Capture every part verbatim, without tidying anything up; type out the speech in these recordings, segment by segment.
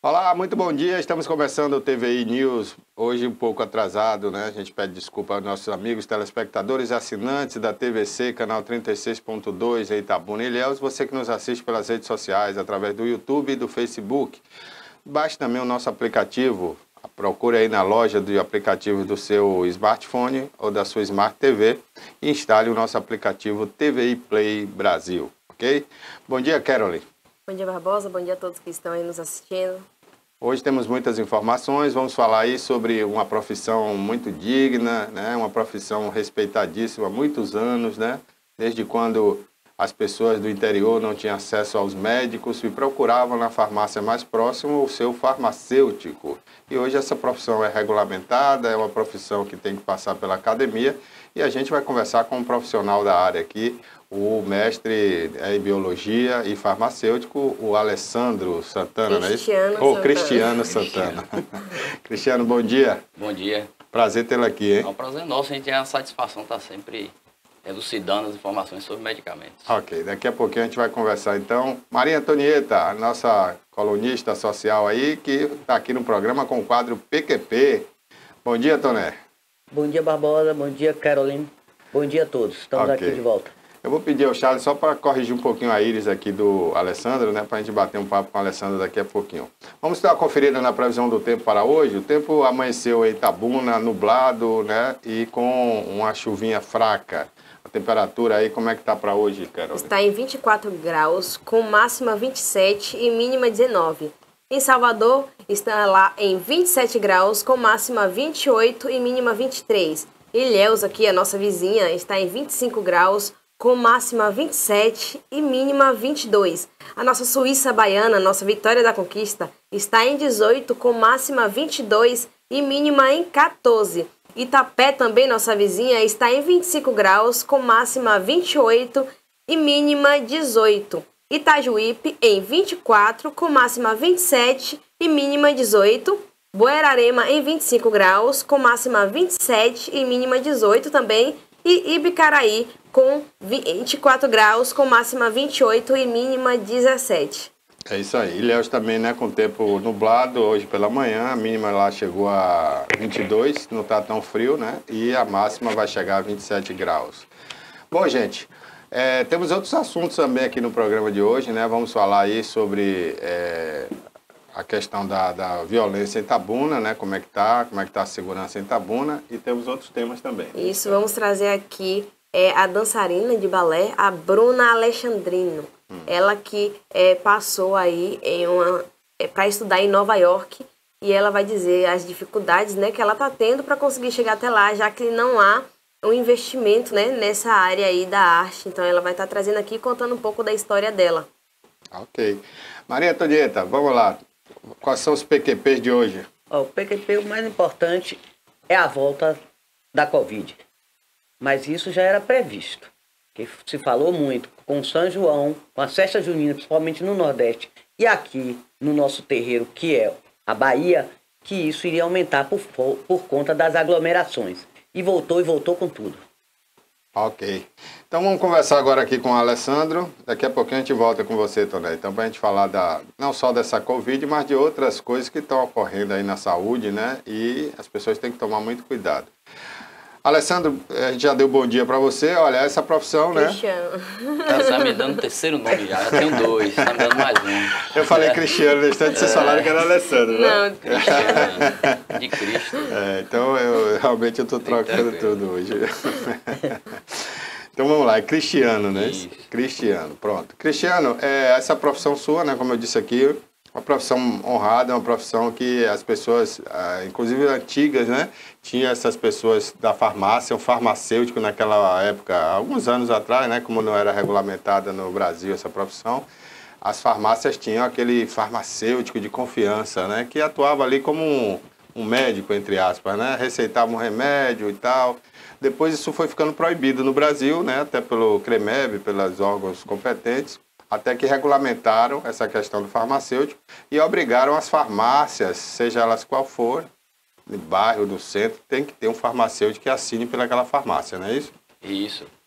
Olá, muito bom dia. Estamos começando o T V I News, hoje um pouco atrasado, né? A gente pede desculpa aos nossos amigos, telespectadores e assinantes da T V C, canal trinta e seis ponto dois, em Itabuna e Ilhéus, você que nos assiste pelas redes sociais, através do YouTube e do Facebook. Baixe também o nosso aplicativo, procure aí na loja de aplicativos do seu smartphone ou da sua Smart T V e instale o nosso aplicativo T V I Play Brasil, ok? Bom dia, Caroline. Bom dia, Barbosa. Bom dia a todos que estão aí nos assistindo. Hoje temos muitas informações, vamos falar aí sobre uma profissão muito digna, né? Uma profissão respeitadíssima há muitos anos, né? Desde quando as pessoas do interior não tinham acesso aos médicos e procuravam na farmácia mais próxima o seu farmacêutico. E hoje essa profissão é regulamentada, é uma profissão que tem que passar pela academia e a gente vai conversar com um profissional da área aqui, o mestre em biologia e farmacêutico, o Alessandro Santana, não é isso? Cristiano Ou Santana. Cristiano Santana. Cristiano, bom dia. Bom dia. Prazer tê-lo aqui, hein? É um prazer nosso, a gente tem a satisfação de estar sempre elucidando as informações sobre medicamentos. Ok, daqui a pouquinho a gente vai conversar então. Maria Antonieta, a nossa colunista social aí, que está aqui no programa com o quadro P Q P. Bom dia, Toné. Bom dia, Barbosa. Bom dia, Caroline. Bom dia a todos. Estamos Ok. aqui de volta. Eu vou pedir ao Charles só para corrigir um pouquinho a íris aqui do Alessandro, né? Para a gente bater um papo com o Alessandro daqui a pouquinho. Vamos dar uma conferida na previsão do tempo para hoje. O tempo amanheceu em Itabuna, nublado, né? E com uma chuvinha fraca. A temperatura aí, como é que tá para hoje, Carol? Está em vinte e quatro graus, com máxima vinte e sete e mínima dezenove. Em Salvador, está lá em vinte e sete graus, com máxima vinte e oito e mínima vinte e três. Ilhéus, aqui, a nossa vizinha, está em vinte e cinco graus, com máxima vinte e sete e mínima vinte e dois. A nossa Suíça baiana, nossa Vitória da Conquista, está em dezoito, com máxima vinte e dois e mínima em quatorze. Itapé, também nossa vizinha, está em vinte e cinco graus, com máxima vinte e oito e mínima dezoito. Itajuípe em vinte e quatro, com máxima vinte e sete e mínima dezoito. Buerarema em vinte e cinco graus, com máxima vinte e sete e mínima dezoito também. E Ibicaraí com vinte e quatro graus, com máxima vinte e oito e mínima dezessete. É isso aí. Ilhéus também, né, com tempo nublado hoje pela manhã, a mínima lá chegou a vinte e dois, não está tão frio, né? E a máxima vai chegar a vinte e sete graus. Bom, gente, é, temos outros assuntos também aqui no programa de hoje, né? Vamos falar aí sobre é, a questão da, da violência em Itabuna, né? Como é que tá, como é que tá a segurança em Itabuna, e temos outros temas também. Isso, vamos trazer aqui é, a dançarina de balé, a Bruna Alexandrino. Hum. Ela que é, passou aí em uma é, para estudar em Nova York, e ela vai dizer as dificuldades, né, que ela está tendo para conseguir chegar até lá, já que não há um investimento, né, nessa área aí da arte. Então ela vai estar tá trazendo aqui, contando um pouco da história dela. Ok. Maria Antonieta, vamos lá. Quais são os P Q Ps de hoje? Ó, o P Q P, o mais importante é a volta da Covid. Mas isso já era previsto. Que se falou muito com São João, com a festa junina, principalmente no Nordeste, e aqui no nosso terreiro, que é a Bahia, que isso iria aumentar por, por conta das aglomerações. E voltou, e voltou com tudo. Ok. Então vamos conversar agora aqui com o Alessandro. Daqui a pouquinho a gente volta com você, Toné. Então, para a gente falar da, não só dessa Covid, mas de outras coisas que estão ocorrendo aí na saúde, né? E as pessoas têm que tomar muito cuidado. Alessandro, a gente já deu bom dia para você. Olha, essa profissão, né? Cristiano. Você está me dando o terceiro nome já, já tenho dois, está me dando mais um. Eu falei Cristiano, no instante vocês falaram que era Alessandro, né? Não, Cristiano, de Cristo. É, então, eu realmente eu estou trocando tudo hoje. Então, vamos lá, é Cristiano, né? Isso. Cristiano, pronto. Cristiano, é, essa profissão sua, né, como eu disse aqui, uma profissão honrada, uma profissão que as pessoas, inclusive antigas, né, tinha essas pessoas da farmácia, um farmacêutico naquela época, alguns anos atrás, né, como não era regulamentada no Brasil essa profissão, as farmácias tinham aquele farmacêutico de confiança, né, que atuava ali como um, um médico, entre aspas, né, receitava um remédio e tal. Depois isso foi ficando proibido no Brasil, né, até pelo CREMEB, pelos órgãos competentes, até que regulamentaram essa questão do farmacêutico e obrigaram as farmácias, seja elas qual for, no bairro, do centro, tem que ter um farmacêutico que assine pelaquela farmácia, não é isso? Isso.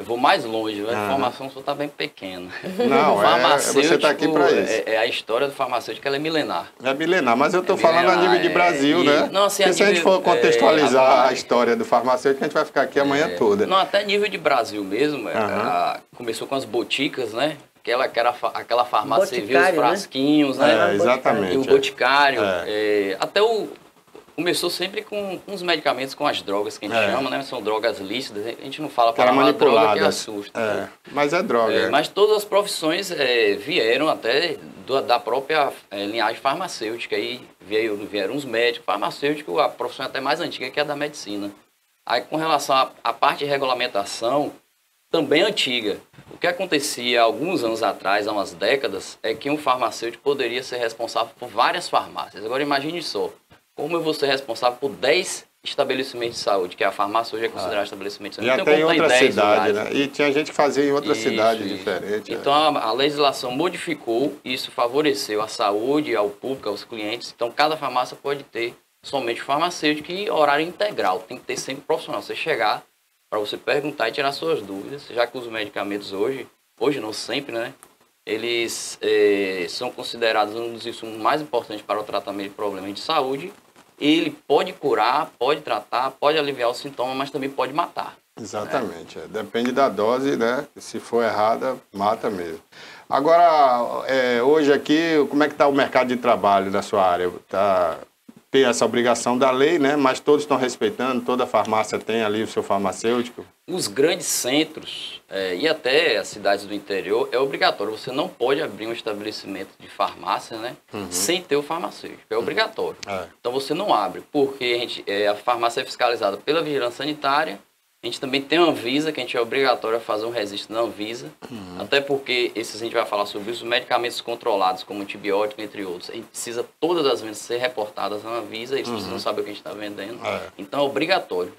eu vou mais longe, a Ah. informação só está bem pequena. Não, O é, você está aqui para isso. É, é a história do farmacêutico, ela é milenar. É milenar, mas eu estou É falando a milenar, nível de é, Brasil, e- né? não, assim, Porque a se a gente nível, for contextualizar é, a história do farmacêutico, a gente vai ficar aqui a manhã É, toda. Não, até nível de Brasil mesmo. é, Aham. a- começou com as boticas, né? Aquela, aquela, fa- aquela farmácia, você vê os Boticário, né? frasquinhos, né? É, Boticário. exatamente. E o é. boticário. É. é, até o. Começou sempre com, com os medicamentos, com as drogas que a gente É. chama, né? São drogas lícitas. A gente não fala Que era palavra droga que manipulada. assusta. É, mas é droga. É, é. mas todas as profissões é, vieram até do- da própria é, linhagem farmacêutica. Aí veio, vieram os médicos, farmacêutico, a profissão até mais antiga que é a da medicina. Aí com relação à à parte de regulamentação, também antiga. O que acontecia alguns anos atrás, há umas décadas, é que um farmacêutico poderia ser responsável por várias farmácias. Agora imagine só, como eu vou ser responsável por dez estabelecimentos de saúde, que a farmácia hoje é considerada estabelecimento de E saúde. até em outra dez cidade, lugares. né? E tinha gente que fazia em outra Isso, cidade isso. diferente. é. Então a, a legislação modificou, isso favoreceu a saúde, ao público, aos clientes. Então cada farmácia pode ter somente farmacêutico e horário integral. Tem que ter sempre profissional. Você chegar para você perguntar e tirar suas dúvidas, já que os medicamentos hoje, hoje não sempre, né? Eles eh, são considerados um dos insumos mais importantes para o tratamento de problemas de saúde. Ele pode curar, pode tratar, pode aliviar os sintomas, mas também pode matar. Exatamente. é. Depende da dose, né? Se for errada, mata mesmo. Agora, é, hoje aqui, como é que está o mercado de trabalho da sua área? Tá, tem essa obrigação da lei, né? Mas todos estão respeitando, toda farmácia tem ali o seu farmacêutico. Os grandes centros eh, e até as cidades do interior é obrigatório. Você não pode abrir um estabelecimento de farmácia, né, sem ter o farmacêutico. É obrigatório. É. Então você não abre, porque a, gente, eh, a farmácia é fiscalizada pela vigilância sanitária. A gente também tem a Anvisa, que a gente é obrigatório a fazer um registro na Anvisa. Até porque, esses a gente vai falar sobre isso, os medicamentos controlados, como antibiótico, entre outros, a gente precisa todas as vendas ser reportadas na Anvisa, eles precisam saber o que a gente está vendendo. É. Então é obrigatório.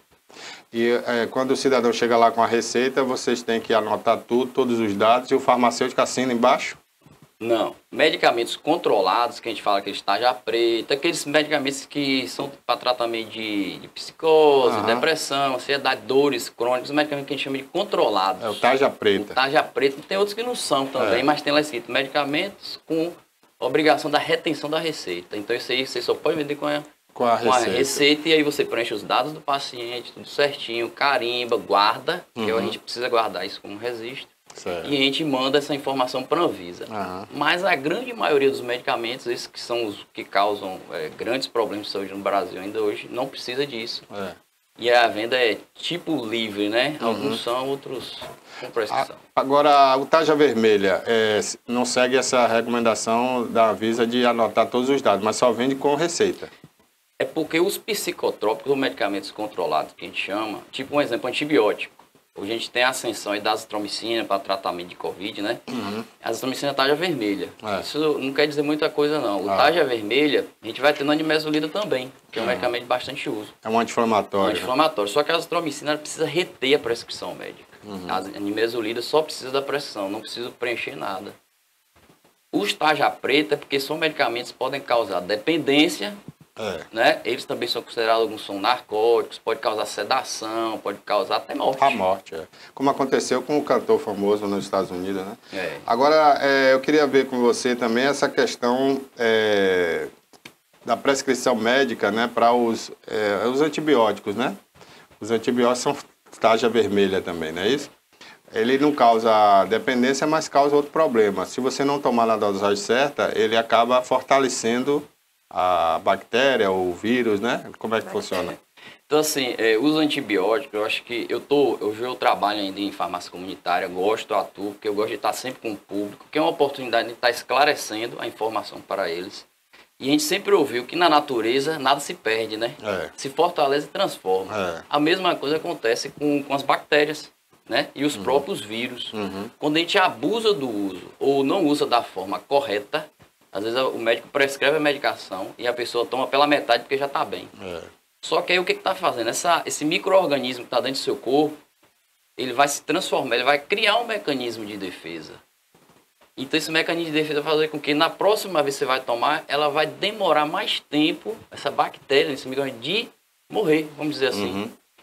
E é, quando o cidadão chega lá com a receita, vocês têm que anotar tudo, todos os dados, e o farmacêutico assina embaixo? Não. Medicamentos controlados, que a gente fala que está já preto, aqueles medicamentos que são para tratamento de, de psicose, Aham. depressão, ansiedade, dores crônicas, medicamentos que a gente chama de controlados. É o tarja O preta. tarja preta, tem outros que não são também, É. mas tem lá escrito medicamentos com obrigação da retenção da receita. Então isso aí você só pode vender com a, Com a com a receita. receita e aí você preenche os dados do paciente, tudo certinho, carimba, guarda, que Uhum. a gente precisa guardar isso como registro. Certo. E a gente manda essa informação para a Anvisa. Aham. Mas a grande maioria dos medicamentos, esses que são os que causam é, grandes problemas de saúde no Brasil ainda hoje, não precisa disso. É. E a venda é tipo livre, né? Uhum. Alguns são, outros com prescrição. A- Agora, o tarja vermelha é, não segue essa recomendação da Anvisa de anotar todos os dados, mas só vende com receita. É porque os psicotrópicos, ou medicamentos controlados, que a gente chama, tipo um exemplo, antibiótico. Hoje a gente tem a ascensão da azitromicina para tratamento de Covid, né? A azitromicina é tarja vermelha. É. Isso não quer dizer muita coisa, não. O Ah. tarja vermelha, a gente vai ter na nimesulida também, que é um medicamento de bastante uso. É um anti-inflamatório. Anti-inflamatório. Só que a azitromicina ela precisa reter a prescrição médica. A nimesulida só precisa da prescrição, não precisa preencher nada. Os tarja preta é porque são medicamentos que podem causar dependência, É. né? Eles também são considerados, alguns são narcóticos, pode causar sedação, pode causar até morte. A morte, é. Como aconteceu com o cantor famoso nos Estados Unidos, né? É. Agora, é, eu queria ver com você também essa questão é, da prescrição médica, né, para os, é, os antibióticos, né? Os antibióticos são tarja vermelha também, não é isso? Ele não causa dependência, mas causa outro problema. Se você não tomar na dosagem certa, ele acaba fortalecendo a bactéria, o vírus, né? Como é que funciona? Então, assim, é, os antibióticos, eu acho que eu tô, eu, eu trabalho ainda em farmácia comunitária, gosto, atuo, porque eu gosto de estar sempre com o público, que é uma oportunidade de estar esclarecendo a informação para eles. E a gente sempre ouviu que na natureza nada se perde, né? É. Se fortalece e transforma. É. A mesma coisa acontece com, com as bactérias, né? E os próprios vírus. Quando a gente abusa do uso ou não usa da forma correta, às vezes o médico prescreve a medicação e a pessoa toma pela metade porque já está bem. É. Só que aí o que está fazendo? Essa, esse micro-organismo que está dentro do seu corpo, ele vai se transformar, ele vai criar um mecanismo de defesa. Então esse mecanismo de defesa vai fazer com que na próxima vez que você vai tomar, ela vai demorar mais tempo, essa bactéria, esse micro-organismo, de morrer, vamos dizer assim. Uhum.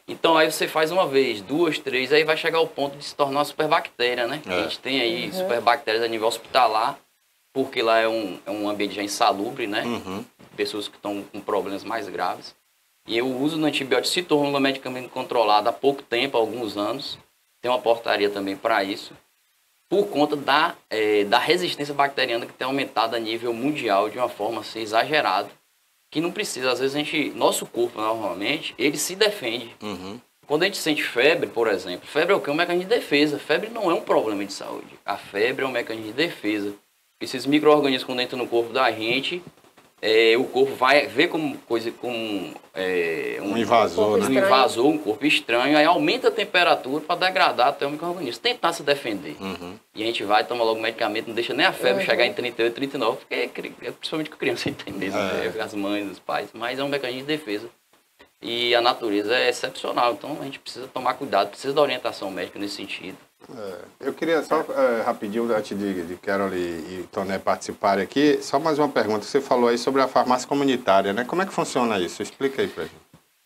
Então aí você faz uma vez, duas, três, aí vai chegar ao ponto de se tornar uma superbactéria, né? É. A gente tem aí Uhum. superbactérias a nível hospitalar, porque lá é um, é um ambiente já insalubre, né? Uhum. Pessoas que estão com problemas mais graves. E o uso do antibiótico se tornou um medicamento controlado há pouco tempo, há alguns anos. Tem uma portaria também para isso, por conta da, é, da resistência bacteriana que tem aumentado a nível mundial de uma forma assim, exagerada, que não precisa. Às vezes a gente, nosso corpo normalmente, ele se defende. Uhum. Quando a gente sente febre, por exemplo, febre é o que? É um mecanismo de defesa. Febre não é um problema de saúde. A febre é um mecanismo de defesa. Esses micro-organismos, quando entram no corpo da gente, é, o corpo vai ver como coisa, como é, Um invasor, corpo né? um estranho. invasor, um corpo estranho, aí aumenta a temperatura para degradar até o micro-organismo. Tentar se defender. Uhum. E a gente vai tomar logo medicamento, não deixa nem a febre Uhum. chegar em trinta e oito, trinta e nove, porque cri- principalmente com criança tem mesmo, É. né? As mães, os pais, mas é um mecanismo de defesa. E a natureza é excepcional, então a gente precisa tomar cuidado, precisa da orientação médica nesse sentido. É, eu queria só, é, rapidinho, antes de, de Carol e, e Toné participarem aqui, só mais uma pergunta. Você falou aí sobre a farmácia comunitária, né? Como é que funciona isso? Explica aí pra gente.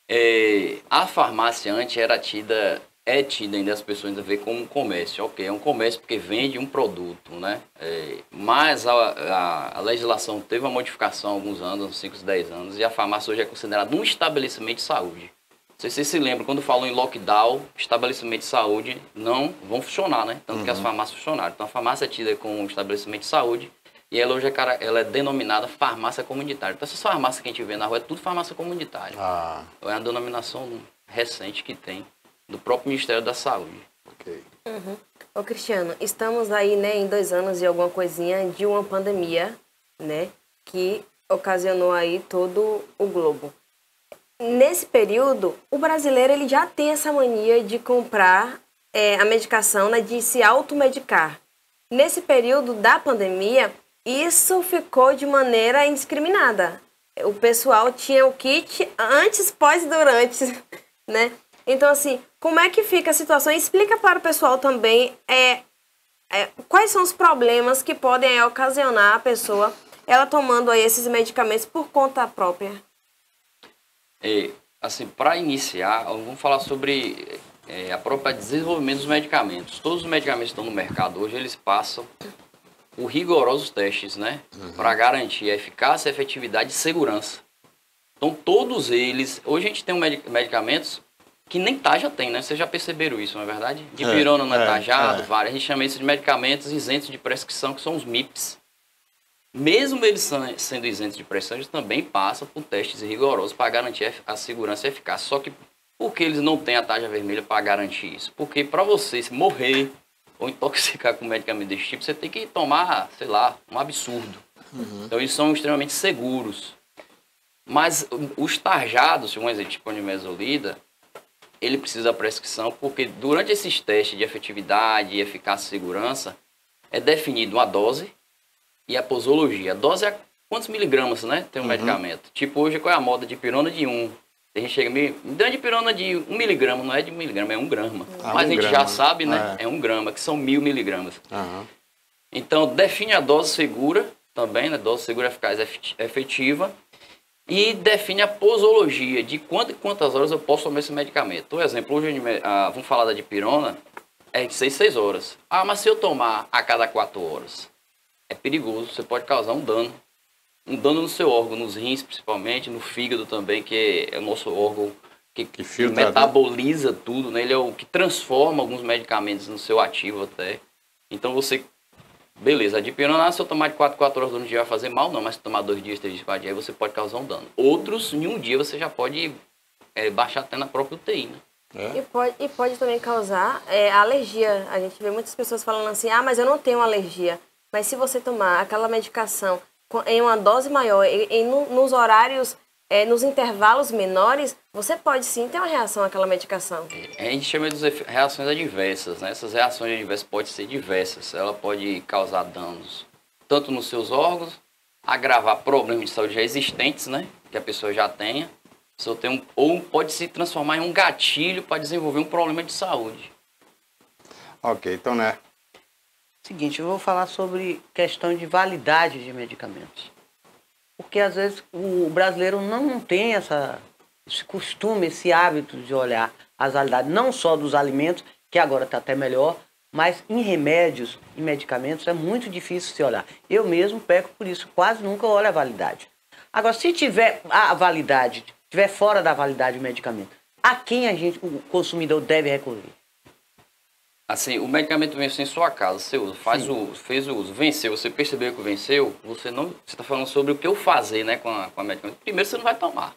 É, a farmácia antes era tida, é tida ainda as pessoas ainda vê como um comércio. Ok, é um comércio porque vende um produto, né? É, mas a, a, a legislação teve uma modificação há alguns anos, uns cinco, dez anos, e a farmácia hoje é considerada um estabelecimento de saúde. Não sei se vocês se lembram, quando falou em lockdown, estabelecimentos de saúde não vão funcionar, né? Tanto que as farmácias funcionaram. Então a farmácia é tida como um estabelecimento de saúde e ela hoje é, cara, ela é denominada farmácia comunitária. Então essas farmácias que a gente vê na rua é tudo farmácia comunitária. Ah, É uma denominação recente que tem do próprio Ministério da Saúde. ok. Ô Cristiano, estamos aí, né, em dois anos e alguma coisinha de uma pandemia, né, que ocasionou aí todo o globo. Nesse período, o brasileiro ele já tem essa mania de comprar é, a medicação, né, de se automedicar. Nesse período da pandemia, isso ficou de maneira indiscriminada. O pessoal tinha o kit antes, pós e durante, né? Então, assim, como é que fica a situação? Explica para o pessoal também é, é, quais são os problemas que podem é, ocasionar a pessoa ela tomando aí esses medicamentos por conta própria. É, assim, para iniciar, vamos falar sobre é, a própria desenvolvimento dos medicamentos. Todos os medicamentos que estão no mercado hoje, eles passam por rigorosos testes, né? Para garantir a eficácia, efetividade e segurança. Então, todos eles... Hoje a gente tem um medic- medicamentos que nem taja tem, né? Vocês já perceberam isso, não é verdade? Dipirona não é, é, tajado, é. vários. A gente chama isso de medicamentos isentos de prescrição, que são os M I Ps. Mesmo eles são- sendo isentos de prescrição, eles também passam por testes rigorosos para garantir a ef- a segurança e a eficácia. Só que por que eles não têm a taxa vermelha para garantir isso? Porque para você se morrer ou intoxicar com um medicamento desse tipo, você tem que tomar, sei lá, um absurdo. Então eles são extremamente seguros. Mas os tarjados, um exemplo tipo nimesulida, ele precisa da prescrição porque durante esses testes de efetividade, eficácia e segurança, é definido uma dose e a posologia. A dose é quantos miligramas, né, tem um medicamento. Tipo, hoje qual é a moda de pirona de um? A gente chega, me me dá de pirona de um miligrama, não é de um miligrama, é um grama. Ah, Mas um a gente grama. já sabe, né, É. é um grama, que são mil miligramas. Aham. Então, define a dose segura também, né? Dose segura eficaz efet- efetiva. E define a posologia, de quanto e quantas horas eu posso tomar esse medicamento. Por exemplo, hoje, ah, vamos falar da dipirona, é de seis, seis horas. Ah, mas se eu tomar a cada quatro horas, é perigoso, você pode causar um dano. Um dano no seu órgão, nos rins principalmente, no fígado também, que é o nosso órgão que, Que que filtra, metaboliza tudo, né? Ele é o que transforma alguns medicamentos no seu ativo até. Então você... Beleza, a dipirona, se eu tomar de quatro, quatro horas no dia vai fazer mal, não, mas se tomar dois dias, três dias, quatro dias, aí você pode causar um dano. Outros, em um dia, você já pode é, baixar até na própria U T I, né? É? E pode, e pode também causar é, alergia. A gente vê muitas pessoas falando assim, ah, mas eu não tenho alergia. Mas se você tomar aquela medicação com- em uma dose maior, e, e no- nos horários, é, nos intervalos menores, você pode sim ter uma reação àquela medicação. A gente chama de efe- reações adversas, né? Essas reações adversas podem ser diversas. Ela pode causar danos tanto nos seus órgãos, agravar problemas de saúde já existentes, né? Que a pessoa já tenha. Se eu tenho um- ou pode se transformar em um gatilho para desenvolver um problema de saúde. Ok, então, né? Seguinte, eu vou falar sobre questão de validade de medicamentos. Porque às vezes o brasileiro não tem essa, esse costume, esse hábito de olhar a as validades não só dos alimentos, que agora está até melhor, mas em remédios e medicamentos é muito difícil se olhar. Eu mesmo peco por isso, quase nunca olho a validade. Agora, se tiver a validade, tiver fora da validade o medicamento, a quem a gente, o consumidor deve recorrer? Assim, o medicamento venceu em sua casa, você usa, faz o, fez o uso, venceu, você percebeu que venceu, você não, você está falando sobre o que eu fazer, né, com a, com a medicamento. Primeiro, você não vai tomar.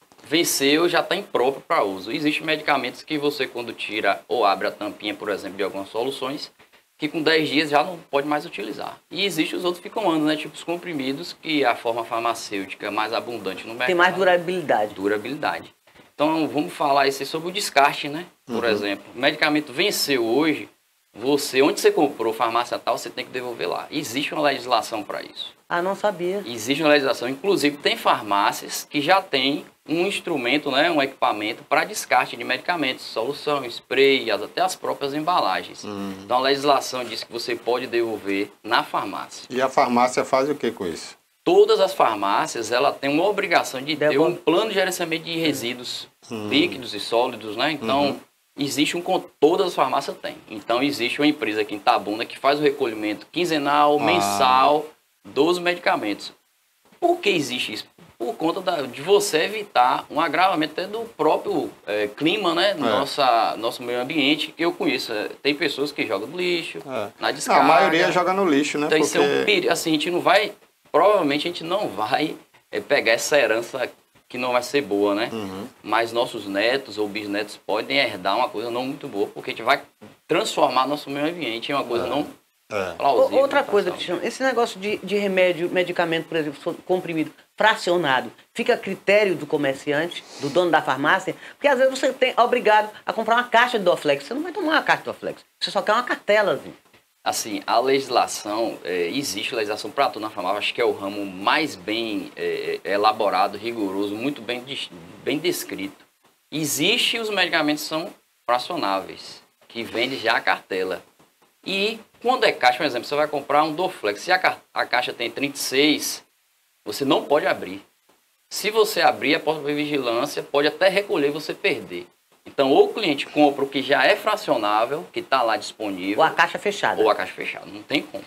Venceu, já está impróprio para uso. Existem medicamentos que você, quando tira ou abre a tampinha, por exemplo, de algumas soluções, que com dez dias já não pode mais utilizar. E existem os outros que ficam anos, né, tipo os comprimidos, que a forma farmacêutica mais abundante no mercado. Tem mais durabilidade. Durabilidade. Então, vamos falar isso sobre o descarte, né? Por uhum. exemplo, o medicamento venceu hoje, você, onde você comprou, farmácia tal, você tem que devolver lá. Existe uma legislação para isso. Ah, não sabia. Existe uma legislação. Inclusive, tem farmácias que já têm um instrumento, né, um equipamento para descarte de medicamentos, solução, spray, até as próprias embalagens. Uhum. Então, a legislação diz que você pode devolver na farmácia. E a farmácia faz o que com isso? Todas as farmácias, ela tem uma obrigação de ter um plano de gerenciamento de resíduos uhum. líquidos e sólidos, né? Então, uhum. existe um... Todas as farmácias têm. Então, existe uma empresa aqui em Itabuna que faz o recolhimento quinzenal, ah. mensal dos medicamentos. Por que existe isso? Por conta da, de você evitar um agravamento até do próprio é, clima, né? É. Nossa, nosso meio ambiente, que eu conheço. Tem pessoas que jogam no lixo, é. na descarga. Não, a maioria joga no lixo, né? Então, Porque... isso é um perigo. Assim, a gente não vai... Provavelmente a gente não vai é, pegar essa herança que não vai ser boa, né? Uhum. Mas nossos netos ou bisnetos podem herdar uma coisa não muito boa, porque a gente vai transformar nosso meio ambiente em uma coisa é. não é. plausível. Outra coisa, Cristiano, esse negócio de, de remédio, medicamento, por exemplo, comprimido, fracionado, fica a critério do comerciante, do dono da farmácia, porque às vezes você tem é obrigado a comprar uma caixa de Dorflex, você não vai tomar uma caixa de Dorflex, você só quer uma cartelazinha. Assim, a legislação, é, existe legislação para tudo na farmácia, acho que é o ramo mais bem é, elaborado, rigoroso, muito bem, bem descrito. Existem os medicamentos que são fracionáveis, que vende já a cartela. E quando é caixa, por exemplo, você vai comprar um Dorflex, se a, a caixa tem trinta e seis, você não pode abrir. Se você abrir, a porta de vigilância pode até recolher e você perder. Então, ou o cliente compra o que já é fracionável, que está lá disponível. Ou a caixa fechada. Ou a caixa fechada. Não tem como.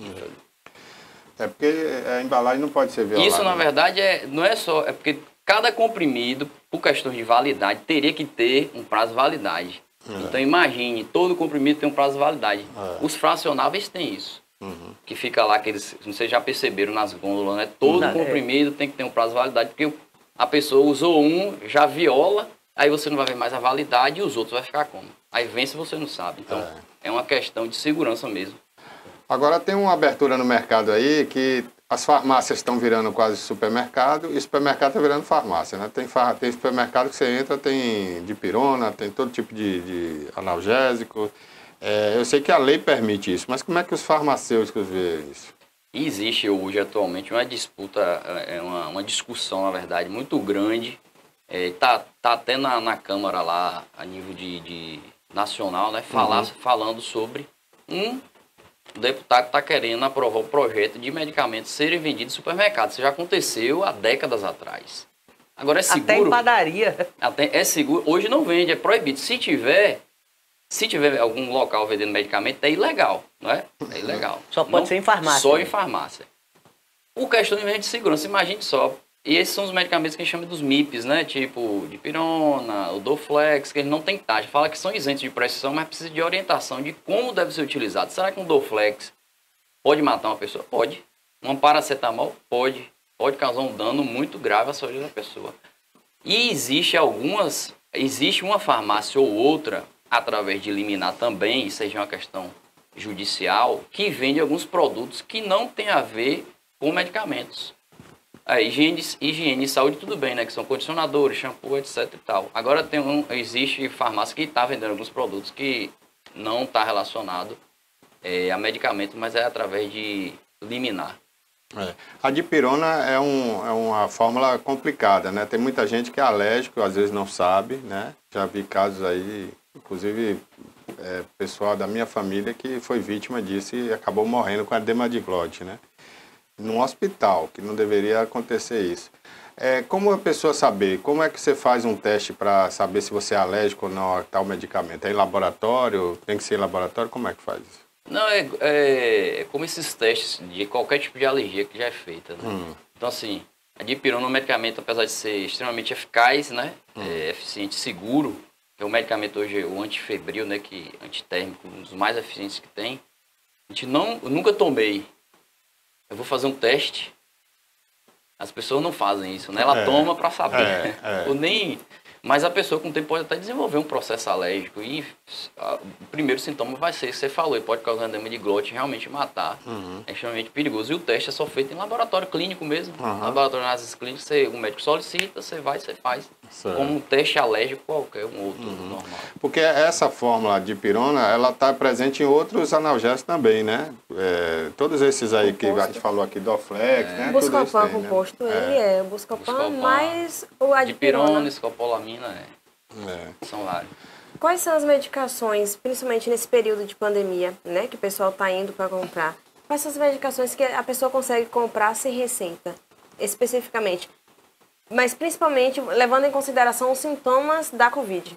É porque a embalagem não pode ser violada. Isso, na verdade, é, não é só... É porque cada comprimido, por questão de validade, teria que ter um prazo de validade. É. Então, imagine, todo comprimido tem um prazo de validade. É. Os fracionáveis têm isso. Uhum. Que fica lá, aqueles, vocês já perceberam nas gôndolas, né? Todo não, comprimido é. tem que ter um prazo de validade, porque a pessoa usou um, já viola... Aí você não vai ver mais a validade e os outros vai ficar como? Aí vence você não sabe. Então, é. é uma questão de segurança mesmo. Agora tem uma abertura no mercado aí que as farmácias estão virando quase supermercado e o supermercado está virando farmácia, né? Tem, tem supermercado que você entra, tem dipirona, tem todo tipo de, de analgésico. É, eu sei que a lei permite isso, mas como é que os farmacêuticos veem isso? Existe hoje, atualmente, uma disputa, é uma, uma discussão, na verdade, muito grande. É, tá, tá até na, na Câmara lá, a nível de, de nacional, né, falar, uhum. falando sobre um deputado que está querendo aprovar o projeto de medicamentos serem vendidos em supermercados. Isso já aconteceu há décadas atrás. Agora é seguro. Até em padaria. Até, é seguro. Hoje não vende, é proibido. Se tiver, se tiver algum local vendendo medicamento, é ilegal, não é? É ilegal. Só pode não, ser em farmácia. Só né? em farmácia. O questão de segurança, imagine só. E esses são os medicamentos que a gente chama dos M I Ps, né? Tipo, dipirona, o Dorflex, que eles não têm taxa. Fala que são isentos de prescrição, mas precisa de orientação de como deve ser utilizado. Será que um Dorflex pode matar uma pessoa? Pode. Um paracetamol? Pode. Pode causar um dano muito grave à saúde da pessoa. E existe algumas... Existe uma farmácia ou outra, através de liminar também, isso seja uma questão judicial, que vende alguns produtos que não tem a ver com medicamentos. É, higiene, higiene e saúde, tudo bem, né? Que são condicionadores, shampoo, etc e tal. Agora tem um, existe farmácia que está vendendo alguns produtos que não está relacionado é, a medicamento, mas é através de liminar. É. A dipirona é, um, é uma fórmula complicada, né? Tem muita gente que é alérgico, às vezes não sabe, né? Já vi casos aí, inclusive é, pessoal da minha família que foi vítima disso e acabou morrendo com edema de glote, né? Num hospital, que não deveria acontecer isso. É, como a pessoa saber? Como é que você faz um teste para saber se você é alérgico ou não a tal medicamento? É em laboratório? Tem que ser em laboratório? Como é que faz isso? Não, é, é, é como esses testes de qualquer tipo de alergia que já é feita, né? Hum. Então, assim, a dipirona é um medicamento, apesar de ser extremamente eficaz, né? Hum. É eficiente, seguro, que é um medicamento hoje, o antifebril, né? Que, antitérmico, um dos mais eficientes que tem. A gente não, eu nunca tomei. Eu vou fazer um teste. As pessoas não fazem isso, né? Ela é, toma para saber. É, é. Ou nem... Mas a pessoa com o tempo pode até desenvolver um processo alérgico e a, o primeiro sintoma vai ser, que você falou, ele pode causar edema de glote e realmente matar. Uhum. É extremamente perigoso. E o teste é só feito em laboratório clínico mesmo. Uhum. Laboratório de análises clínicas, você, o médico solicita, você vai e você faz. Certo. Como um teste alérgico qualquer, um outro uhum. normal. Porque essa fórmula de dipirona, ela está presente em outros analgésicos também, né? É, todos esses aí composto. Que a gente falou aqui, Dorflex, é. né? O Buscopan composto, né? ele é, é. O Buscopan mais o a dipirona, escopolamina, é. É. São vários. Quais são as medicações, principalmente nesse período de pandemia, né, que o pessoal está indo para comprar? Quais são as medicações que a pessoa consegue comprar sem receita, especificamente? Mas principalmente levando em consideração os sintomas da Covid.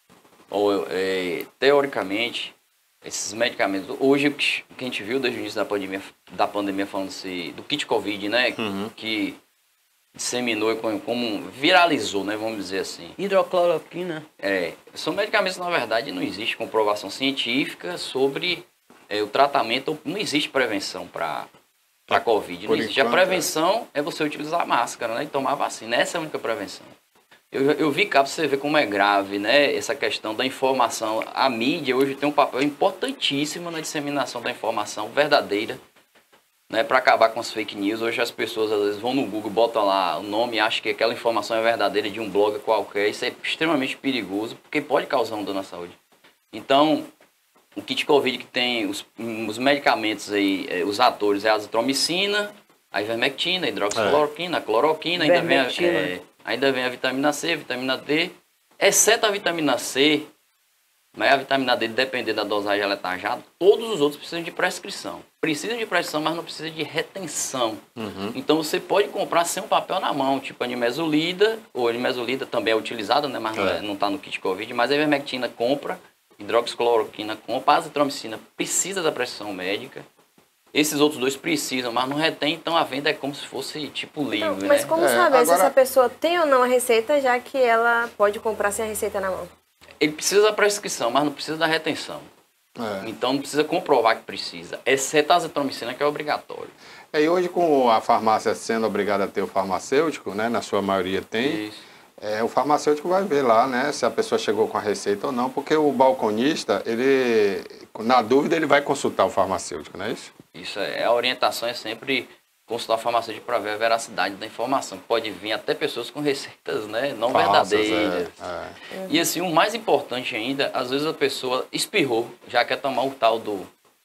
Ou, é, teoricamente, esses medicamentos... Hoje, o que a gente viu desde o início da pandemia, da pandemia falando-se do kit Covid, né, uhum. que... disseminou, como viralizou, né, vamos dizer assim. Hidrocloroquina. É, são medicamentos, na verdade, não existe comprovação científica sobre é, o tratamento, não existe prevenção para a Covid, não existe. Enquanto, a prevenção é. é você utilizar a máscara, né, e tomar a vacina, essa é a única prevenção. Eu, eu vi cá para você ver como é grave, né, essa questão da informação. A mídia hoje tem um papel importantíssimo na disseminação da informação verdadeira, né, para acabar com as fake news. Hoje as pessoas às vezes vão no Google, botam lá o nome e acham que aquela informação é verdadeira de um blog qualquer. Isso é extremamente perigoso, porque pode causar um dano à saúde. Então, o kit Covid que tem os, os medicamentos aí, os atores, é a azitromicina, a ivermectina, a hidroxicloroquina, a cloroquina, ainda vem a, é, ainda vem a vitamina C, a vitamina D, exceto a vitamina C. Mas a vitamina D, dependendo da dosagem letargada, todos os outros precisam de prescrição. Precisam de prescrição, mas não precisa de retenção. Uhum. Então você pode comprar sem um papel na mão, tipo a nimesulida, ou a nimesulida também é utilizada, né, mas é. não está no kit Covid, mas a ivermectina compra, hidroxicloroquina compra, a azitromicina precisa da prescrição médica. Esses outros dois precisam, mas não retém, então a venda é como se fosse tipo livre, então, mas né? como é, saber agora... se essa pessoa tem ou não a receita, já que ela pode comprar sem a receita na mão? Ele precisa da prescrição, mas não precisa da retenção. É. Então não precisa comprovar que precisa, exceto a azitromicina, que é obrigatório. É, e hoje, com a farmácia sendo obrigada a ter o farmacêutico, né, na sua maioria tem, é, o farmacêutico vai ver lá, né, se a pessoa chegou com a receita ou não, porque o balconista, ele, na dúvida, ele vai consultar o farmacêutico, não é isso? Isso é, a orientação é sempre consultar o farmacêutico para ver a veracidade da informação. Pode vir até pessoas com receitas, né, não Falsas, verdadeiras. É, é. E assim, o mais importante ainda, às vezes a pessoa espirrou, já quer tomar o tal do...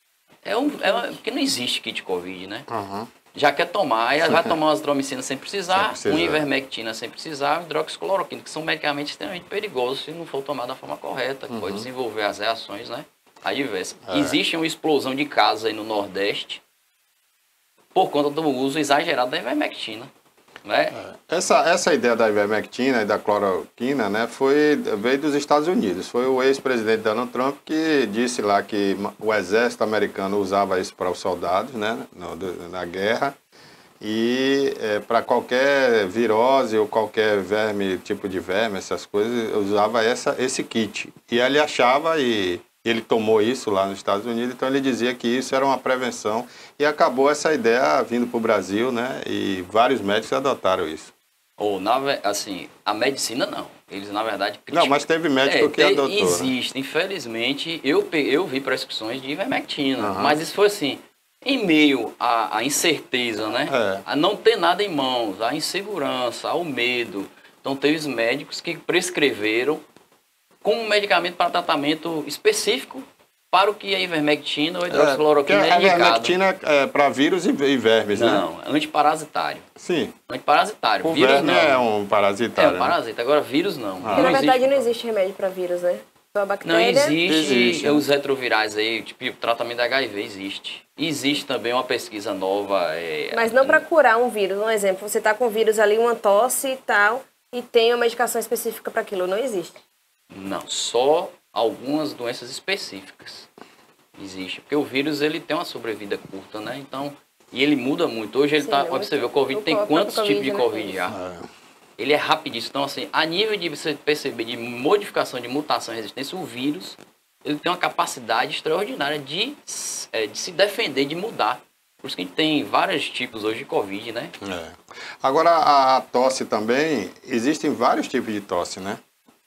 É um, é uma, porque não existe kit Covid, né? Uhum. Já quer tomar, aí vai tomar uma azitromicina sem precisar, sem precisar. uma ivermectina sem precisar, uma hidroxicloroquina, que são medicamentos extremamente perigosos se não for tomar da forma correta, que uhum. pode desenvolver as reações, né, adversas. É. Existe uma explosão de casos aí no Nordeste, por conta do uso exagerado da ivermectina, né? É. Essa, essa ideia da ivermectina e da cloroquina, né, foi, veio dos Estados Unidos. Foi o ex-presidente Donald Trump que disse lá que o exército americano usava isso para os soldados, né, no, na guerra. E é, para qualquer virose ou qualquer verme, tipo de verme, essas coisas, usava essa, esse kit. E ele achava e... Ele tomou isso lá nos Estados Unidos, então ele dizia que isso era uma prevenção e acabou essa ideia vindo para o Brasil, né? E vários médicos adotaram isso. Ou, na, assim, a medicina não. Eles, na verdade... Não, mas teve médico é, que adotou. Existe. Né? Infelizmente, eu, eu vi prescrições de ivermectina, uhum. mas isso foi assim, em meio à, à incerteza, né? É. A não ter nada em mãos, à insegurança, ao medo. Então, teve os médicos que prescreveram como um medicamento para tratamento específico para o que a ivermectina ou a hidroxicloroquina é, é indicado. A ivermectina é para vírus e vermes, não, né? Não, antiparasitário. Sim. Antiparasitário. O vírus verme não. é um parasitário. É um parasita, agora vírus não. Ah. Porque, na verdade, não existe remédio para vírus, né? Sua Não bactéria... existe, Existe, né? os retrovirais aí, tipo, o tratamento da H I V existe. Existe também uma pesquisa nova. É, Mas não para curar um vírus. Um exemplo, você está com um vírus ali, uma tosse e tal, e tem uma medicação específica para aquilo. Não existe. Não, só algumas doenças específicas existe. Porque o vírus ele tem uma sobrevida curta, né? Então, e ele muda muito. Hoje ele Sim, tá, muito. olha, você vê, o Covid O tem próprio quantos Covid, tipos de né? Covid já? É. Ele é rapidíssimo. Então, assim, a nível de você perceber de modificação, de mutação e resistência, o vírus ele tem uma capacidade extraordinária de, é, de se defender, de mudar. Por isso que a gente tem vários tipos hoje de Covid, né? É. Agora, a, a tosse também, existem vários tipos de tosse, né?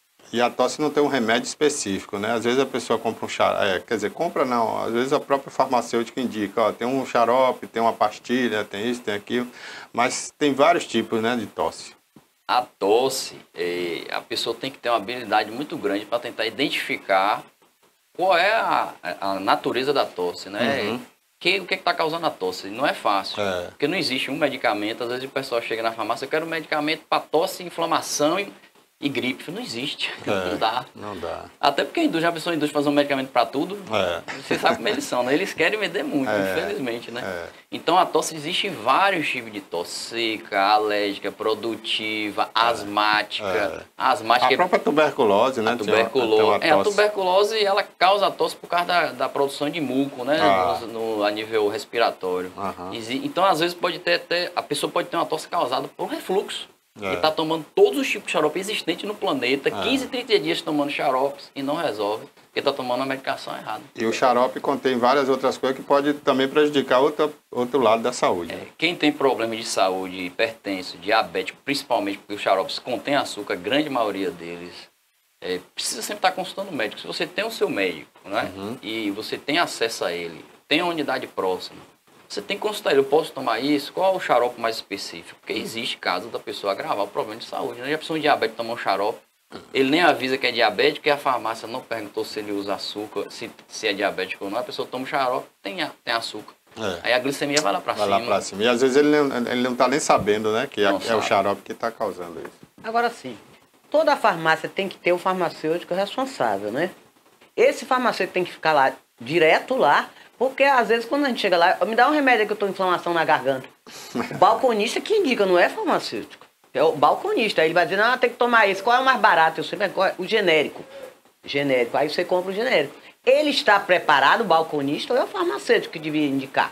E a tosse não tem um remédio específico, né? Às vezes a pessoa compra um xarope, é, quer dizer, compra não, às vezes a própria farmacêutica indica, ó, tem um xarope, tem uma pastilha, tem isso, tem aquilo, mas tem vários tipos, né, de tosse. A tosse, é, a pessoa tem que ter uma habilidade muito grande para tentar identificar qual é a, a natureza da tosse, né? Uhum. Que, o que está causando a tosse? Não é fácil, É. porque não existe um medicamento. Às vezes o pessoal chega na farmácia, eu quero um medicamento para tosse, inflamação e, e gripe. Não existe, É, não dá. Não dá. Até porque a indústria, a pessoa indústria fazer um medicamento para tudo, É. você sabe como eles são, né? Eles querem vender muito, É, infelizmente, né? é. Então a tosse, existe vários tipos de tosse: seca, alérgica, produtiva, asmática. É. Asmática A é própria tuberculose, né? a tinha uma- tuberculose. tem uma É, a tosse. tuberculose, ela causa a tosse por causa da, da produção de muco, né? Ah. No, no- a nível respiratório. Aham. Exi- Então, às vezes, pode ter até. A pessoa pode ter uma tosse causada por refluxo. É. E tá tomando todos os tipos de xarope existentes no planeta, quinze, trinta dias tomando xaropes e não resolve, porque tá tomando a medicação errada. E o xarope contém várias outras coisas que pode também prejudicar outro, outro lado da saúde. né? Quem tem problema de saúde, hipertenso, diabético, principalmente porque os xaropes contêm açúcar, a grande maioria deles, é, precisa sempre estar consultando o médico. Se você tem o seu médico, né, e você tem acesso a ele, tem a unidade próxima, você tem que consultar ele. Eu posso tomar isso? Qual é o xarope mais específico? Porque existe caso da pessoa agravar o problema de saúde. Né? Já a pessoa diabético tomou um xarope, ele nem avisa que é diabético e a farmácia não perguntou se ele usa açúcar, se, se é diabético ou não. A pessoa toma o xarope, tem, a- tem açúcar. É. Aí a glicemia vai lá pra Vai cima. lá pra cima. E às vezes ele não, ele não tá nem sabendo, né? Que é, Não é o sabe. xarope que está causando isso. Agora sim, toda farmácia tem que ter o farmacêutico responsável, né? Esse farmacêutico tem que ficar lá, direto lá, porque às vezes quando a gente chega lá, me dá um remédio aí que eu tô com inflamação na garganta. O balconista que indica, não é farmacêutico. É o balconista. Aí ele vai dizer, não, tem que tomar esse. Qual é o mais barato? Eu sei, mas qual é? O genérico. Genérico. Aí você compra o genérico. Ele está preparado, o balconista, ou é o farmacêutico que devia indicar?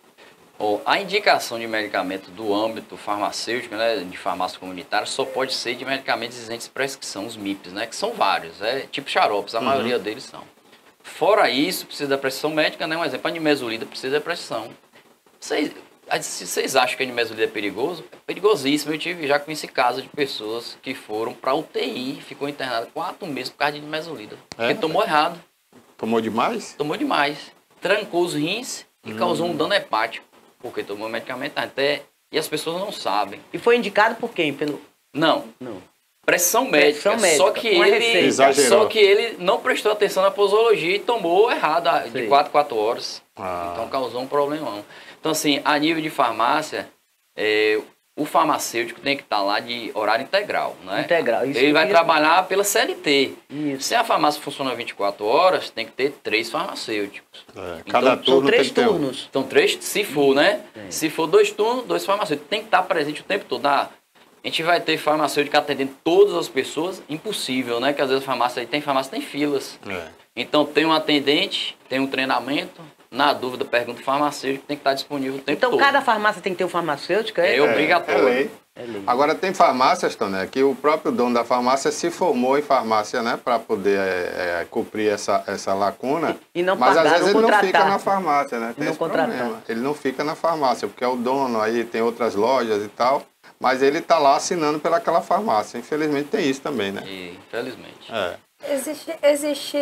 Ó, a indicação de medicamento do âmbito farmacêutico, né, de farmácia comunitária, só pode ser de medicamentos isentos de prescrição, os M I Ps, né, que são vários, é tipo xaropes, a maioria deles são. Fora isso, precisa da prescrição médica, né, um exemplo, a nimesulida precisa da prescrição. Vocês, se vocês acham que a nimesulida é perigoso, é perigosíssimo. Eu tive, já conheci casos de pessoas que foram para U T I, ficou internada quatro meses por causa de nimesulida, porque É? tomou errado, Tomou demais? tomou demais, trancou os rins e causou um dano hepático. Porque tomou medicamento até. E as pessoas não sabem. E foi indicado por quem? Pelo... Não. Não. Pressão médica. Pressão médica, Só que uma ele. receita. Exagerou. Só que ele não prestou atenção na posologia e tomou errado a- de Sei. quatro, quatro horas. Ah. Então causou um problemão. Então, assim, a nível de farmácia, é, o farmacêutico tem que estar lá de horário integral, né? Integral, isso que Ele eu vai queria- trabalhar pela C L T. Isso. Se a farmácia funciona vinte e quatro horas, tem que ter três farmacêuticos. É, Então, cada são turno São três tem que ter um. turnos. Então, três, se for, né? Se for dois turnos, dois farmacêuticos. Tem que estar presente o tempo todo. Ah, a gente vai ter farmacêutico atendendo todas as pessoas? Impossível, né? Que às vezes a farmácia aí tem farmácia, tem filas. É. Então, tem um atendente, tem um treinamento. Na dúvida, pergunta o farmacêutico, tem que estar disponível o tempo Então todo. cada farmácia tem que ter um farmacêutico, é? É obrigatório. É lei. É lei. Agora tem farmácias, Toné, que o próprio dono da farmácia se formou em farmácia, né, para poder é, é, cumprir essa, essa lacuna. E não mas pagar, às vezes não ele não fica contratar. na farmácia, né? Tem Não esse contratar. problema. Ele não fica na farmácia, porque é o dono, aí tem outras lojas e tal, mas ele está lá assinando pelaquela farmácia. Infelizmente tem isso também, né? E, infelizmente. É. Existe, existe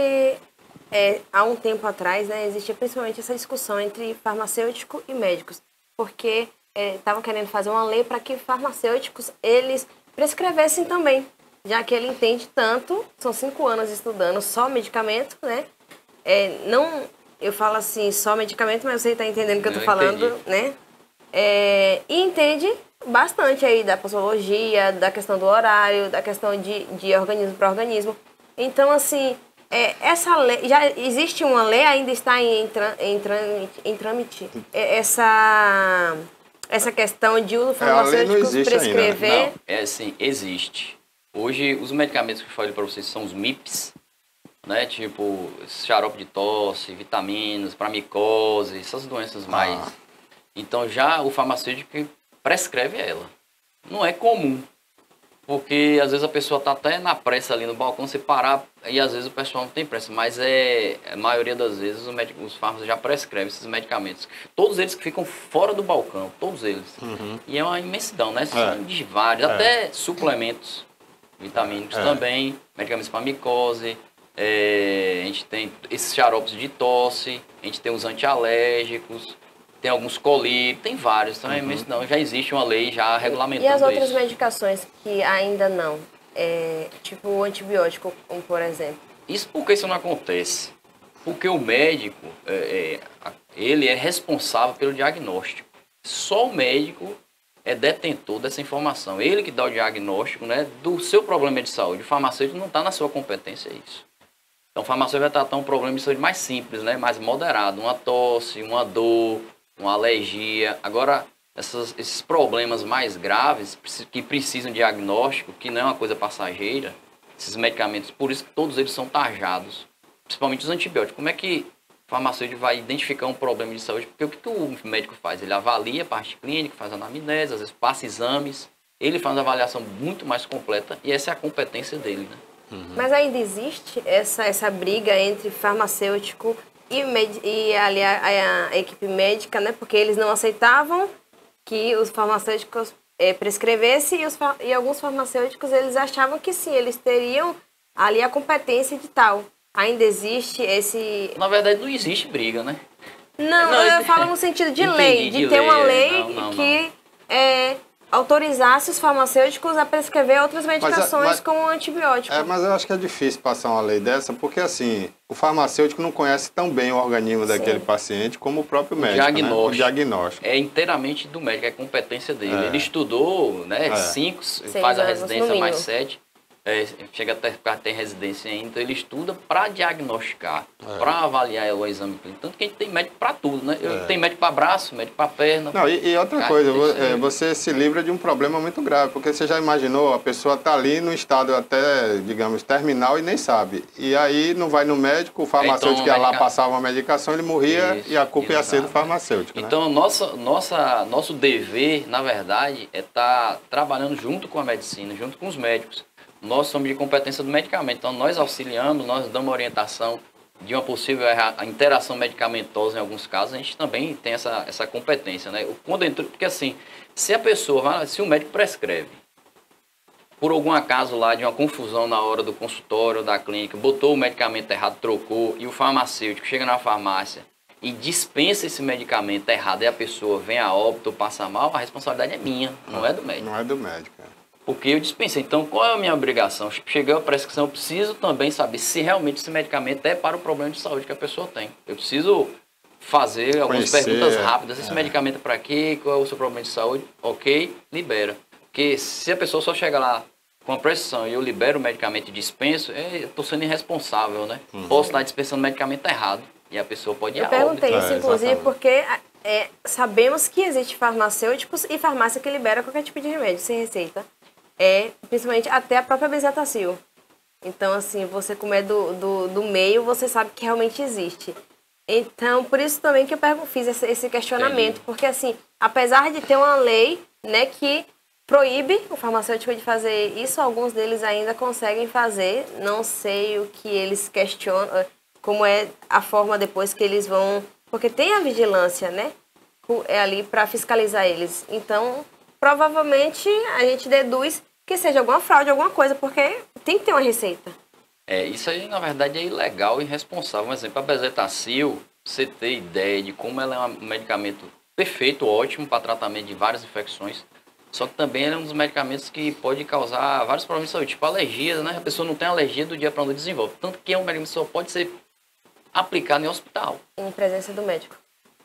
é, há um tempo atrás, né, existia principalmente essa discussão entre farmacêutico e médicos, porque estavam querendo fazer uma lei para que farmacêuticos, eles prescrevessem também, já que ele entende tanto, são cinco anos estudando só medicamento, né, é, não, eu falo assim, só medicamento, mas você está entendendo o que eu estou Eu falando, entendi. né, é, e entende bastante aí da posologia, da questão do horário, da questão de, de organismo para organismo. Então, assim, É, essa lei, já existe uma lei, ainda está em, tra- em, trâmite, em trâmite? É, essa, essa questão de uso É, a lei não farmacêutico existe ainda, né? prescrever... Não, é assim, existe. Hoje, os medicamentos que eu falei para vocês são os M I Ps, né? Tipo, xarope de tosse, vitaminas, para micose, essas doenças mais... Ah. Então, já o farmacêutico prescreve ela. Não é comum, porque às vezes a pessoa está até na pressa ali no balcão, você parar, e às vezes o pessoal não tem pressa, mas é, a maioria das vezes os, médicos, os farmacêuticos já prescrevem esses medicamentos. Todos eles que ficam fora do balcão, todos eles. Uhum. E é uma imensidão, né? É. São de vários, É. até suplementos vitamínicos É. também, medicamentos para micose, é, a gente tem esses xaropes de tosse, a gente tem os antialérgicos, tem alguns colírios, tem vários, então é imensidão. Já existe uma lei já regulamentando E as outras isso. medicações que ainda não? É, tipo o antibiótico, como por exemplo. Isso por que isso não acontece? Porque o médico, é, é, a- ele é responsável pelo diagnóstico. Só o médico é detentor dessa informação. Ele que dá o diagnóstico, né, do seu problema de saúde. O farmacêutico não está na sua competência isso. Então o farmacêutico vai tratar um problema de saúde mais simples, né, mais moderado. Uma tosse, uma dor, uma alergia. Agora, essas, esses problemas mais graves, preci- que precisam de diagnóstico, que não é uma coisa passageira, esses medicamentos, por isso que todos eles são tarjados, principalmente os antibióticos. Como é que o farmacêutico vai identificar um problema de saúde? Porque o que, que o médico faz? Ele avalia a parte clínica, faz anamnese, às vezes passa exames, ele faz uma avaliação muito mais completa e essa é a competência dele, né? Mas ainda existe essa, essa briga entre farmacêutico e, med, e ali a, a- a equipe médica, né? Porque eles não aceitavam que os farmacêuticos eh, prescrevessem e, os, fa- e alguns farmacêuticos eles achavam que sim, eles teriam ali a competência de tal. Ainda existe esse... Na verdade, não existe briga, né? Não, Não, eu eu- falo no sentido de Entendi, lei, de, de ter uma lei, lei não, não, que eh, autorizasse os farmacêuticos a prescrever outras medicações mas- como antibiótico. É, mas eu acho que é difícil passar uma lei dessa, porque assim, o farmacêutico não conhece tão bem o organismo daquele paciente como o próprio médico, né? diagnóstico. O diagnóstico. É inteiramente do médico, é competência dele. É. Ele estudou, né, É. cinco, faz a anos, residência no mais mínimo. sete, é, chega até ficar tem residência ainda, então ele estuda para diagnosticar, para avaliar o exame clínico. Tanto que a gente tem médico para tudo, né? Eu É. tenho médico para braço, médico para perna. Não, e, e outra Cara, coisa, tem vo- que ser- é, você se livra de um problema muito grave, porque você já imaginou, a pessoa está ali no estado até, digamos, terminal e nem sabe. E aí não vai no médico, o farmacêutico Então, ia lá, medica- passava uma medicação, ele morria Isso, e a culpa ia ser do exato. farmacêutico, né? Então, nossa, nossa, nosso dever, na verdade, é estar trabalhando junto com a medicina, junto com os médicos. Nós somos de competência do medicamento, então nós auxiliamos, nós damos orientação de uma possível erra- a interação medicamentosa em alguns casos, a gente também tem essa, essa competência, né? Quando entrou, porque assim, se a pessoa, vai- se o médico prescreve, por algum acaso lá de uma confusão na hora do consultório, da clínica, botou o medicamento errado, trocou, e o farmacêutico chega na farmácia e dispensa esse medicamento errado e a pessoa vem a óbito ou passa mal, a responsabilidade é minha, não é do médico. Não é do médico. é. Porque eu dispensei. Então, qual é a minha obrigação? Cheguei à prescrição, eu preciso também saber se realmente esse medicamento é para o problema de saúde que a pessoa tem. Eu preciso fazer algumas Conhecer, perguntas rápidas. Esse é. medicamento é para quê? Qual é o seu problema de saúde? Ok, libera. Porque se a pessoa só chega lá com a prescrição e eu libero o medicamento e dispenso, é, eu estou sendo irresponsável, né? Uhum. Posso estar dispensando o medicamento errado. E a pessoa pode ir Eu a perguntei óbito. isso, É, inclusive, exatamente. porque é, sabemos que existe farmacêuticos e farmácia que libera qualquer tipo de remédio sem receita. É, principalmente até a própria Bezetacil. Então, assim, você como é do, do, do meio, você sabe que realmente existe. Então, por isso também que eu pergun- fiz esse, esse questionamento. Entendi. Porque, assim, apesar de ter uma lei, né, que proíbe o farmacêutico de fazer isso, alguns deles ainda conseguem fazer. Não sei o que eles questionam, como é a forma depois que eles vão... Porque tem a vigilância, né? É ali para fiscalizar eles. Então, provavelmente, a gente deduz que seja alguma fraude, alguma coisa, porque tem que ter uma receita. É, isso aí, na verdade, é ilegal e irresponsável. Por exemplo, a Bezetacil, você ter ideia de como ela é um medicamento perfeito, ótimo para tratamento de várias infecções, só que também ela é um dos medicamentos que pode causar vários problemas de saúde, tipo alergias, né? A pessoa não tem alergia do dia para onde desenvolve. Tanto que é um medicamento que só pode ser aplicado em hospital. Em presença do médico.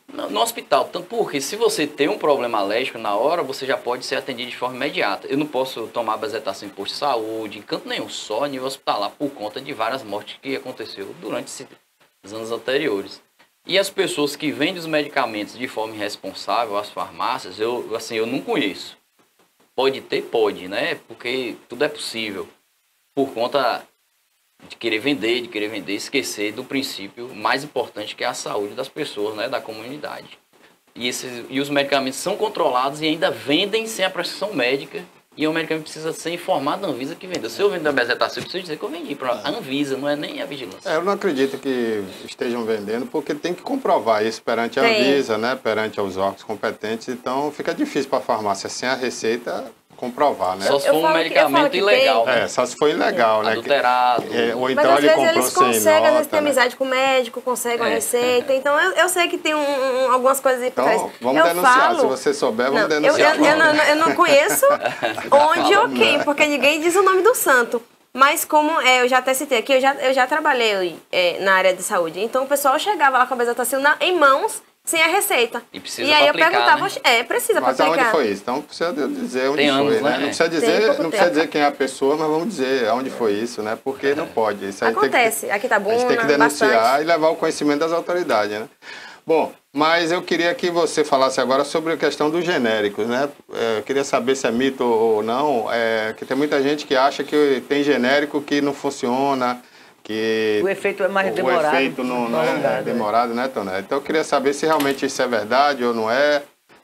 No, no hospital, tanto porque se você tem um problema alérgico na hora, você já pode ser atendido de forma imediata. Eu não posso tomar bezetacil em posto de saúde, em canto nenhum, só a nível hospitalar, por conta de várias mortes que aconteceu durante esses anos anteriores. E as pessoas que vendem os medicamentos de forma irresponsável, as farmácias, eu, assim, eu não conheço. Pode ter, pode, né? Porque tudo é possível. Por conta de querer vender, de querer vender, esquecer do princípio mais importante, que é a saúde das pessoas, né, da comunidade. E, esses, e os medicamentos são controlados e ainda vendem sem a prescrição médica, e o medicamento precisa ser informado da Anvisa que vendeu. Se eu vender a bezetacil, eu preciso dizer que eu vendi para a Anvisa, não é nem a vigilância. É, eu não acredito que estejam vendendo, porque tem que comprovar isso perante a Tem. Anvisa, né, perante os órgãos competentes, então fica difícil para a farmácia, sem a receita, comprovar, né? Só se Eu for um falo que- eu falo medicamento que ilegal, tem. né? É, só se for ilegal, né? Adulterado. É, ou Mas então às ele vezes comprou eles sem conseguem, às vezes nota, tem né? amizade com o médico, conseguem uma É. receita. Então eu, eu sei que tem um, um- algumas coisas aí por trás. Então, vamos eu denunciar. falo, Se você souber, vamos não, eu, denunciar. eu, eu, não, eu não conheço onde ou quem, Né? porque ninguém diz o nome do santo. Mas como é, eu já até citei aqui, eu já, eu já trabalhei é, na área de saúde. Então o pessoal chegava lá com a bezetacil na- em mãos, sem a receita. E precisa E aí pra eu aplicar, perguntava, né? é, precisa Mas pra aplicar. aonde foi isso? Então precisa dizer onde Tem foi, anos, né? né? Não precisa Tem dizer, pouco não precisa tempo. dizer quem é a pessoa, mas vamos dizer aonde foi isso, né? Porque não pode. Isso aí Acontece. Tem que, Aqui tá a gente tem que Buna, denunciar bastante. e levar o conhecimento das autoridades, né? Bom, mas eu queria que você falasse agora sobre a questão dos genéricos, né? É, eu queria saber se é mito ou não, é, que tem muita gente que acha que tem genérico que não funciona, que O efeito é mais o demorado. efeito não, não é prolongado, demorado, né, Toné? Então eu queria saber se realmente isso é verdade ou não é.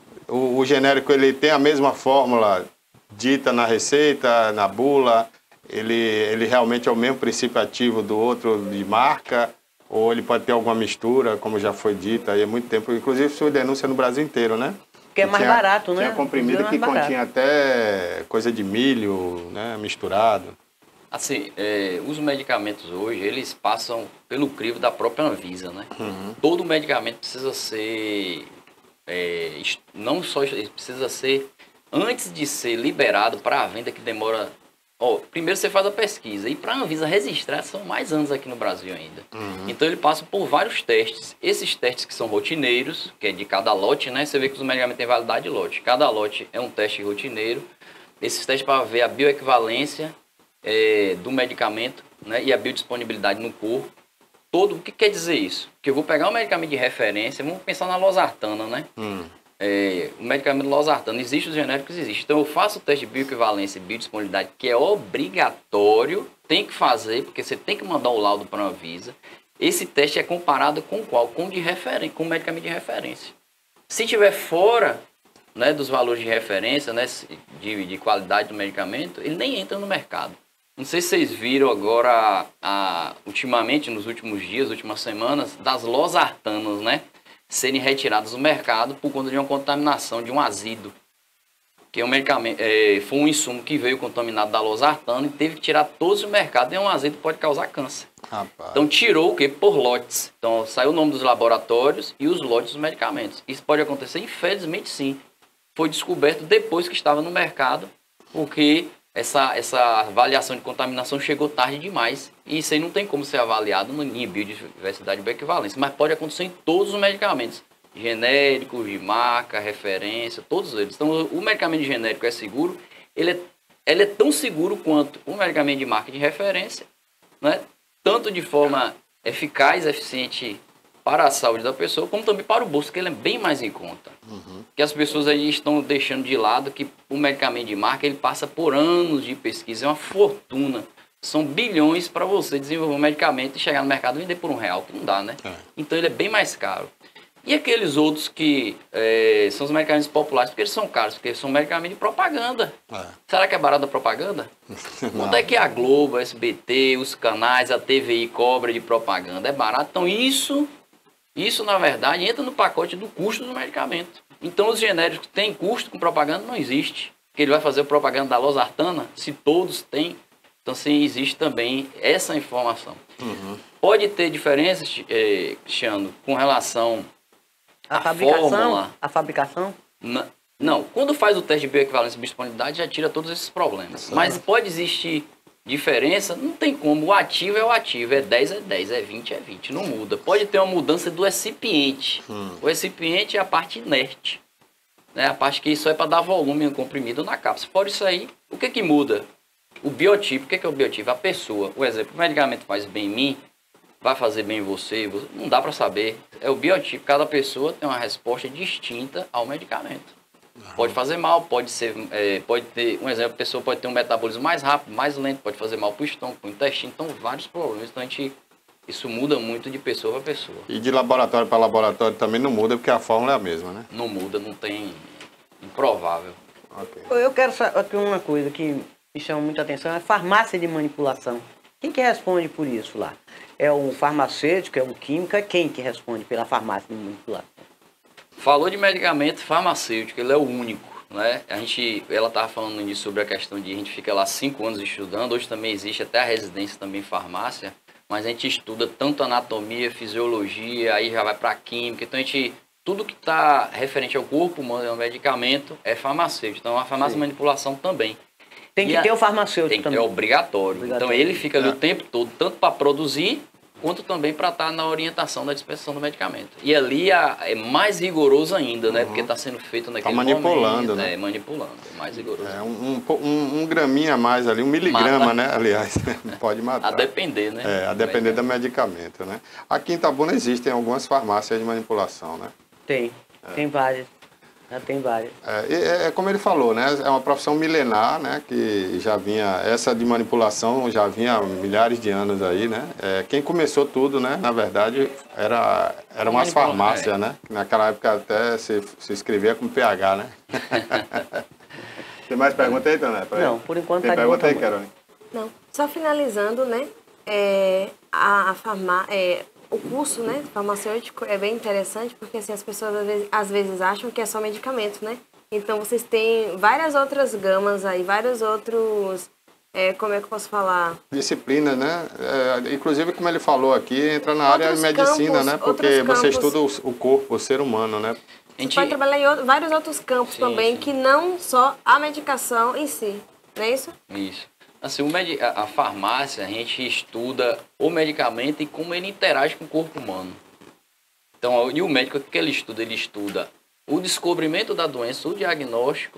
O, o genérico, ele tem a mesma fórmula dita na receita, na bula, ele, ele realmente é o mesmo princípio ativo do outro de marca, ou ele pode ter alguma mistura, como já foi dito aí há muito tempo. Inclusive, foi denúncia no Brasil inteiro, né? Porque é Que mais tinha- barato, né? Tinha comprimido É mais que barato. continha até coisa de milho, né, misturado. Assim, é, os medicamentos hoje, eles passam pelo crivo da própria Anvisa, né? Todo medicamento precisa ser, é, est- não só, ele precisa ser, antes de ser liberado para a venda, que demora, ó, primeiro você faz a pesquisa, e para a Anvisa registrar, são mais anos aqui no Brasil ainda. Então ele passa por vários testes. Esses testes que são rotineiros, que é de cada lote, né? Você vê que os medicamentos têm validade de lote. Cada lote é um teste rotineiro. Esses testes para ver a bioequivalência é, do medicamento, né, e a biodisponibilidade no corpo. Todo, o que quer dizer isso? Que eu vou pegar um medicamento de referência, vamos pensar na losartana, né? Hum. É, o medicamento losartano, existe os genéricos, existe. Então eu faço o teste de bioequivalência e biodisponibilidade, que é obrigatório, tem que fazer, porque você tem que mandar o laudo para a Anvisa. Esse teste é comparado com qual? Com, de referen com o medicamento de referência. Se tiver fora, né, dos valores de referência, né, de, de qualidade do medicamento, ele nem entra no mercado. Não sei se vocês viram agora, a, ultimamente, nos últimos dias, últimas semanas, das losartanas, né, serem retiradas do mercado por conta de uma contaminação de um azido, que é um medicamento, é, foi um insumo que veio contaminado da losartana e teve que tirar todos do mercado, e um azido pode causar câncer. Rapaz. Então tirou o quê? Por lotes. Então saiu o nome dos laboratórios e os lotes dos medicamentos. Isso pode acontecer? Infelizmente sim. Foi descoberto depois que estava no mercado, porque essa, essa avaliação de contaminação chegou tarde demais. E isso aí não tem como ser avaliado no em biodiversidade e bioequivalência, mas pode acontecer em todos os medicamentos. Genéricos, de marca, referência, todos eles. Então o medicamento genérico é seguro, ele é, ele é tão seguro quanto o medicamento de marca de referência, né? Tanto de forma eficaz, eficiente para a saúde da pessoa, como também para o bolso, que ele é bem mais em conta. Uhum. Que as pessoas aí estão deixando de lado que o medicamento de marca, ele passa por anos de pesquisa, é uma fortuna. São bilhões para você desenvolver um medicamento e chegar no mercado e vender por um real, que não dá, né? É. Então ele é bem mais caro. E aqueles outros que é, são os medicamentos populares, porque eles são caros, porque eles são medicamentos de propaganda. É. Será que é barato a propaganda? Quanto é que a Globo, a S B T, os canais, a T V I cobra de propaganda? É barato? Então isso, isso na verdade, entra no pacote do custo do medicamento. Então os genéricos que têm custo com propaganda não existe. Porque ele vai fazer propaganda da losartana, se todos têm. Então sim, existe também essa informação. Uhum. Pode ter diferenças, eh, Cristiano, com relação A, a fabricação? fórmula. A fabricação? Não, não, quando faz o teste de bioequivalência e biodisponibilidade já tira todos esses problemas. Mas pode existir Diferença, não tem como. O ativo é o ativo, é dez é dez, é vinte é vinte, não muda. Pode ter uma mudança do recipiente. Hum. O recipiente é a parte inerte, né? A parte que isso é para dar volume comprimido na cápsula. Fora isso aí, o que que muda? O biotipo. O que que é o biotipo? A pessoa. Por exemplo, o medicamento faz bem em mim, vai fazer bem em você, não dá para saber. É o biotipo. Cada pessoa tem uma resposta distinta ao medicamento. Pode fazer mal, pode ser, é, pode ter, um exemplo, a pessoa pode ter um metabolismo mais rápido, mais lento, pode fazer mal para o estômago, para o intestino, então vários problemas. Então a gente, isso muda muito de pessoa para pessoa. E de laboratório para laboratório também não muda, porque a fórmula é a mesma, né? Não muda, não tem, improvável. Okay. Eu quero saber aqui uma coisa que me chama muita atenção, é a farmácia de manipulação. Quem que responde por isso lá? É um farmacêutico, é um químico, é quem que responde pela farmácia de manipulação? Falou de medicamento farmacêutico, ele é o único, né? A gente, ela estava falando nisso sobre a questão de a gente fica lá cinco anos estudando, hoje também existe até a residência também em farmácia, mas a gente estuda tanto anatomia, fisiologia, aí já vai para química, então a gente, tudo que está referente ao corpo humano, ao medicamento, é farmacêutico, então a farmácia Sim. de manipulação também. Tem que e ter a, o farmacêutico tem que também. ter obrigatório. obrigatório, então ele fica ali é. o tempo todo, tanto para produzir, quanto também para estar na orientação da dispensação do medicamento. E ali a, é mais rigoroso ainda, uhum. né? Porque está sendo feito naquele tá manipulando, momento. Né? É, manipulando, é mais rigoroso. É, um, um, um graminha a mais ali, um miligrama, Mata. né? Aliás, pode matar. A depender, né? É, a depender do medicamento, né? Aqui em Itabuna existem algumas farmácias de manipulação, né? Tem, é. tem várias. Já tem várias. É, é, é como ele falou, né? É uma profissão milenar, né? Que já vinha, essa de manipulação já vinha há milhares de anos aí, né? É, quem começou tudo, né? Na verdade, era, era umas farmácias, é. né? Naquela época até se, se escrevia com P H, né? Tem mais pergunta aí, Dona? Não, por enquanto Tem tá pergunta aí, Carolina? Não, só finalizando, né? É, a, a farmácia... É, o curso, né, farmacêutico é bem interessante porque assim, as pessoas às vezes, às vezes acham que é só medicamento, né? Então vocês têm várias outras gamas aí, vários outros, é, como é que eu posso falar? Disciplinas, né? É, inclusive, como ele falou aqui, entra na outros área de medicina, campos, né? Porque você estuda o, o corpo, o ser humano, né? A gente vai trabalhar em outro, vários outros campos sim, também, sim. que não só a medicação em si, não é isso? Isso. Assim, o med... a farmácia, a gente estuda o medicamento e como ele interage com o corpo humano. Então, e o médico, o que ele estuda? Ele estuda o descobrimento da doença, o diagnóstico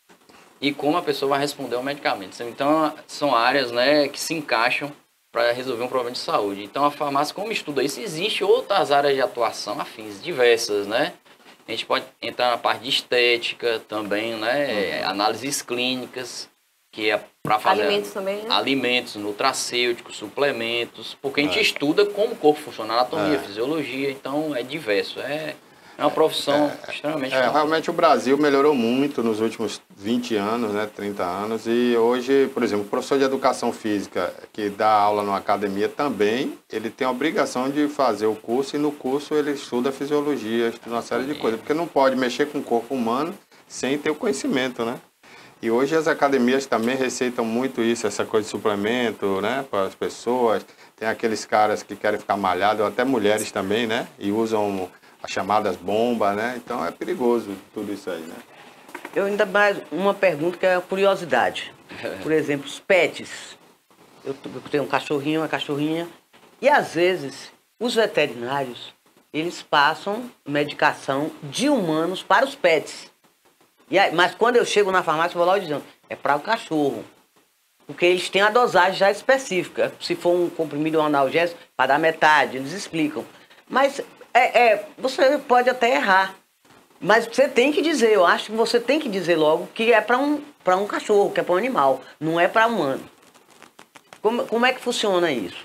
e como a pessoa vai responder ao medicamento. Então, são áreas, né, que se encaixam para resolver um problema de saúde. Então, a farmácia, como estuda isso, existe outras áreas de atuação afins, diversas, né? A gente pode entrar na parte de estética também, né? Uhum. Análises clínicas, que é para fazer alimentos também, né? Alimentos, nutracêuticos, suplementos, porque a gente é. estuda como o corpo funciona, anatomia, é. fisiologia, então é diverso, é, é uma profissão é, extremamente é, realmente o Brasil melhorou muito nos últimos vinte anos, né, trinta anos, e hoje, por exemplo, o professor de educação física que dá aula numa academia também, ele tem a obrigação de fazer o curso e no curso ele estuda fisiologia, estuda uma série de coisas, porque não pode mexer com o corpo humano sem ter o conhecimento, né? E hoje as academias também receitam muito isso, essa coisa de suplemento, né, para as pessoas. Tem aqueles caras que querem ficar malhados, até mulheres também, né, e usam as chamadas bombas, né, então é perigoso tudo isso aí, né. Eu ainda mais uma pergunta que é a curiosidade. Por exemplo, os pets. Eu tenho um cachorrinho, uma cachorrinha, e às vezes os veterinários, eles passam medicação de humanos para os pets. E aí, mas quando eu chego na farmácia, eu vou logo dizendo, é para o cachorro. Porque eles têm a dosagem já específica. Se for um comprimido ou um analgésico, para dar metade, eles explicam. Mas é, é, você pode até errar. Mas você tem que dizer, eu acho que você tem que dizer logo que é para um, para um cachorro, que é para um animal, não é para humano. Como, como é que funciona isso?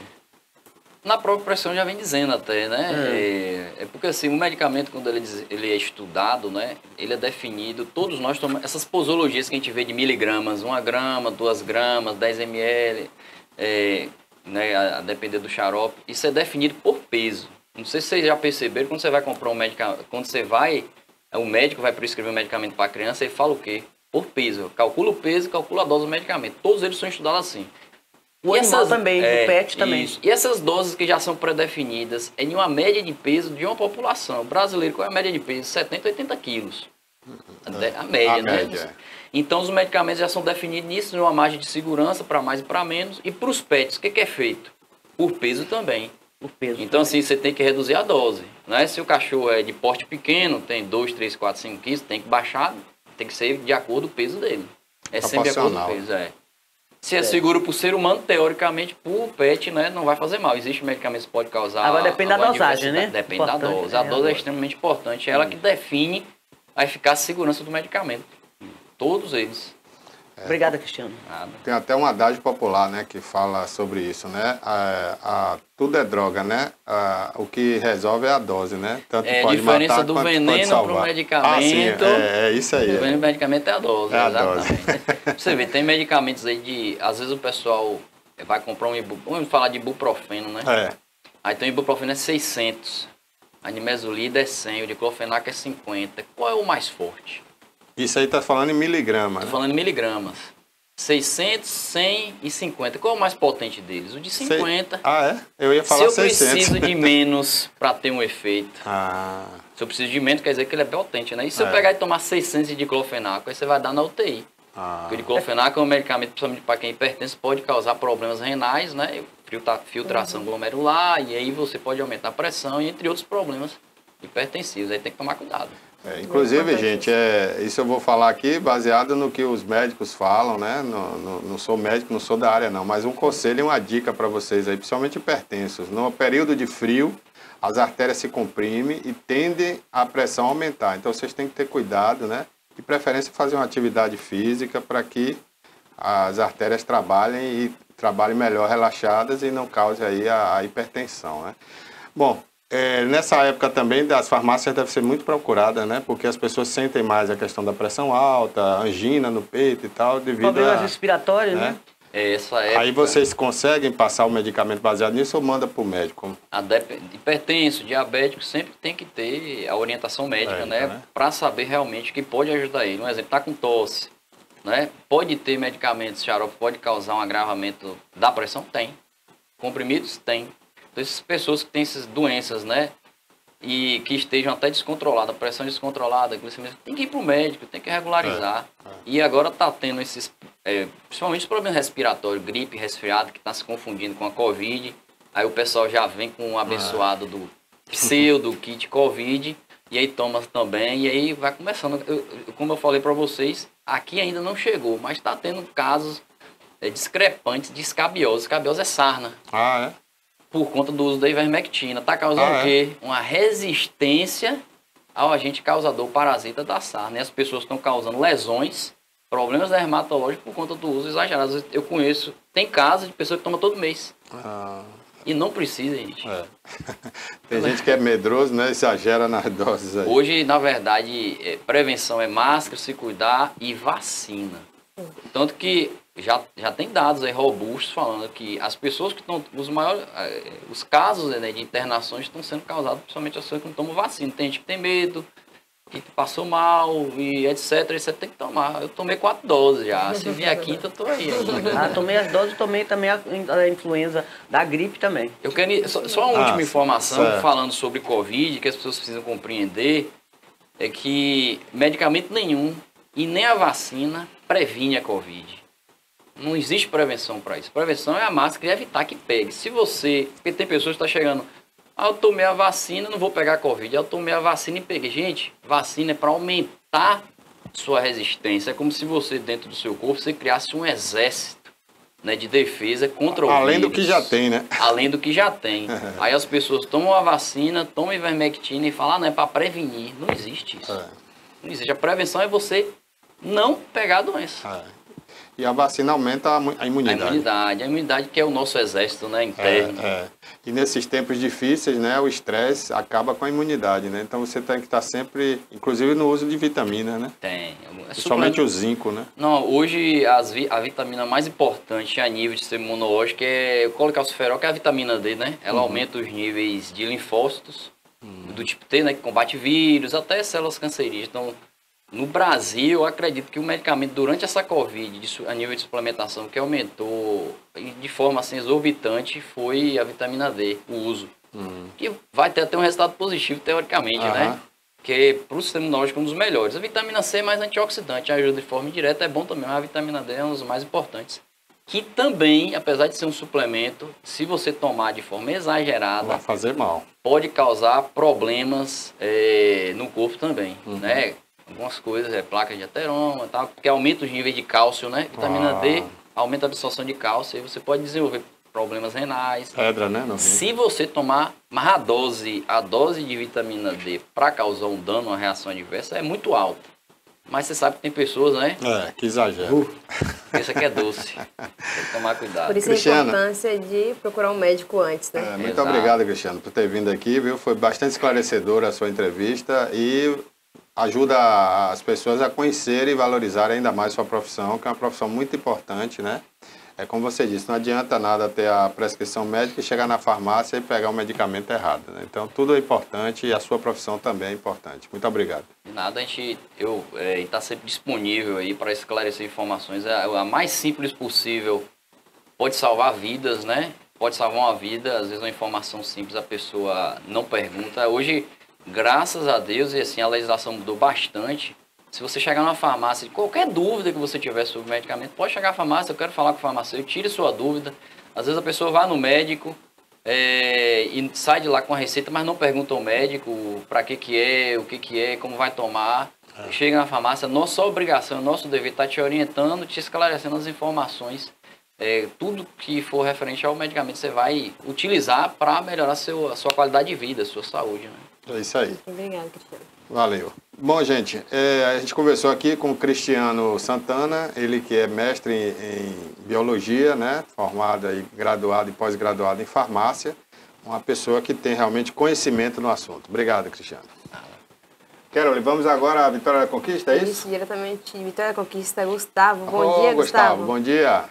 Na própria pressão já vem dizendo até, né? É, é porque assim, o medicamento, quando ele, ele é estudado, né? Ele é definido, todos nós tomamos essas posologias que a gente vê de miligramas, uma grama, duas gramas, dez mililitros, é, né? A, a depender do xarope, isso é definido por peso. Não sei se vocês já perceberam, quando você vai comprar um medicamento, quando você vai, o médico vai prescrever um medicamento para a criança, ele fala o quê? Por peso. Calcula o peso e calcula a dose do medicamento. Todos eles são estudados assim. O e animal essas, também, é, o pet também. Isso. E essas doses que já são pré-definidas é em uma média de peso de uma população. O brasileiro, qual é a média de peso? setenta, oitenta quilos. A, a média, a né? Média. Então, os medicamentos já são definidos nisso, numa margem de segurança, para mais e para menos. E para os pets, o que, que é feito? Por peso também. Por peso. Então, assim, você tem que reduzir a dose. Né? Se o cachorro é de porte pequeno, tem dois, três, quatro, cinco quilos, tem que baixar, tem que ser de acordo com o peso dele. É sempre de acordo com o peso, é. Se é, é seguro para o ser humano, teoricamente, para o pet, né, não vai fazer mal. Existem medicamentos que podem causar... Agora depende da dosagem, né? Depende importante, da dose. A é, dose é extremamente importante. É ela que define a eficácia e segurança do medicamento. Todos eles. É. Obrigado, Cristiano. Nada. Tem até um adágio popular, né, que fala sobre isso, né? A, a, tudo é droga, né? A, o que resolve é a dose, né? Tanto é pode a diferença matar, do quanto veneno pode salvar. para o medicamento. Ah, sim, é, é isso aí. O veneno do medicamento é a dose. É a exatamente. dose. Você vê, tem medicamentos aí de... Às vezes o pessoal vai comprar um... Ibu, vamos falar de ibuprofeno, né? É. Aí tem o ibuprofeno é seiscentos. A nimesulida é cem. O diclofenac é cinquenta. Qual é o mais forte? Isso aí tá falando em miligrama, Estou né? falando em miligramas. seiscentos, cem e cinquenta. Qual é o mais potente deles? O de cinquenta. Sei. Ah, é? Eu ia falar Se eu seiscentos. preciso de menos para ter um efeito. Ah, Se eu preciso de menos, quer dizer que ele é potente, né? E se É. eu pegar e tomar seiscentos de diclofenaco, aí você vai dar na U T I. ah. Porque o diclofenaco é um medicamento, principalmente para quem é hipertenso, pode causar problemas renais, né? Filtra- Filtração Uhum. glomerular, e aí você pode aumentar a pressão, e entre outros problemas hipertensivos. Aí tem que tomar cuidado. É, inclusive, gente, é, isso eu vou falar aqui baseado no que os médicos falam, né? No, no, não sou médico, não sou da área não, mas um conselho e uma dica para vocês aí, principalmente hipertensos. No período de frio, as artérias se comprimem e tendem a pressão a aumentar. Então, vocês têm que ter cuidado, né? De preferência, fazer uma atividade física para que as artérias trabalhem e trabalhem melhor relaxadas e não cause aí a, a hipertensão, né? Bom, É, nessa época também as farmácias devem ser muito procuradas, né? Porque as pessoas sentem mais a questão da pressão alta, angina no peito e tal, devido Problemas a... respiratórios, né? né? É essa época. Aí vocês conseguem passar o medicamento baseado nisso ou manda para o médico? A dep- hipertenso, diabético, sempre tem que ter a orientação médica, Médica, né? né? Para saber realmente o que pode ajudar ele. Um exemplo, tá com tosse, né? Pode ter medicamentos, xarope, pode causar um agravamento da pressão? Tem. Comprimidos? Tem. Então, essas pessoas que têm essas doenças, né? E que estejam até descontroladas, pressão descontrolada, glicemia, tem que ir para o médico, tem que regularizar. É, é. E agora está tendo esses, é, principalmente os problemas respiratórios, gripe, resfriado, que está se confundindo com a Covid. Aí o pessoal já vem com um abençoado do pseudo kit Covid, e aí toma também, e aí vai começando. Eu, eu- como eu falei para vocês, aqui ainda não chegou, mas está tendo casos é, discrepantes de escabiose. Escabiose é sarna, Ah, é? por conta do uso da ivermectina. Está causando Ah, é? o quê? Uma resistência ao agente causador parasita da sarna. E as pessoas estão causando lesões, problemas dermatológicos por conta do uso exagerado. Às vezes eu conheço, tem casos de pessoas que tomam todo mês. Ah, E não precisa, gente. é. Tem gente que é medroso, né? Exagera nas doses aí. Hoje, na verdade, é, prevenção é máscara, se cuidar e vacina. Tanto que já, já tem dados aí robustos falando que as pessoas que estão, os maiores, eh, os casos, né, de internações estão sendo causados principalmente as pessoas que não tomam vacina. Tem gente que tem medo, que passou mal e etc, etc, tem que tomar. Eu tomei quatro doses já, se vier a quinta eu tô aí ainda. Ah, tomei as doses, tomei também a, a influenza da gripe também. Eu quero, só, só uma Ah, última informação certo. falando sobre Covid, que as pessoas precisam compreender, é que medicamento nenhum e nem a vacina previne a Covid. Não existe prevenção para isso. Prevenção é a máscara e evitar que pegue. Se você... Porque tem pessoas que estão chegando... Ah, eu tomei a vacina, não vou pegar a Covid. Eu tomei a vacina e peguei. Gente, vacina é para aumentar sua resistência. É como se você, dentro do seu corpo, você criasse um exército, né, de defesa contra o Além do vírus. que já tem, né? Além do que já tem. Aí as pessoas tomam a vacina, tomam ivermectina e falam, ah, não, é para prevenir. Não existe isso. É. Não existe. A prevenção é você não pegar a doença. É. E a vacina aumenta a, mu- a A imunidade. imunidade. A imunidade que é o nosso exército, né, interno. É, é. E nesses tempos difíceis, né, o estresse acaba com a imunidade, né? Então você tem que estar sempre, inclusive no uso de vitaminas, né? Tem. É Principalmente super- o zinco, né? Não, hoje as vi- a vitamina mais importante a nível de sistema imunológico é o colecalciferol, que é a vitamina D, né? Ela Uhum. aumenta os níveis de linfócitos, do tipo T, né, que combate vírus, até células cancerígenas. Então, no Brasil, eu acredito que o medicamento durante essa Covid, de su- a nível de suplementação, que aumentou de forma assim, exorbitante, foi a vitamina D, o uso. Que vai ter até um resultado positivo, teoricamente, né? Aham. que para o sistema imunológico é um dos melhores. A vitamina C é mais antioxidante, ajuda de forma indireta, é bom também, mas a vitamina D é um dos mais importantes. Que também, apesar de ser um suplemento, se você tomar de forma exagerada, vai fazer mal. Pode causar problemas é, no corpo também, uhum. né? Algumas coisas, é placa de ateroma, tal, porque aumenta os níveis de cálcio, né? Vitamina ah. D aumenta a absorção de cálcio, e você pode desenvolver problemas renais. Pedra, né? No Se você tomar, mas a dose, a dose de vitamina D para causar um dano, uma reação adversa, é muito alta. Mas você sabe que tem pessoas, né? É, que exagero. Uh, isso aqui é doce. Tem que tomar cuidado. Por isso Cristiano, a importância de procurar um médico antes, né? É, muito Exato. Obrigado, Cristiano, por ter vindo aqui, viu? Foi bastante esclarecedora a sua entrevista e ajuda as pessoas a conhecerem e valorizarem ainda mais sua profissão, que é uma profissão muito importante, né? É como você disse, não adianta nada ter a prescrição médica e chegar na farmácia e pegar o medicamento errado, né? Então, tudo é importante e a sua profissão também é importante. Muito obrigado. De nada, a gente eu é, está sempre disponível aí para esclarecer informações. A, a mais simples possível pode salvar vidas, né? Pode salvar uma vida, às vezes uma informação simples a pessoa não pergunta. Hoje, graças a Deus, e assim, a legislação mudou bastante. Se você chegar numa farmácia, qualquer dúvida que você tiver sobre o medicamento, pode chegar à farmácia, eu quero falar com o farmacêutico, tire sua dúvida. Às vezes a pessoa vai no médico é, e sai de lá com a receita, mas não pergunta ao médico para que que é, o que que é, como vai tomar. É. Chega na farmácia, nossa obrigação, nosso dever está te orientando, te esclarecendo as informações. É, tudo que for referente ao medicamento você vai utilizar para melhorar seu, a sua qualidade de vida, a sua saúde. Né? É isso aí. Obrigada, Cristiano. Valeu. Bom, gente, é, a gente conversou aqui com o Cristiano Santana, ele que é mestre em, em biologia, né, formado e graduado e pós-graduado em farmácia, uma pessoa que tem realmente conhecimento no assunto. Obrigado, Cristiano. Carol, vamos agora à Vitória da Conquista, é isso? Isso, diretamente de Vitória da Conquista, Gustavo. Bom oh, dia, Gustavo. Gustavo. Bom dia.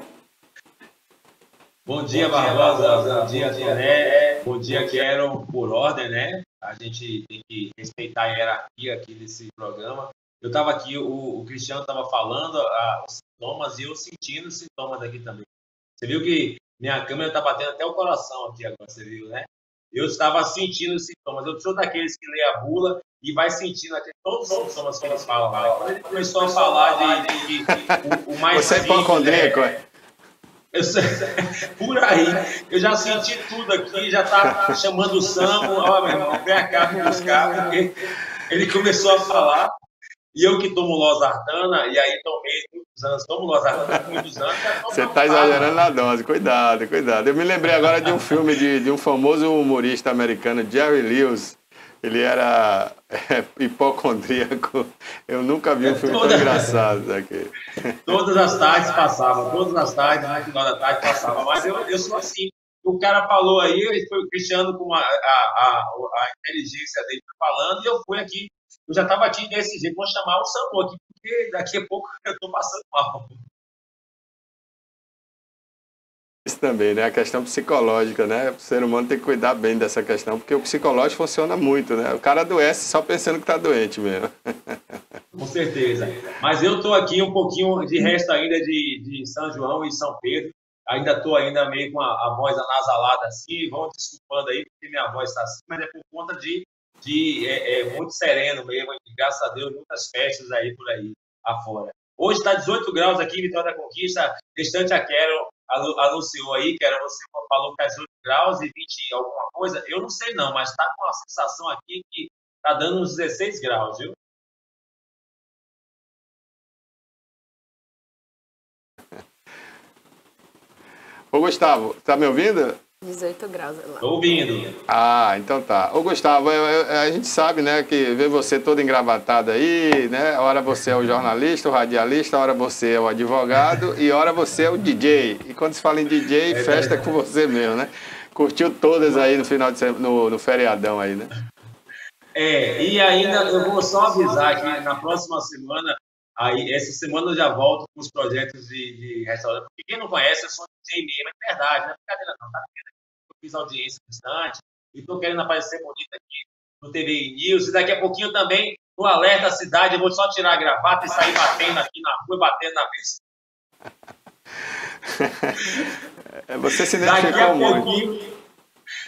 Bom dia, Barbosa. Bom dia, Toné. Bom dia, Carol, por ordem, né? A gente tem que respeitar a hierarquia aqui desse programa. Eu estava aqui, o, o Cristiano estava falando a, os sintomas e eu sentindo os sintomas aqui também. Você viu que minha câmera está batendo até o coração aqui agora, você viu, né? Eu estava sentindo os sintomas. Eu sou daqueles que lê a bula e vai sentindo aqui todos os sintomas que eles falam. Né? Quando ele começou a falar de, de, de o, o mais Você é hipocondríaco, é? Eu sei, por aí, eu já senti tudo aqui, já tá chamando o Samu, ó, meu irmão, vem cá me buscar, porque ele começou a falar, e eu que tomo losartana, e aí tomei muitos anos, tomo losartana muitos anos. Você está exagerando na dose, cuidado, cuidado. Eu me lembrei agora de um filme de, de um famoso humorista americano, Jerry Lewis. Ele era é, hipocondríaco. Eu nunca vi um filme toda, tão engraçado daqui. Todas as tardes passava, todas as tardes, no final da tarde passava. Mas eu, eu sou assim. O cara falou aí, foi o Cristiano com a, a, a, a inteligência dele falando, e eu fui aqui. Eu já estava aqui desse jeito. Vou chamar o Samu aqui, porque daqui a pouco eu estou passando mal. Isso também, né? A questão psicológica, né? O ser humano tem que cuidar bem dessa questão, porque o psicológico funciona muito, né? O cara adoece só pensando que está doente mesmo. Com certeza. Mas eu estou aqui um pouquinho de resto ainda de, de São João e São Pedro. Ainda estou ainda meio com a, a voz anasalada assim. Vão desculpando aí, porque minha voz está assim, mas é por conta de, de é, é, muito sereno mesmo. E, graças a Deus, muitas festas aí por aí afora. Hoje está dezoito graus aqui, Vitória da Conquista. Restante a Carol anunciou aí, que era você falou que está dezoito graus e vinte alguma coisa. Eu não sei não, mas está com a sensação aqui que está dando uns dezesseis graus, viu? Ô Gustavo, tá me ouvindo? dezoito graus lá. Tô ouvindo. Ah, então tá. Ô Gustavo, eu, eu, a gente sabe, né, que vê você todo engravatado aí, né? Ora você é o jornalista, o radialista, ora você é o advogado e ora você é o D J. E quando se fala em D J, é festa com você mesmo, né? Curtiu todas aí no final de semana, no, no feriadão aí, né? É, e ainda eu vou só avisar que na próxima semana, aí, essa semana eu já volto com os projetos de, de restaurante. Porque quem não conhece, eu sou D J mesmo, é verdade, não é brincadeira não, tá? Eu fiz audiência bastante e estou querendo aparecer bonito aqui no T V News. E daqui a pouquinho também, no Alerta Cidade, eu vou só tirar a gravata e sair batendo aqui na rua, batendo na mesa. Você se identificou muito.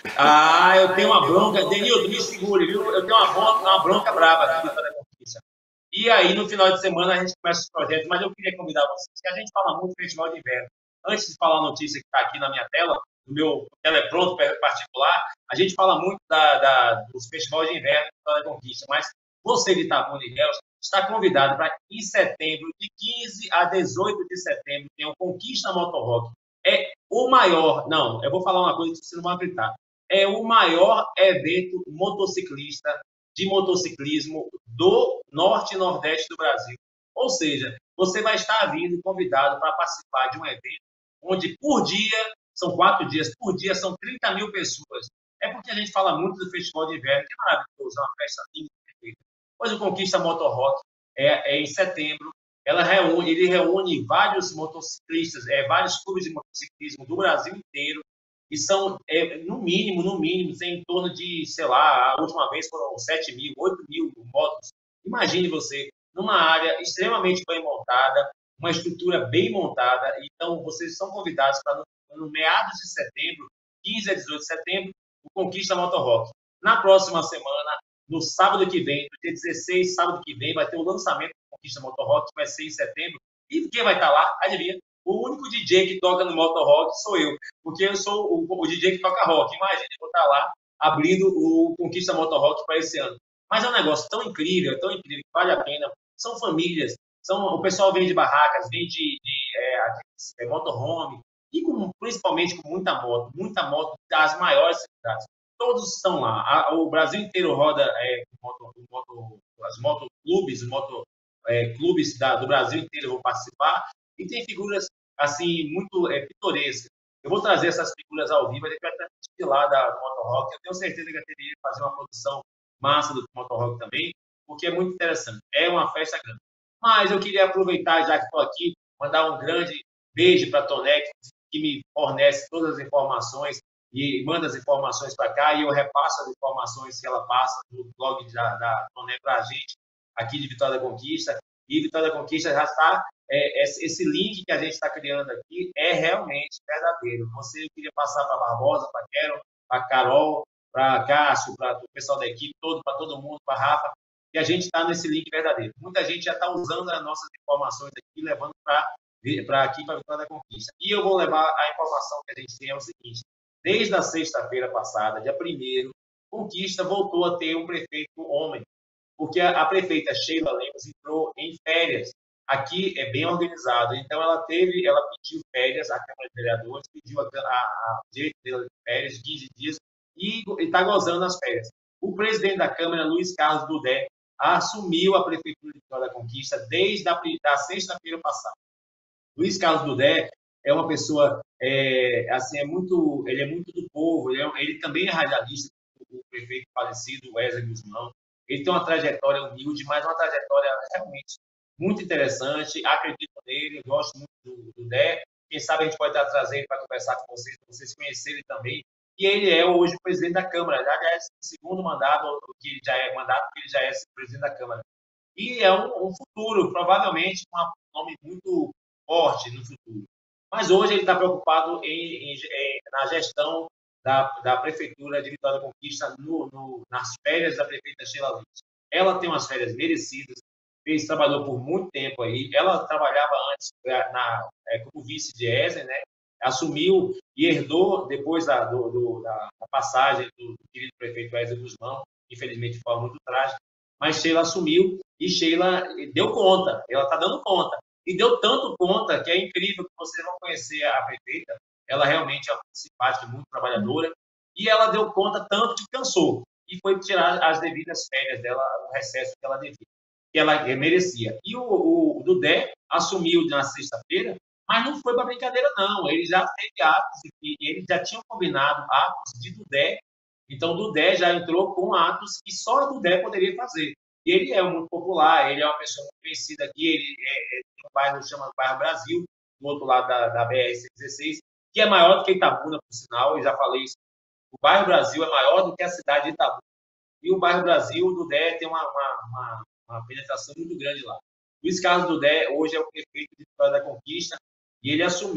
Ah, eu tenho uma bronca. Denilton, me segure, viu? Eu tenho uma bronca, uma bronca brava aqui do Vitória da Conquista. E aí, no final de semana, a gente começa esse projeto, mas eu queria convidar vocês, que a gente fala muito do Festival de Inverno. Antes de falar a notícia que está aqui na minha tela, no meu telepronto particular, a gente fala muito da, da, dos festivais de inverno da Conquista, mas você de Itabuna e Ilhéus está convidado para, em setembro, de quinze a dezoito de setembro, tem o Conquista Motorrock. É o maior, não, eu vou falar uma coisa que você não vai acreditar, é o maior evento motociclista de motociclismo do norte e nordeste do Brasil. Ou seja, você vai estar vindo convidado para participar de um evento onde por dia, são quatro dias, por dia são trinta mil pessoas. É porque a gente fala muito do Festival de Inverno, que é maravilhoso, é uma festa linda, perfeita. Pois o Conquista Motorrock é, é em setembro, ela reúne, ele reúne vários motociclistas, é, vários clubes de motociclismo do Brasil inteiro, e são, é, no mínimo, no mínimo, tem em torno de, sei lá, a última vez foram sete mil, oito mil motos. Imagine você, numa área extremamente bem montada, uma estrutura bem montada. Então, vocês são convidados para, no, no meados de setembro, quinze a dezoito de setembro, o Conquista Motorrock. Na próxima semana, no sábado que vem, no dia dezesseis, sábado que vem, vai ter o lançamento do Conquista Motorrock, que vai ser em setembro. E quem vai estar lá? Adivinha? O único D J que toca no Motorrock sou eu, porque eu sou o, o D J que toca rock. Imagina, eu vou estar lá abrindo o Conquista Motorrock para esse ano. Mas é um negócio tão incrível, tão incrível, que vale a pena. São famílias, são, o pessoal vem de barracas, vem de, de é, é, motorhome, e com, principalmente com muita moto, muita moto das maiores cidades. Todos estão lá. A, o Brasil inteiro roda é, moto, moto, as motoclubes, os motoclubes é, do Brasil inteiro vão participar, e tem figuras assim, muito é, pitorescas. Eu vou trazer essas figuras ao vivo, a gente vai até lá da, do Motorrock. Eu tenho certeza que eu teria que fazer uma produção massa do Motorrock também, porque é muito interessante. É uma festa grande. Mas eu queria aproveitar, já que estou aqui, mandar um grande beijo para a Toné, que me fornece todas as informações e manda as informações para cá, e eu repasso as informações que ela passa no blog da, da Toné para a gente, aqui de Vitória da Conquista. E Vitória da Conquista já está, é, esse link que a gente está criando aqui é realmente verdadeiro. Você queria passar para a Barbosa, para a Carol, para a Carol, para Cássio, para o pessoal da equipe, todo, para todo mundo, para a Rafa, que a gente está nesse link verdadeiro. Muita gente já está usando as nossas informações aqui, levando para aqui, para a Vitória da Conquista. E eu vou levar a informação que a gente tem é o seguinte: desde a sexta-feira passada, dia primeiro, Conquista voltou a ter um prefeito homem, porque a, a prefeita Sheila Lemos entrou em férias. Aqui é bem organizado, então ela teve, ela pediu férias, a Câmara de Vereadores pediu a, a, a direito dela de férias, de quinze dias, e está gozando as férias. O presidente da Câmara, Luiz Carlos Dudé, assumiu a Prefeitura de Vitória da Conquista desde a da sexta-feira passada. Luiz Carlos Dudé é uma pessoa, é, assim, é muito, ele é muito do povo, ele, é, ele também é radialista, o prefeito falecido, Wesley Guzmão. Ele tem uma trajetória humilde, mas uma trajetória realmente muito interessante. Acredito nele, gosto muito do Dudé. Quem sabe a gente pode estar trazendo para conversar com vocês, para vocês conhecerem também. E ele é hoje o presidente da Câmara, já é o segundo mandato, que ele já é mandato, que ele já é presidente da Câmara. E é um, um futuro, provavelmente, com um nome muito forte no futuro. Mas hoje ele está preocupado em, em, em, na gestão da, da Prefeitura de Vitória da Conquista no, no, nas férias da prefeita Sheila Lemos. Ela tem umas férias merecidas, fez, trabalhou por muito tempo aí. Ela trabalhava antes na, é, como vice de Ezen, né? Assumiu e herdou, depois da, do, do, da, da passagem do, do querido prefeito Wesley Guzmão, infelizmente de forma muito trágica, mas Sheila assumiu e Sheila deu conta, ela está dando conta. E deu tanto conta que é incrível que vocês vão conhecer a prefeita, ela realmente é uma simpática, muito trabalhadora, e ela deu conta tanto que cansou, e foi tirar as devidas férias dela, o recesso que ela devia, que ela merecia. E o, o, o Dudé assumiu na sexta-feira, mas não foi para brincadeira, não. Ele já teve atos, e eles já tinham combinado atos de Dudé, então o Dudé já entrou com atos que só a Dudé poderia fazer. E ele é muito popular, ele é uma pessoa muito conhecida aqui, ele é, é um bairro, chama Bairro Brasil, do outro lado da, da B R cento e dezesseis, que é maior do que Itabuna, por sinal, eu já falei isso. O Bairro Brasil é maior do que a cidade de Itabuna. E o Bairro Brasil, o Dudé, tem uma, uma, uma, uma penetração muito grande lá. Luiz Carlos Dudé, hoje é o prefeito de Vitória da Conquista, e ele assumiu,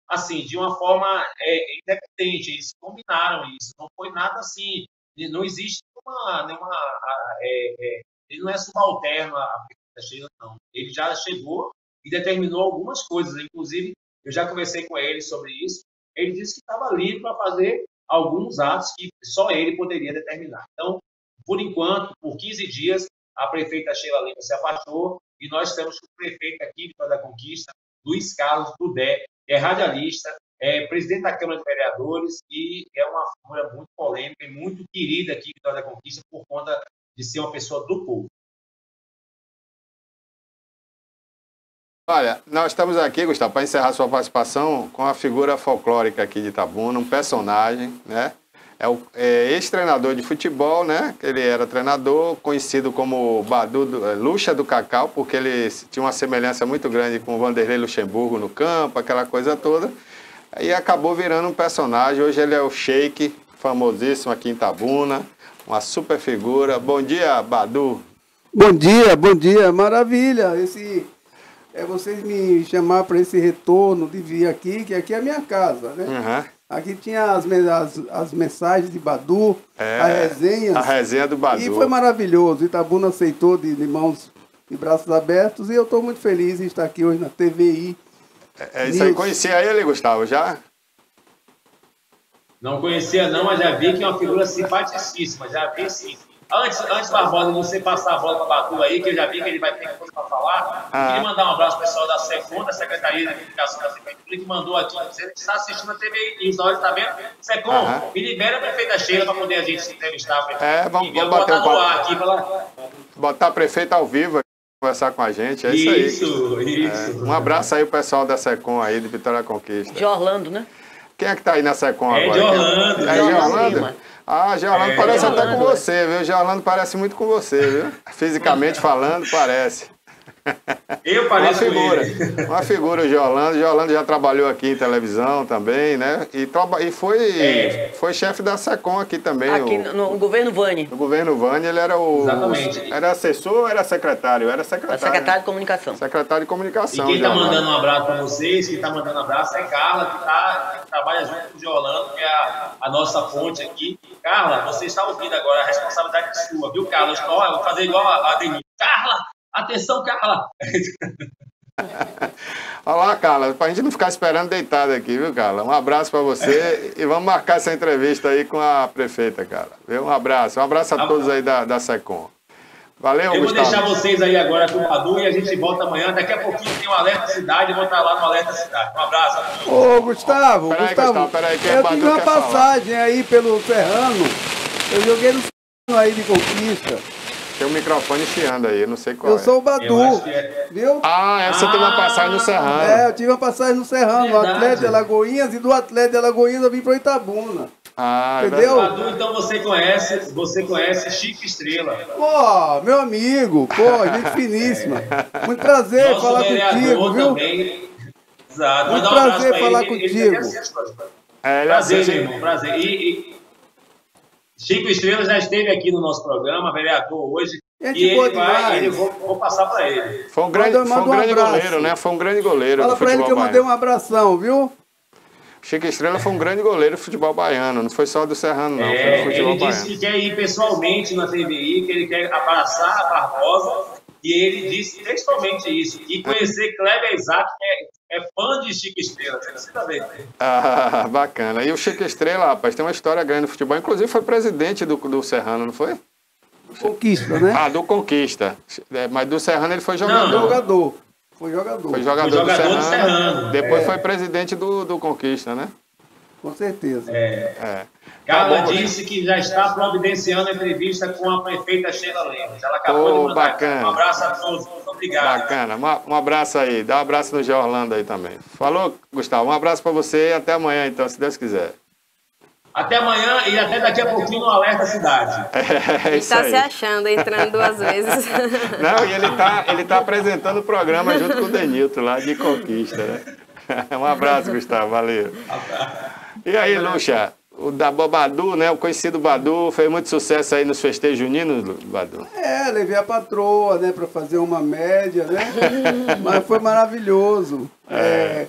assim, de uma forma é, independente. Eles combinaram isso. Não foi nada assim. Não existe uma... nenhuma é, é, ele não é subalterno à prefeita Sheila, não. Ele já chegou e determinou algumas coisas. Inclusive, eu já conversei com ele sobre isso. Ele disse que estava livre para fazer alguns atos que só ele poderia determinar. Então, por enquanto, por quinze dias, a prefeita Sheila Lima se afastou e nós temos o prefeito aqui, Vitória da Conquista, Luiz Carlos Budé, que é radialista, é presidente da Câmara de Vereadores e é uma figura muito polêmica e muito querida aqui, Vitória da Conquista, por conta de ser uma pessoa do povo. Olha, nós estamos aqui, Gustavo, para encerrar sua participação com a figura folclórica aqui de Itabuna, um personagem, né? É o é, ex-treinador de futebol, né? Ele era treinador, conhecido como Badu, do, é, Lucha do Cacau, porque ele tinha uma semelhança muito grande com o Vanderlei Luxemburgo no campo, aquela coisa toda. E acabou virando um personagem. Hoje ele é o Sheik, famosíssimo aqui em Itabuna, uma super figura. Bom dia, Badu. Bom dia, bom dia, maravilha. Esse... É vocês me chamar para esse retorno de vir aqui, que aqui é a minha casa, né? Uhum. Aqui tinha as, as, as mensagens de Badu, É, as resenhas. a resenha do Badu. E foi maravilhoso. Itabuna aceitou de, de mãos e braços abertos e eu estou muito feliz em estar aqui hoje na T V I. É, é isso aí. Conhecia ele, Gustavo, já? Não conhecia não, mas já vi que é uma figura simpaticíssima, já vi sim. Antes, antes Barbosa, você passar a bola para o Badu aí, que eu já vi que ele vai ter coisa para falar, ah. eu queria mandar um abraço para o pessoal da SECOM, da Secretaria de Comunicação da Prefeitura, que mandou aqui, você está assistindo a T V I News, na hora que está vendo, SECOM, ah. me libera a prefeita Sheila para poder a gente se entrevistar. É, vamos, vamos botar bater no ar aqui para ela... Botar a prefeita ao vivo aqui, conversar com a gente, é isso, isso aí. Isso, isso. É, um abraço aí o pessoal da SECOM aí, de Vitória da Conquista. De Orlando, né? Quem é que tá aí na SECOM é agora? De Orlando, é de Orlando. Orlando? Ah, Georlando é, parece até com você, viu? Georlando parece muito com você, viu? Fisicamente falando, parece. Eu pareço uma figura, com ele. Uma figura, o Georlando. Georlando já trabalhou aqui em televisão também, né? E, traba... e foi, é. foi chefe da SECOM aqui também. Aqui o... no, no governo Vani. No governo Vani, ele era o... Exatamente. Era assessor ou era secretário? Era secretário. Era secretário de comunicação. Secretário de comunicação. E quem está mandando um abraço para vocês, quem está mandando um abraço é Carla, que, tá, que trabalha junto com o Georlando, que é a, a nossa fonte aqui. Carla, você está ouvindo agora, a responsabilidade é sua, viu, Carla? Eu estou, eu vou fazer igual a, a Denise. Carla! Atenção, Carla! Olha lá, Carla, pra gente não ficar esperando deitado aqui, viu, Carla? Um abraço para você e vamos marcar essa entrevista aí com a prefeita, cara. Viu? Um abraço. Um abraço a tá todos aí da, da SECOM. Valeu, Eu Gustavo. vou deixar vocês aí agora com o Badu e a gente volta amanhã. Daqui a pouquinho tem o Alerta Cidade, eu vou estar lá no Alerta Cidade. Um abraço a todos. Ô, Gustavo, peraí, Gustavo, Gustavo peraí, que eu Badu tive uma quer passagem falar. aí pelo Serrano. Eu joguei no Serrano aí de Conquista. Tem um microfone chiando aí, eu não sei qual eu é. Eu sou o Badu, é... viu? Ah, essa ah, tem uma passagem no Serrano. É, eu tive uma passagem no Serrano, do Atlético de Alagoinhas, e do Atlético de Alagoinhas eu vim para Itabuna. Ah, entendeu? É Badu, então você conhece, você conhece Chico Estrela. Pô, meu amigo, pô, gente finíssima. Muito prazer Nosso falar contigo, viu? Também. Exato. Muito um prazer falar ele, contigo. Ele é, prazer, assiste... meu irmão, prazer. E, e Chico Estrela já esteve aqui no nosso programa, vereador hoje. Gente e boa ele vai, demais. ele, vou, vou passar para ele. Foi um grande, foi um grande um goleiro, né? Foi um grande goleiro. Fala para ele que eu mandei um abração, viu? Chico Estrela foi um grande goleiro do futebol baiano, não foi só do Serrano, não. É, foi do futebol ele disse baiano. que quer ir pessoalmente na T V I, que ele quer abraçar a Barbosa, e ele disse textualmente isso, e conhecer Kleber Isaac, que é, é fã de Chico Estrela, você precisa ver. Ah, bacana. E o Chico Estrela, rapaz, tem uma história grande no futebol, inclusive foi presidente do, do Serrano, não foi? Conquista, né? Ah, do Conquista. Mas do Serrano ele foi jogador. Não, jogador. Foi jogador. Foi jogador, foi jogador do, do Serrano, Serrano. Depois é. foi presidente do, do Conquista, né? Com certeza. É. é. Carla tá bom, disse né? que já está providenciando a entrevista com a prefeita Sheila Lemos. Ela acabou oh, de mandar. Bacana. Um abraço a todos. Muito obrigado. Bacana. Um, um abraço aí. Dá um abraço no Georlando aí também. Falou, Gustavo. Um abraço para você e até amanhã, então, se Deus quiser. Até amanhã e até daqui a pouquinho no Alerta Cidade. É, ele está se achando, entrando duas vezes. Não, e ele está ele tá apresentando o programa junto com o Denilton lá de Conquista, né? Um abraço, Gustavo, valeu. E aí, Lucha, o da Badu, né? O conhecido Badu, fez muito sucesso aí nos festejos juninos, Badu? É, levei a patroa, né, para fazer uma média, né? Mas foi maravilhoso. É. É,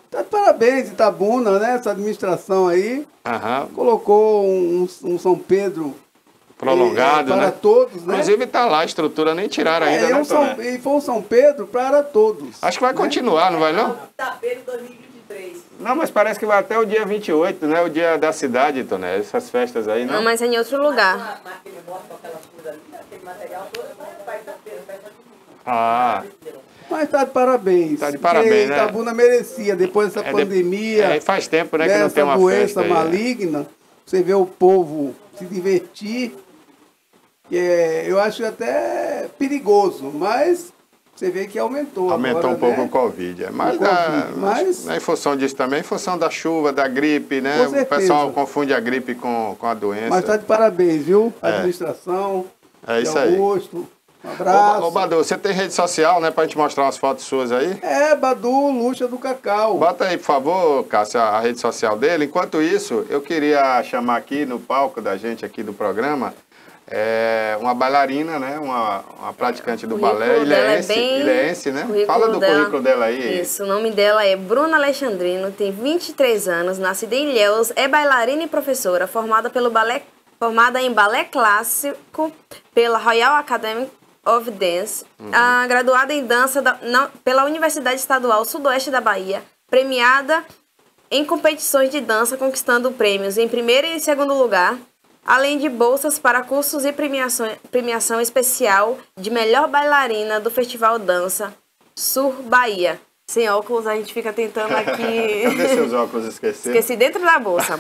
Tá de parabéns, Itabuna, né? Essa administração aí. Aham. Colocou um, um São Pedro Prolongado, eh, para né? todos, né? Inclusive tá lá, a estrutura nem tiraram ainda, É, né, um São, Toné? e foi um São Pedro para todos. Acho que vai continuar, não vai não? Quinta-feira de dois mil e vinte e três. Não, mas parece que vai até o dia vinte e oito, né? O dia da cidade, Toné. Essas festas aí, não? Não, mas é em outro lugar. Mas aquele moto com aquelas coisas ali, aquele material todo, vai quinta-feira, festa de Ah, Mas tá de parabéns. Tá de parabéns, porque né? Itabuna merecia, depois dessa é de- pandemia, é, faz tempo, né, que não dessa tem uma doença festa aí, né? maligna, você vê o povo se divertir. Que é, eu acho até perigoso, mas você vê que aumentou. Aumentou agora, um pouco né? o Covid. é. Mas, O Covid, ah, mas- em função disso também, em função da chuva, da gripe, né? Com O certeza. pessoal confunde a gripe com, com a doença. Mas tá de parabéns, viu? É. Administração. É isso de aí. Augusto. Um Ô, abraço. ô, Badu, você tem rede social, né? Pra gente mostrar umas fotos suas aí? É, Badu Luxa do Cacau. Bota aí, por favor, Cássio, a rede social dele. Enquanto isso, eu queria chamar aqui no palco da gente aqui do programa é, uma bailarina, né? Uma, uma praticante do O currículo balé, dela é ilhéense, bem- ilhéense, né? currículo Fala do dela- currículo dela aí. Isso, o nome dela é Bruna Alexandrino, tem vinte e três anos, nascida em Ilhéus, é bailarina e professora, formada, pelo balé, formada em balé clássico pela Royal Academy of Dance, Uhum. ah, graduada em dança da- na- pela Universidade Estadual Sudoeste da Bahia, premiada em competições de dança, conquistando prêmios em primeiro e segundo lugar, além de bolsas para cursos e premiação, premiação especial de melhor bailarina do Festival Dança Sur Bahia. Sem óculos, a gente fica tentando aqui... Cadê seus óculos? Esqueci. Esqueci dentro da bolsa.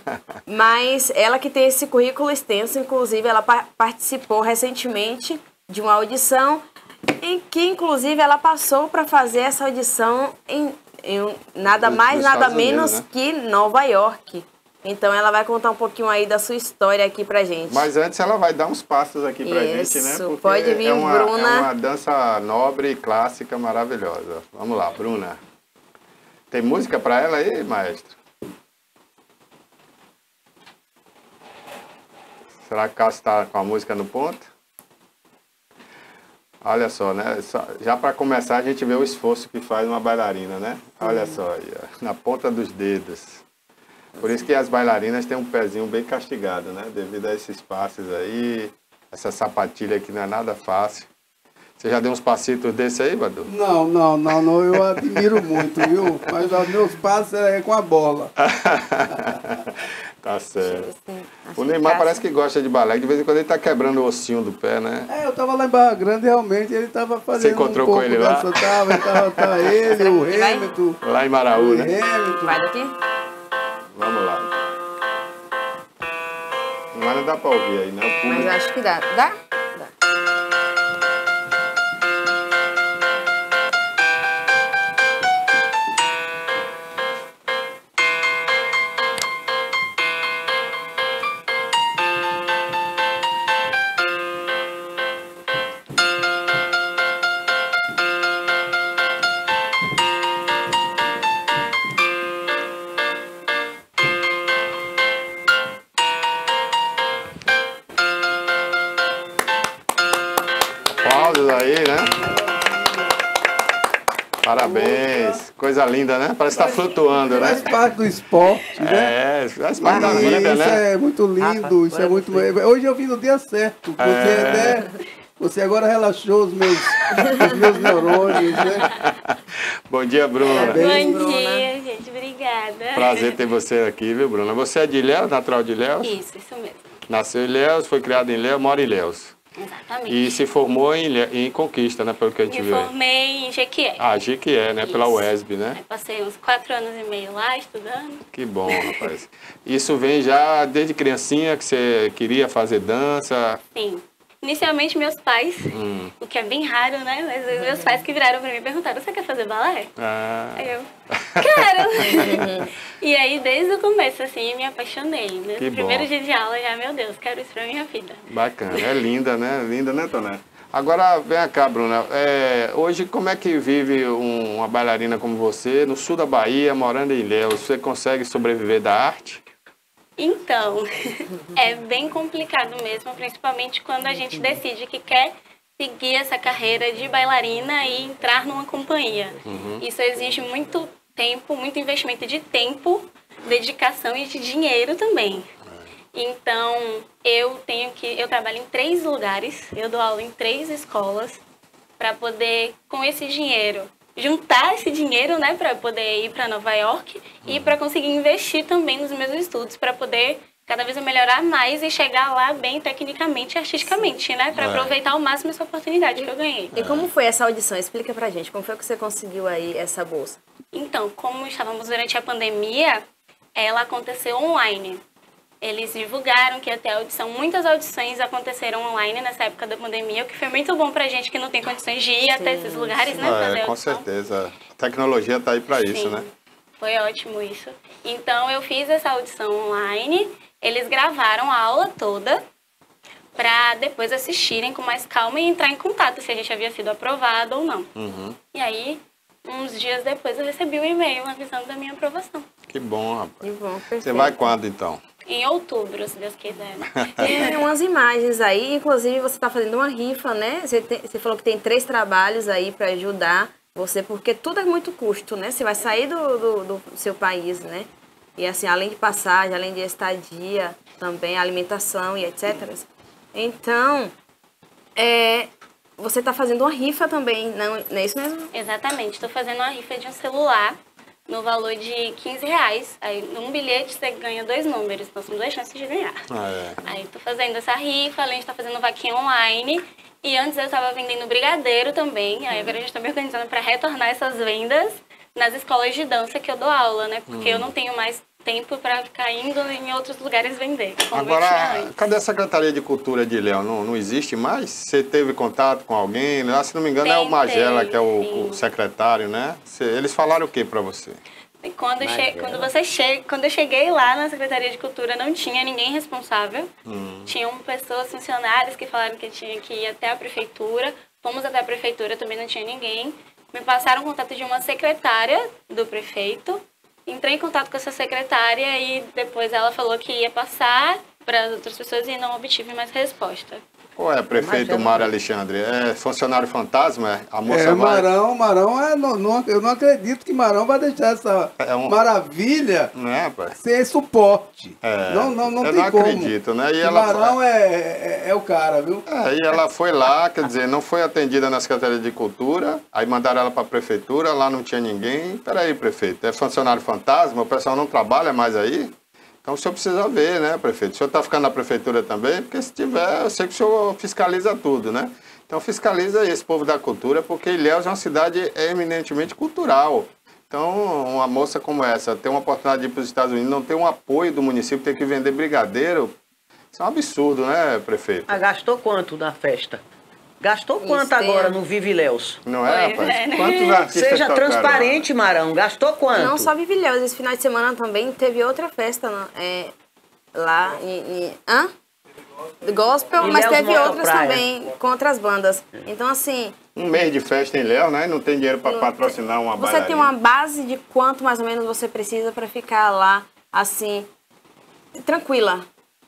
Mas ela que tem esse currículo extenso, inclusive ela pa- participou recentemente de uma audição em que, inclusive, ela passou para fazer essa audição em, em um- nada Nos- mais, nos nada Estados Unidos, menos né? que Nova York. Então ela vai contar um pouquinho aí da sua história aqui pra gente. Mas antes ela vai dar uns passos aqui pra gente, né? Isso, Porque pode vir, é uma, Bruna. É uma dança nobre, clássica, maravilhosa. Vamos lá, Bruna. Tem música pra ela aí, maestro? Será que o Cássio está com a música no ponto? Olha só, né? Só- Já para começar a gente vê o esforço que faz uma bailarina, né? Olha só aí, ó, na ponta dos dedos. Por isso que as bailarinas têm um pezinho bem castigado, né? Devido a esses passos aí, essa sapatilha que não é nada fácil. Você já deu uns passitos desse aí, Badu? Não, não, não, não, eu admiro muito, viu? Mas os meus passos é com a bola. Tá certo. Assim, acho O que Neymar Cássio- parece que gosta de balé, de vez em quando ele tá quebrando o ossinho do pé, né? É, eu tava lá em Barra Grande, realmente, ele tava fazendo encontrou um com pouco ele lá? dessa, tava, ele tava, tá ele, o Vai? Hamilton, Lá em Maraú, o né? Hamilton. Vai daqui? Vamos lá. Mas não dá pra ouvir aí, né? O Mas público... eu acho que dá. Dá? Dá. Aplausos aí, né? Parabéns. Coisa linda, né? Parece que tá flutuando, Faz né? parte do esporte, né? É, faz parte da E vida, isso né? é muito lindo, isso é muito... Hoje eu vim no dia certo, porque É. até... Você agora relaxou os meus, os meus neurônios, né? Bom dia, Bruna. Parabéns. Bom Bruna. dia, gente. Obrigada. Prazer ter você aqui, viu, Bruna? Você é de Ilhéus, natural de Ilhéus? Isso, isso mesmo. Nasceu em Ilhéus, foi criado em Ilhéus, mora em Ilhéus. Exatamente. E se formou em, Ilhéus- em Conquista, né? Pelo que a gente Me viu aí. formei em Jequié. Ah, Jequié, né? Pela Isso. U E S B, né? Aí passei uns quatro anos e meio lá estudando. Que bom, rapaz. Isso vem já desde criancinha que você queria fazer dança. Sim. Inicialmente meus pais, Hum. o que é bem raro, né? Mas os meus pais que viraram pra mim e perguntaram, você quer fazer balé? Ah, Aí eu, quero! E aí, desde o começo, assim, me apaixonei. No Que primeiro bom. dia de aula, já, meu Deus, quero isso pra minha vida. bacana. É linda, né? Linda, né, Toné? Agora, vem cá, Bruna. É, hoje, como é que vive um- uma bailarina como você, no sul da Bahia, morando em Ilhéus? Você consegue sobreviver da arte? Então, é bem complicado mesmo, principalmente quando a gente decide que quer seguir essa carreira de bailarina e entrar numa companhia. Isso exige muito tempo, muito investimento de tempo, dedicação e de dinheiro também. Então, eu tenho que... Eu trabalho em três lugares, eu dou aula em três escolas para poder, com esse dinheiro, juntar esse dinheiro, né, para poder ir para Nova York e para conseguir investir também nos meus estudos, para poder cada vez melhorar mais e chegar lá bem tecnicamente e artisticamente, né, para É. aproveitar ao máximo essa oportunidade que eu ganhei. E como foi essa audição? Explica pra gente, como foi que você conseguiu aí essa bolsa? Então, como estávamos durante a pandemia, ela aconteceu online. Eles divulgaram que ia ter audição. Muitas audições aconteceram online nessa época da pandemia, o que foi muito bom pra gente que não tem condições de ir até esses lugares, né? fazer É, com audição. certeza. A tecnologia está aí para isso, Sim, né? foi ótimo isso. Então, eu fiz essa audição online, eles gravaram a aula toda para depois assistirem com mais calma e entrar em contato se a gente havia sido aprovado ou não. Uhum. E aí, uns dias depois, eu recebi um e-mail avisando da minha aprovação. Que bom, rapaz. Que bom, perfeito. Você vai quando, então? Em outubro, se Deus quiser. Tem umas imagens aí, inclusive você está fazendo uma rifa, né? Você, tem- você falou que tem três trabalhos aí para ajudar você, porque tudo é muito custo, né? Você vai sair do, do, do seu país, né? E assim, além de passagem, além de estadia, também alimentação e etcétera. Então, é, você está fazendo uma rifa também, não, não é isso mesmo? Exatamente, estou fazendo uma rifa de um celular no valor de quinze reais. Aí, num bilhete, você ganha dois números, então são duas chances de ganhar. Ah, é. Aí, estou fazendo essa rifa, além de estar fazendo vaquinha online. E antes eu estava vendendo brigadeiro também. Aí, agora a gente está me organizando para retornar essas vendas nas escolas de dança que eu dou aula, né? Porque eu não tenho mais tempo para ficar indo em outros lugares vender, como eu tinha Agora, antes. cadê a Secretaria de Cultura de Ilhéus? Não, não existe mais? Você teve contato com alguém? Lá, se não me engano, é o Tentei, Magela, que é o, sim. o secretário, né? Cê- Eles falaram o que para você? E quando, eu che... Magela. quando, você che... quando eu cheguei lá na Secretaria de Cultura, não tinha ninguém responsável. Tinham pessoas, funcionários, que falaram que tinha que ir até a prefeitura. Fomos até a prefeitura, também não tinha ninguém. Me passaram o contato de uma secretária do prefeito. Entrei em contato com essa secretária e depois ela falou que ia passar para as outras pessoas e não obtive mais resposta. Qual é, prefeito Magela. Mário Alexandre? É funcionário fantasma? É? A moça É, vai... Marão, Marão, é, não, não- eu não acredito que Marão vai deixar essa É um- maravilha Não é, rapaz? sem suporte. É, não, não, não eu tem não como. acredito, né? E Que ela- Marão é, é, é o cara, viu? Aí ela foi lá, quer dizer, não foi atendida na Secretaria de Cultura, aí mandaram ela para a prefeitura, lá não tinha ninguém. Peraí, prefeito, é funcionário fantasma? O pessoal não trabalha mais aí? Então o senhor precisa ver, né, prefeito? O senhor está ficando na prefeitura também? Porque se tiver, eu sei que o senhor fiscaliza tudo, né? Então fiscaliza esse povo da cultura, porque Ilhéus é uma cidade eminentemente cultural. Então, uma moça como essa, ter uma oportunidade de ir para os Estados Unidos, não ter um apoio do município, ter que vender brigadeiro, isso é um absurdo, né, prefeito? Ah, gastou quanto na festa? Gastou quanto Isso, tem- agora no Vive Ilhéus? Não é, Pois rapaz? é, né? Quantos artistas Seja tocaram lá? transparente, Marão. Gastou quanto? Não só Vivilhéus, esse final de semana também teve outra festa não, é, lá em... em hã? Gospel, mas Ilhéus teve Moto outras Praia. também com outras bandas. Então, assim, Um mês de festa em Léo, né? Não tem dinheiro para patrocinar uma você tem bailarina. uma base de quanto mais ou menos você precisa para ficar lá, assim, tranquila.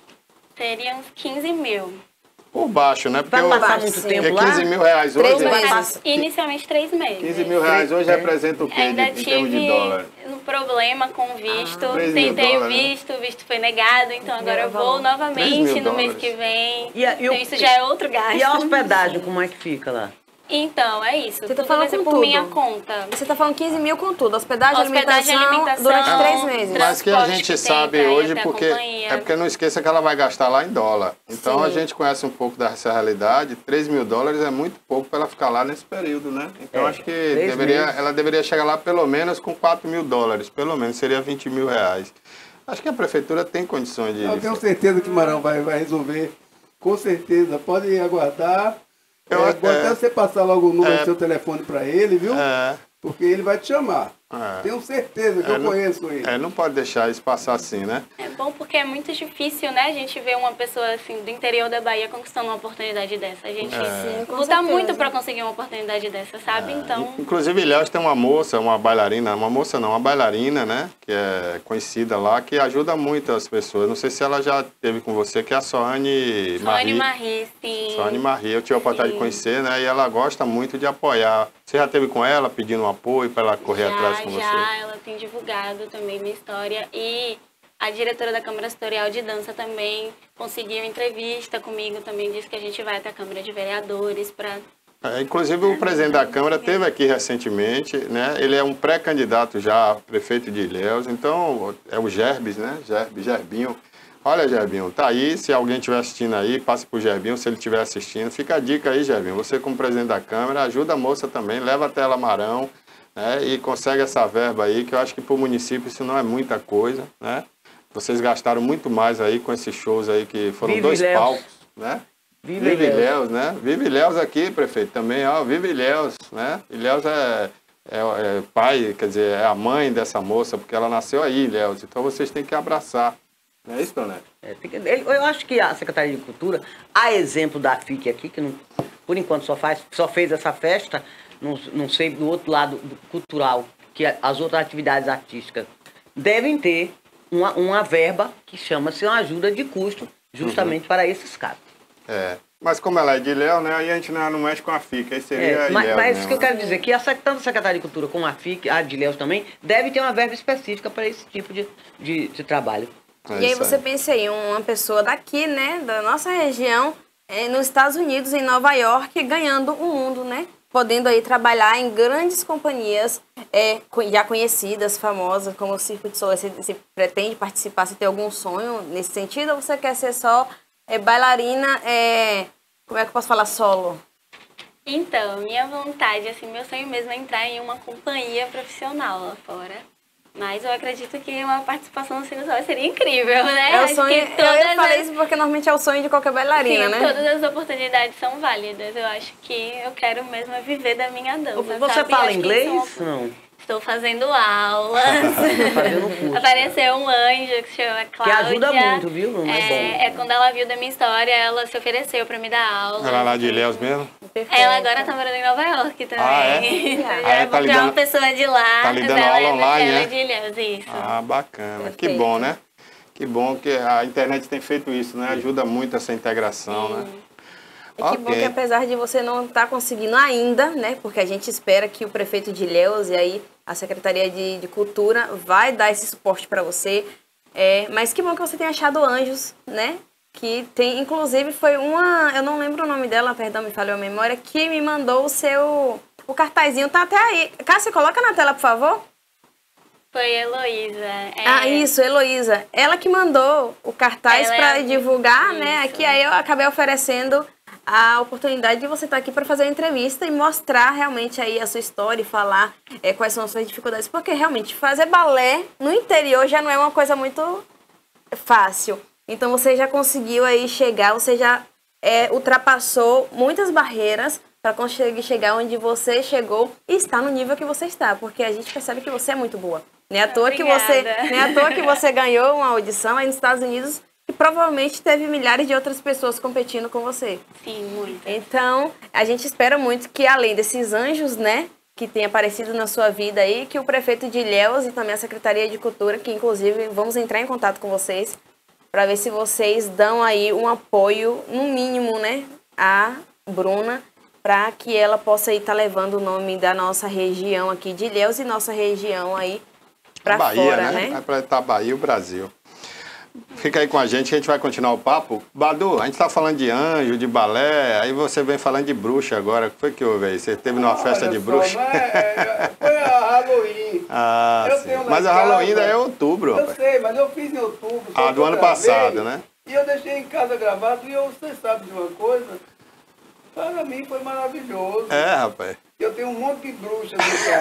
Seria uns quinze mil. Por baixo, né? Porque Vai o- passar baixo, muito sim. tempo porque lá? quinze mil reais Três hoje... meses. Mas, inicialmente três meses. quinze mil reais hoje representa o quê de, Ainda em termos de tive dólar? um problema com o visto. Ah, três mil Tentei o dólares, né? visto, o visto foi negado, então agora eu vou valor. três novamente mil no mês dólares. que vem. E a- e o- então isso já é outro gasto. E a hospedagem, como é que fica lá? Então, é isso. Você tá Tudo falando vai ser com por tudo. minha conta. Você tá falando quinze mil com tudo, hospedagem, Hospedagem, alimentação, alimentação, durante três meses. trans- Mas que a transporte gente que tem sabe pra ir hoje, até a porque companhia. é porque não esqueça que ela vai gastar lá em dólar. Então Sim. a gente conhece um pouco dessa realidade. três mil dólares é muito pouco para ela ficar lá nesse período, né? Então É, acho que três deveria, meses. ela deveria chegar lá pelo menos com quatro mil dólares. Pelo menos seria vinte mil reais. Acho que a prefeitura tem condições de. Eu tenho certeza que Marão vai, vai resolver. Com certeza. Pode aguardar. Eu- é, pode é. até você passar logo o número É. do seu telefone para ele, viu? É, Porque ele vai te chamar. É. Tenho certeza que É, eu não- conheço ele. é, não pode deixar isso passar assim, né? É bom porque é muito difícil, né? A gente ver uma pessoa assim do interior da Bahia conquistando uma oportunidade dessa. A gente Sim, com luta certeza. muito para conseguir uma oportunidade dessa, sabe? Então, Inclusive, Ilhéus tem uma moça, uma bailarina, uma moça não, uma bailarina, né? Que é conhecida lá, que ajuda muito as pessoas. Não sei se ela já teve com você, que é a Soane Soane Marie. Marie, sim. Soane Marie, eu tive a oportunidade de Sim. conhecer, né? E ela gosta muito de apoiar. Você já teve com ela pedindo um apoio para ela correr já, atrás com já, você? ela tem divulgado também minha história. E a diretora da Câmara Setorial de Dança também conseguiu entrevista comigo, também disse que a gente vai até a Câmara de Vereadores para... É, inclusive o presidente da Câmara esteve aqui recentemente, né? Ele é um pré-candidato já a prefeito de Ilhéus, então é o Gerbes, né? Gerbes, Gerbinho. Olha, Gerbinho, tá aí, se alguém estiver assistindo aí, passe pro Gerbinho, se ele estiver assistindo. Fica a dica aí, Gerbinho, você como presidente da Câmara, ajuda a moça também, leva até ela Marão, né? E consegue essa verba aí, que eu acho que para o município isso não é muita coisa, né? Vocês gastaram muito mais aí com esses shows aí, que foram Vive dois Ilhéus. palcos, né? Vive Vive Ilhéus. Ilhéus, né? Vive Ilhéus aqui, prefeito, também, ó, Vive Ilhéus, né? Ilhéus é, é, é pai, quer dizer, é a mãe dessa moça, porque ela nasceu aí, Ilhéus, então vocês têm que abraçar. Não é isso, Tonete? É, tem que- ele- eu acho que a Secretaria de Cultura, a exemplo da F I C aqui, que não, por enquanto só, faz, só fez essa festa, não, não sei do outro lado do cultural, que a- as outras atividades artísticas devem ter uma, uma verba que chama-se uma ajuda de custo, justamente para esses casos. É. Mas como ela é de Ilhéus, né? Aí a gente não, não mexe com a F I C, aí seria É, mas Ilhéus mas mesmo, o que eu né? quero dizer é que a, sec- tanto a Secretaria de Cultura como a F I C, a de Ilhéus também, deve ter uma verba específica para esse tipo de, de, de trabalho. É E aí isso você pensa aí, uma pessoa daqui, né, da nossa região, é, nos Estados Unidos, em Nova York, ganhando o mundo, né? Podendo aí trabalhar em grandes companhias é, co- já conhecidas, famosas, como o Circo de Soleil. Você, você pretende participar, você tem algum sonho nesse sentido? Ou você quer ser só é, bailarina, é, como é que eu posso falar, solo? Então, minha vontade, assim, meu sonho mesmo é entrar em uma companhia profissional lá fora. Mas eu acredito que uma participação no Circo de Soleil seria incrível, né? É o Acho sonho, que eu, eu todas falei as- isso porque normalmente é o sonho de qualquer bailarina, Sim, né? todas as oportunidades são válidas. Eu acho que eu quero mesmo é viver da minha dança. Você sabe? fala Acho que inglês? isso é uma- Não. Estou fazendo aulas. Fazendo um curso. Apareceu um anjo que se chama Cláudia. ajuda muito, viu? Não é é, bom. é quando ela viu da minha história, ela se ofereceu para me dar aula. Ela é lá de Ilhéus mesmo? Perfeito. Ela agora tá morando em Nova York também. Ah, é? Então, Ah, já é, vou tá lhe criar uma dando- pessoa de lá. tá lhe mas dando ela aula é, online, ela né? é de Ilhéus, isso. Ah, bacana. Que Perfeito. bom, né? Que bom que a internet tem feito isso, né? Ajuda muito essa integração, né? E que bom Ok. que apesar de você não estar conseguindo ainda, né? Porque a gente espera que o prefeito de Ilhéus e aí a Secretaria de, de Cultura vai dar esse suporte para você. É, mas que bom que você tenha achado anjos, né? Que tem, inclusive, foi uma... Eu não lembro o nome dela, perdão, me falhou a memória, que me mandou o seu... O cartazinho tá até aí. Cássia, coloca na tela, por favor. Foi Heloísa. é, Ah, isso, Heloísa. Ela que mandou o cartaz Ela é para a- divulgar, né? isso. Aqui aí eu acabei oferecendo a oportunidade de você estar aqui para fazer uma entrevista e mostrar realmente aí a sua história e falar é, quais são as suas dificuldades. Porque realmente fazer balé no interior já não é uma coisa muito fácil. Então você já conseguiu aí chegar, você já é, ultrapassou muitas barreiras para conseguir chegar onde você chegou e está no nível que você está, porque a gente percebe que você é muito boa. Não é à toa que você, Obrigada. não é à toa que você ganhou uma audição aí nos Estados Unidos e provavelmente teve milhares de outras pessoas competindo com você. Sim, muito. Então, a gente espera muito que além desses anjos, né, que tem aparecido na sua vida aí, que o prefeito de Ilhéus e também a Secretaria de Cultura, que inclusive vamos entrar em contato com vocês para ver se vocês dão aí um apoio, no mínimo, né, à Bruna, para que ela possa estar levando o nome da nossa região aqui de Ilhéus e nossa região aí para Bahia, fora, né? né? Vai para a Bahia e o Brasil. Fica aí com a gente que a gente vai continuar o papo. Badu, a gente tá falando de anjo, de balé, aí você vem falando de bruxa agora. O que foi que houve aí? Você teve numa festa Olha de só, bruxa? não é- é- foi a Halloween. Ah, Eu sim. tenho lá Mas em a Halloween casa- ainda é outubro, Eu rapaz. sei, mas eu fiz em outubro. só Ah, que do eu ano gravei, passado, né? E eu deixei em casa gravado e eu, você sabe de uma coisa? Para mim foi maravilhoso. É, rapaz. Eu tenho um monte de bruxas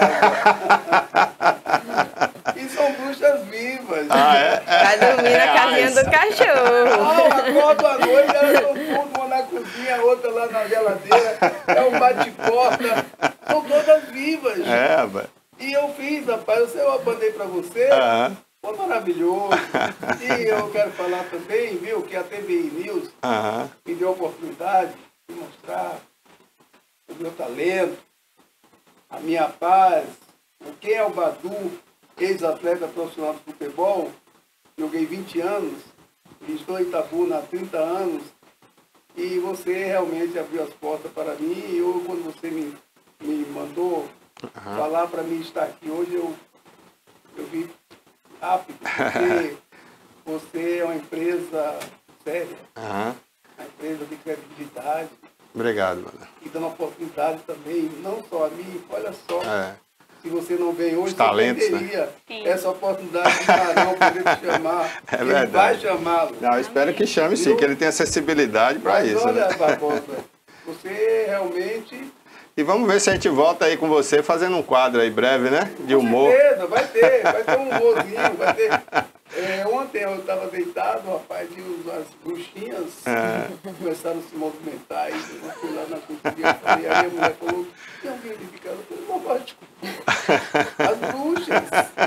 em casa. E são bruxas vivas. Ah, é? Vai dormir na casinha do cachorro. Não, acordo à noite, elas estão tudo, uma na cozinha, outra lá na geladeira, é um bate-porta. São todas vivas. É, rapaz. E eu fiz, rapaz, eu mandei para você. Aham, Foi maravilhoso. E eu quero falar também, viu, que a T V I News aham. me deu a oportunidade de mostrar o meu talento, a minha paz, o que é o Badu, ex-atleta profissional de futebol. Joguei vinte anos, e estou em Itabuna há trinta anos, e você realmente abriu as portas para mim, e eu, quando você me, me mandou falar para mim estar aqui hoje, eu Eu vi rápido, porque você é uma empresa séria, Aham. uma empresa de credibilidade, Obrigado, mano. e dando oportunidade também, não só a mim, olha só. É. Se você não vem hoje, Os talentos, você perderia Sim. essa oportunidade de Marão poder te chamar. É Ele verdade. vai chamá-lo. Não, eu espero que chame sim, que ele tem acessibilidade para Mas isso, olha, né? Barbosa, você realmente... E vamos ver se a gente volta aí com você fazendo um quadro aí breve, né? De Com humor. certeza, vai ter, vai ter um humorzinho, vai ter... É, ontem eu estava deitado, rapaz, e os- as bruxinhas É. começaram a se movimentar, e eu fui lá na cozinha, falei, aí a mulher falou, tem alguém ali de casa? Eu falei, não, pode as bruxas.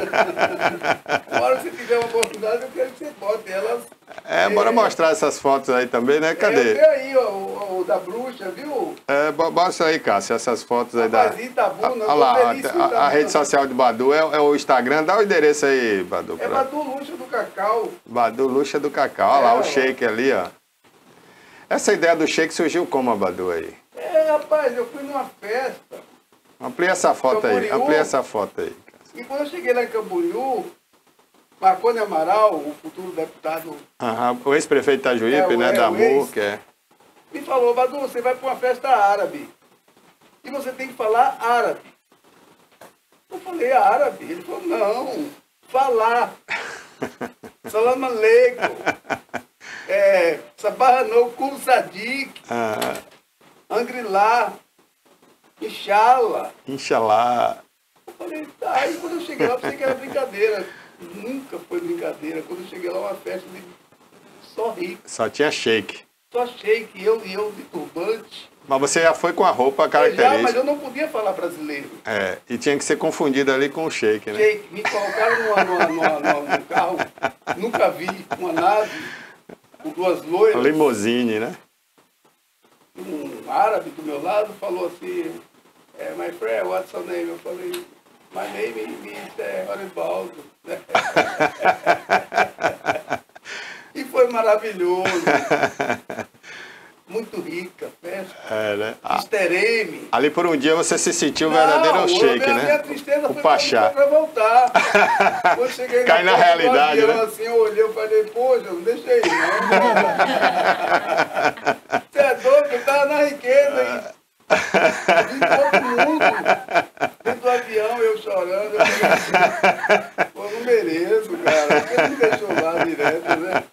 Na hora que você tiver uma oportunidade, eu quero que você bote elas. É, bora mostrar essas fotos aí também, né? É, Cadê? vê aí, ó, o, o da bruxa, viu? É, bo- mostra aí, Cássio, essas fotos aí da... Rapaz, Itabuna, Olha lá, tô a, feliz com a- a Itabuna. rede social de Badu é, é o Instagram. Dá o endereço aí, Badu. É pra- Badu Luxa do Cacau. Badu Luxa do Cacau. Olha lá, É, o ó. shake ali, ó. Essa ideia do shake surgiu como, Badu, aí? É, rapaz, eu fui numa festa. Amplia essa foto aí, Camboriú. amplia essa foto aí. E quando eu cheguei lá em Camboriú, Marconi Amaral, o futuro deputado, Aham, o ex-prefeito Itajuípe, É, o- né, é, da o M U, ex. que é... me falou, Badu, você vai para uma festa árabe. E você tem que falar árabe. Eu falei, árabe? Ele falou, não, falar. Salam aleikum. É, Sabah no Kum Sadik. Ah, Angrilá. Inshallah. Inxalá. Eu falei, tá. Aí quando eu cheguei lá, eu pensei que era brincadeira. Nunca foi brincadeira. Quando eu cheguei lá, uma festa de só rico. Só tinha shake. Só shake, eu e eu de turbante. Mas você já foi com a roupa Eu já, mas característica. eu não podia falar brasileiro. É, e tinha que ser confundido ali com o shake, né? Shake, me colocaram numa, numa, numa, numa, num carro, nunca vi, uma nave, com duas loiras. Limousine, né? Um árabe do meu lado falou assim, é, my friend, what's your name? Eu falei, my name is é, Oribaldo. E foi maravilhoso. Muito rica a festa. É, né? Ah, Estereme. ali por um dia você se sentiu o verdadeiro Não, shake, a né? minha tristeza O foi Pachá. para voltar. Quando cheguei Cai na porta do realidade, avião, né? assim, eu olhei e falei, poxa, não deixa aí, não. Você é doido, eu tava na riqueza. E... vim todo mundo dentro do avião, eu chorando. Eu falei assim, pô, não mereço, cara. Por que me deixou lá direto, né?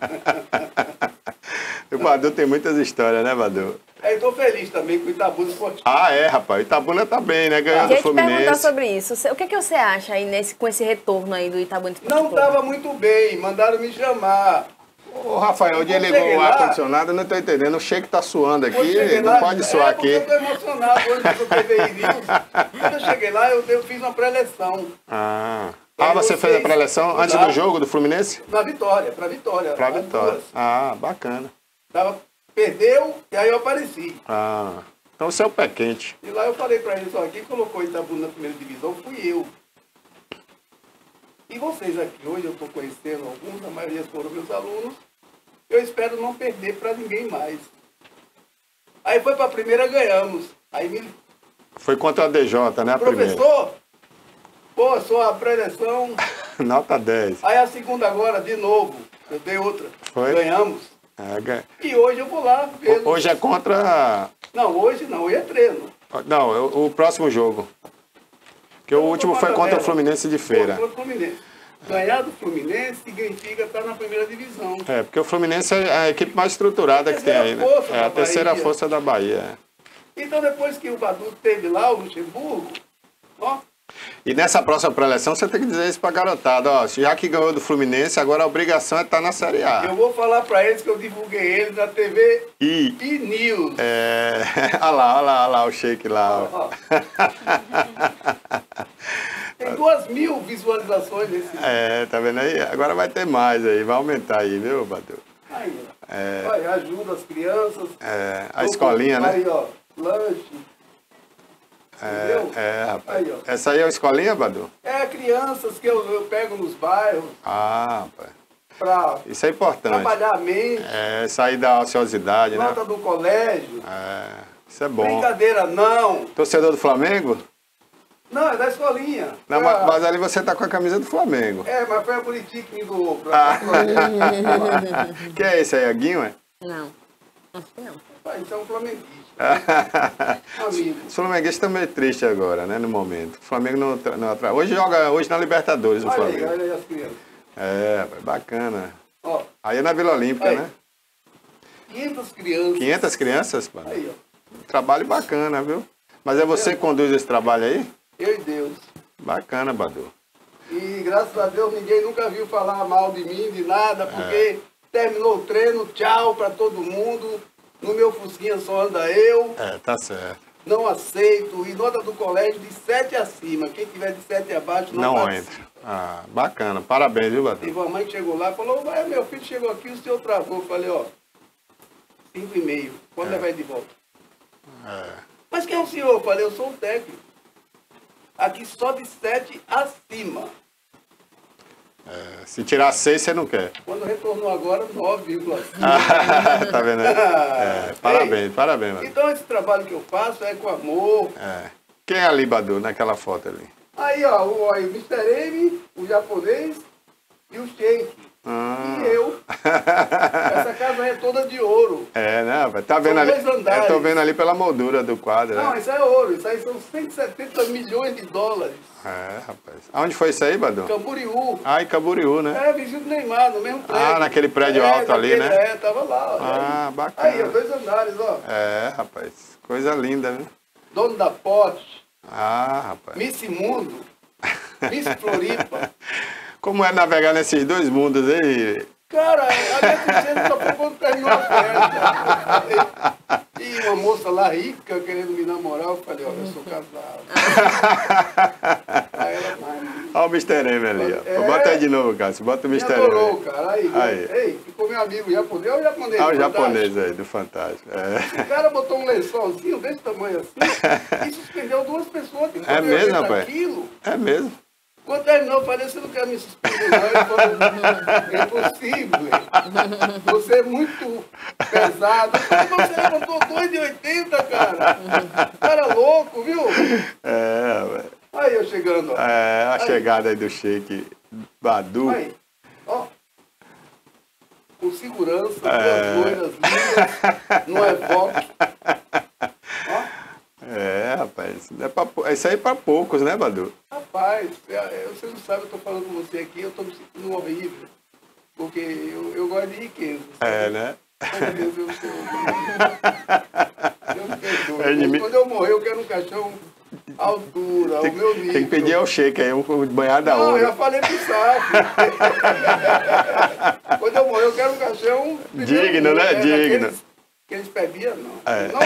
O Badu tem muitas histórias, né, Badu? Aí tô feliz também com o Itabuna Esportivo. Ah, é, rapaz. O Itabuna tá bem, né? Ganhou Eu do ia te perguntar Fluminense. sobre isso. Você- O que, que você acha aí nesse, com esse retorno aí do Itabuna Esporte Não Clube? estava muito bem, mandaram me chamar. Ô, Rafael, onde ele Quando ligou cheguei o lá- ar-condicionado, eu não tô entendendo. O shake tá suando Quando eu cheguei aqui, não lá- pode suar é, aqui. Eu tô emocionado hoje que eu T V News. Quando eu cheguei lá, eu, eu fiz uma pré-eleção. Ah, E aí ah você fez a vocês- pré-eleção antes Lá- do jogo do Fluminense? Na vitória, pra vitória. Pra as vitória. duas. Ah, bacana. Tava, perdeu e aí eu apareci. Ah, então você é o pé quente. E lá eu falei pra eles, ó, quem colocou Itabuna na primeira divisão fui eu. E vocês aqui, hoje eu estou conhecendo alguns, a maioria foram meus alunos. Eu espero não perder para ninguém mais. Aí foi para a primeira, ganhamos. Aí me Foi contra a D J, né? A primeira. professor, pô, sou a pré-eleção. Nota dez. Aí a segunda agora, de novo, eu dei outra. Foi? Ganhamos. É, ganha- E hoje eu vou lá ver. Hoje é contra. Não, hoje não, hoje é treino. Não, é o o próximo jogo. Porque o Eu último tô foi com a contra o tabela. Fluminense de Feira. Contra o Fluminense. Ganhar do Fluminense significa estar na primeira divisão. É, porque o Fluminense é a equipe mais estruturada que tem aí, né? Terceira força É a da terceira Bahia. força da Bahia. é. Então depois que o Badu teve lá, o Luxemburgo, ó, E nessa próxima pré-eleção você tem que dizer isso pra garotada, ó. Já que ganhou do Fluminense, agora a obrigação é estar na Série eu A. vou falar para eles que eu divulguei eles na T V E. E-News. É. Olha lá, olha lá, olha lá o shake lá. ó. Ó. Tem duas mil visualizações nesse vídeo. É, tá vendo aí? Agora vai ter mais aí, vai aumentar aí, viu, Badu? Aí, ó. Vai, ajuda as crianças. É, a escolinha, né? Aí, ó, lanche. Entendeu? É, rapaz. Aí, ó. Essa aí é a escolinha, Badu? É, crianças que eu, eu pego nos bairros Ah, rapaz. para Isso é importante. trabalhar a mente, É, sair da ociosidade, né? nota do colégio. É, isso é bom. Brincadeira não. Torcedor do Flamengo? Não, é da escolinha. Não, Foi mas, a- mas ali você tá com a camisa do Flamengo. É, mas foi a Buriti que me doou. Pra... Que é esse aí, a Guinho, é? Não. Acho que não. Pai, isso é um flamenguista. Amigo. Os flamenguistas estão meio tristes agora, né, no momento. O Flamengo não, tra- não atra... Hoje joga hoje na Libertadores o Olha aí, Flamengo. olha aí as crianças. É, rapaz, bacana. Ó, Aí é na Vila Olímpica, Aí. né? quinhentas crianças. quinhentas crianças, mano. Aí, ó. Trabalho bacana, viu? Mas é você que conduz esse trabalho aí? Eu e Deus. Bacana, Badu. E graças a Deus ninguém nunca viu falar mal de mim, de nada, porque terminou o treino, tchau pra todo mundo. No meu Fusquinha só anda eu. É, tá certo. Não aceito. E nota do colégio de sete acima. Quem tiver de sete abaixo não, Não participa. entra. Ah, bacana. Parabéns, viu, Badu? Teve uma mãe que chegou lá e falou, vai, meu filho chegou aqui, o senhor travou. Eu falei, ó, cinco e meio. Quando ele vai de volta? É. Mas quem é o senhor? Eu falei, eu sou o técnico. Aqui só de sete acima. É, se tirar seis, você não quer. Quando retornou agora, nove vírgula cinco. Tá vendo? É, parabéns, parabéns, Badu. Então esse trabalho que eu faço é com amor. É. Quem é ali, Badu, naquela foto ali? Aí, ó, o, aí, o mister M, o japonês e o Sheik. Ah. E eu. Essa casa é toda de ouro. É, né, rapaz? Tá vendo São ali? dois andares. Eu tô vendo ali pela moldura do quadro. Não, né? isso é ouro. Isso aí são cento e setenta milhões de dólares. É, rapaz. Aonde foi isso aí, Badu? Camboriú. Ah, em Caburiú, né? É, vizinho do Neymar, no mesmo prédio. Ah, naquele prédio É, alto ali, naquele- né? É, tava lá. Ó, Ah, aí. bacana. Aí, ó, dois andares, ó. É, rapaz. Coisa linda, né? Dono da Porsche, Ah, rapaz. Miss Mundo, Miss Floripa. Como é navegar nesses dois mundos aí? Cara, a minha tristeza só foi quando terminou a festa. E uma moça lá rica querendo me namorar, eu falei, olha, eu sou casado. Aí ela, mas, Olha o mister M ali, ó. É. Bota aí de novo, Cássio. Bota o me mister M. adorou, aí. cara. Aí, Aí. ei, ficou meu amigo japonês. Olha o japonês. Ah, o fantástico. japonês aí, do Fantástico. É. O cara botou um lençolzinho desse tamanho assim e suspendeu duas pessoas que É mesmo, rapaz? aquilo. É mesmo. Quando terminou, eu falei, você não quer me suspender, não? Ele falou, é impossível. Você é muito pesado. Eu falei, você levantou dois e oitenta, cara. Cara louco, viu? É, velho. Aí eu chegando, ó. É, a Aí. chegada aí do Sheik Badu. Aí, ó. Com segurança, É. duas loiras lindas, no Evoque. Ó. É, rapaz. É pra, pou- isso aí é pra poucos, né, Badu? Rapaz, é, você não sabe, eu tô falando com você aqui, eu tô me sentindo horrível. Porque eu, eu gosto de riqueza. É, né? Meu Deus, eu sou. Deus me perdoe. É inimigo. Quando eu morrer, eu quero um caixão à altura, Tem, ao meu nível. tem que pedir ao Sheik aí, um banhado da Não, eu já ouro. falei pro saco. Quando eu morrer, eu quero um caixão. Digno, né? é, Digno. daqueles Que eles bebiam, não. É. Não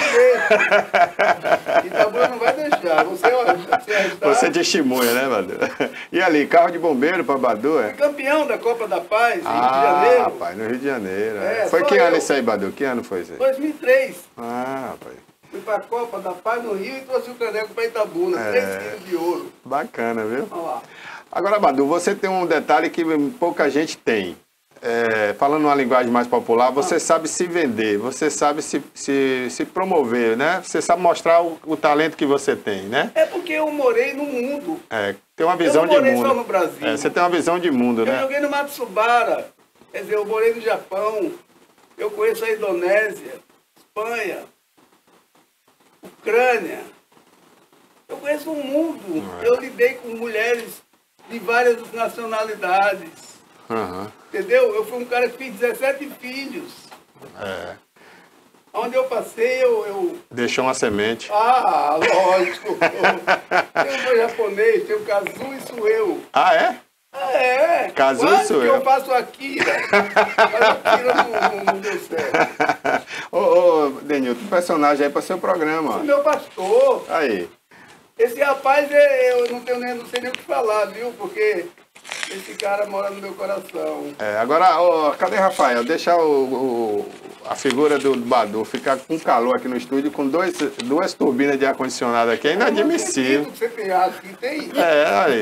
deixa. Itabuna não vai deixar. Você, ó, você está Você testemunha, né, Badu? E ali, carro de bombeiro pra Badu, é? campeão da Copa da Paz, em Rio de Ah, Janeiro, rapaz, no Rio de Janeiro. é. É, Foi só que ano eu. isso aí, Badu? Que ano foi isso aí? dois mil e três. Ah, rapaz. Fui pra Copa da Paz no Rio e trouxe o caneco pra Itabuna. É. três quilos de ouro. Bacana, viu? Olha lá. Agora, Badu, você tem um detalhe que pouca gente tem. É, falando uma linguagem mais popular, você sabe se vender, você sabe se, se, se promover, né? Você sabe mostrar o, o talento que você tem, né? É porque eu morei no mundo. É, tem uma visão eu não de morei mundo. só no Brasil. É, você tem uma visão de mundo, Eu né? joguei no Matsubara. Quer dizer, eu morei no Japão. Eu conheço a Indonésia, Espanha, Ucrânia. Eu conheço o mundo. Eu lidei com mulheres de várias nacionalidades. Aham. Entendeu? Eu fui um cara que fiz dezessete filhos. É. Onde eu passei, eu... eu... Deixou uma semente. Ah, lógico. Tem o meu japonês, tem o Kazu e Sueu. Ah, é? Ah, é. Kazu e Quase que Sueu. eu faço Akira. Mas Akira não, não, não deu certo. Ô, ô, Denilton, um personagem aí para seu programa. O ó. meu pastor, Aí. esse rapaz, é- eu não tenho nem, não sei nem o que falar, viu? Porque esse cara mora no meu coração. É, agora, ó, cadê Rafael? Deixar o, o- a figura do Badu ficar com calor aqui no estúdio com dois, duas turbinas de ar-condicionado aqui é Eu não inadmissível. acredito que você tem acho que tem. É, aí.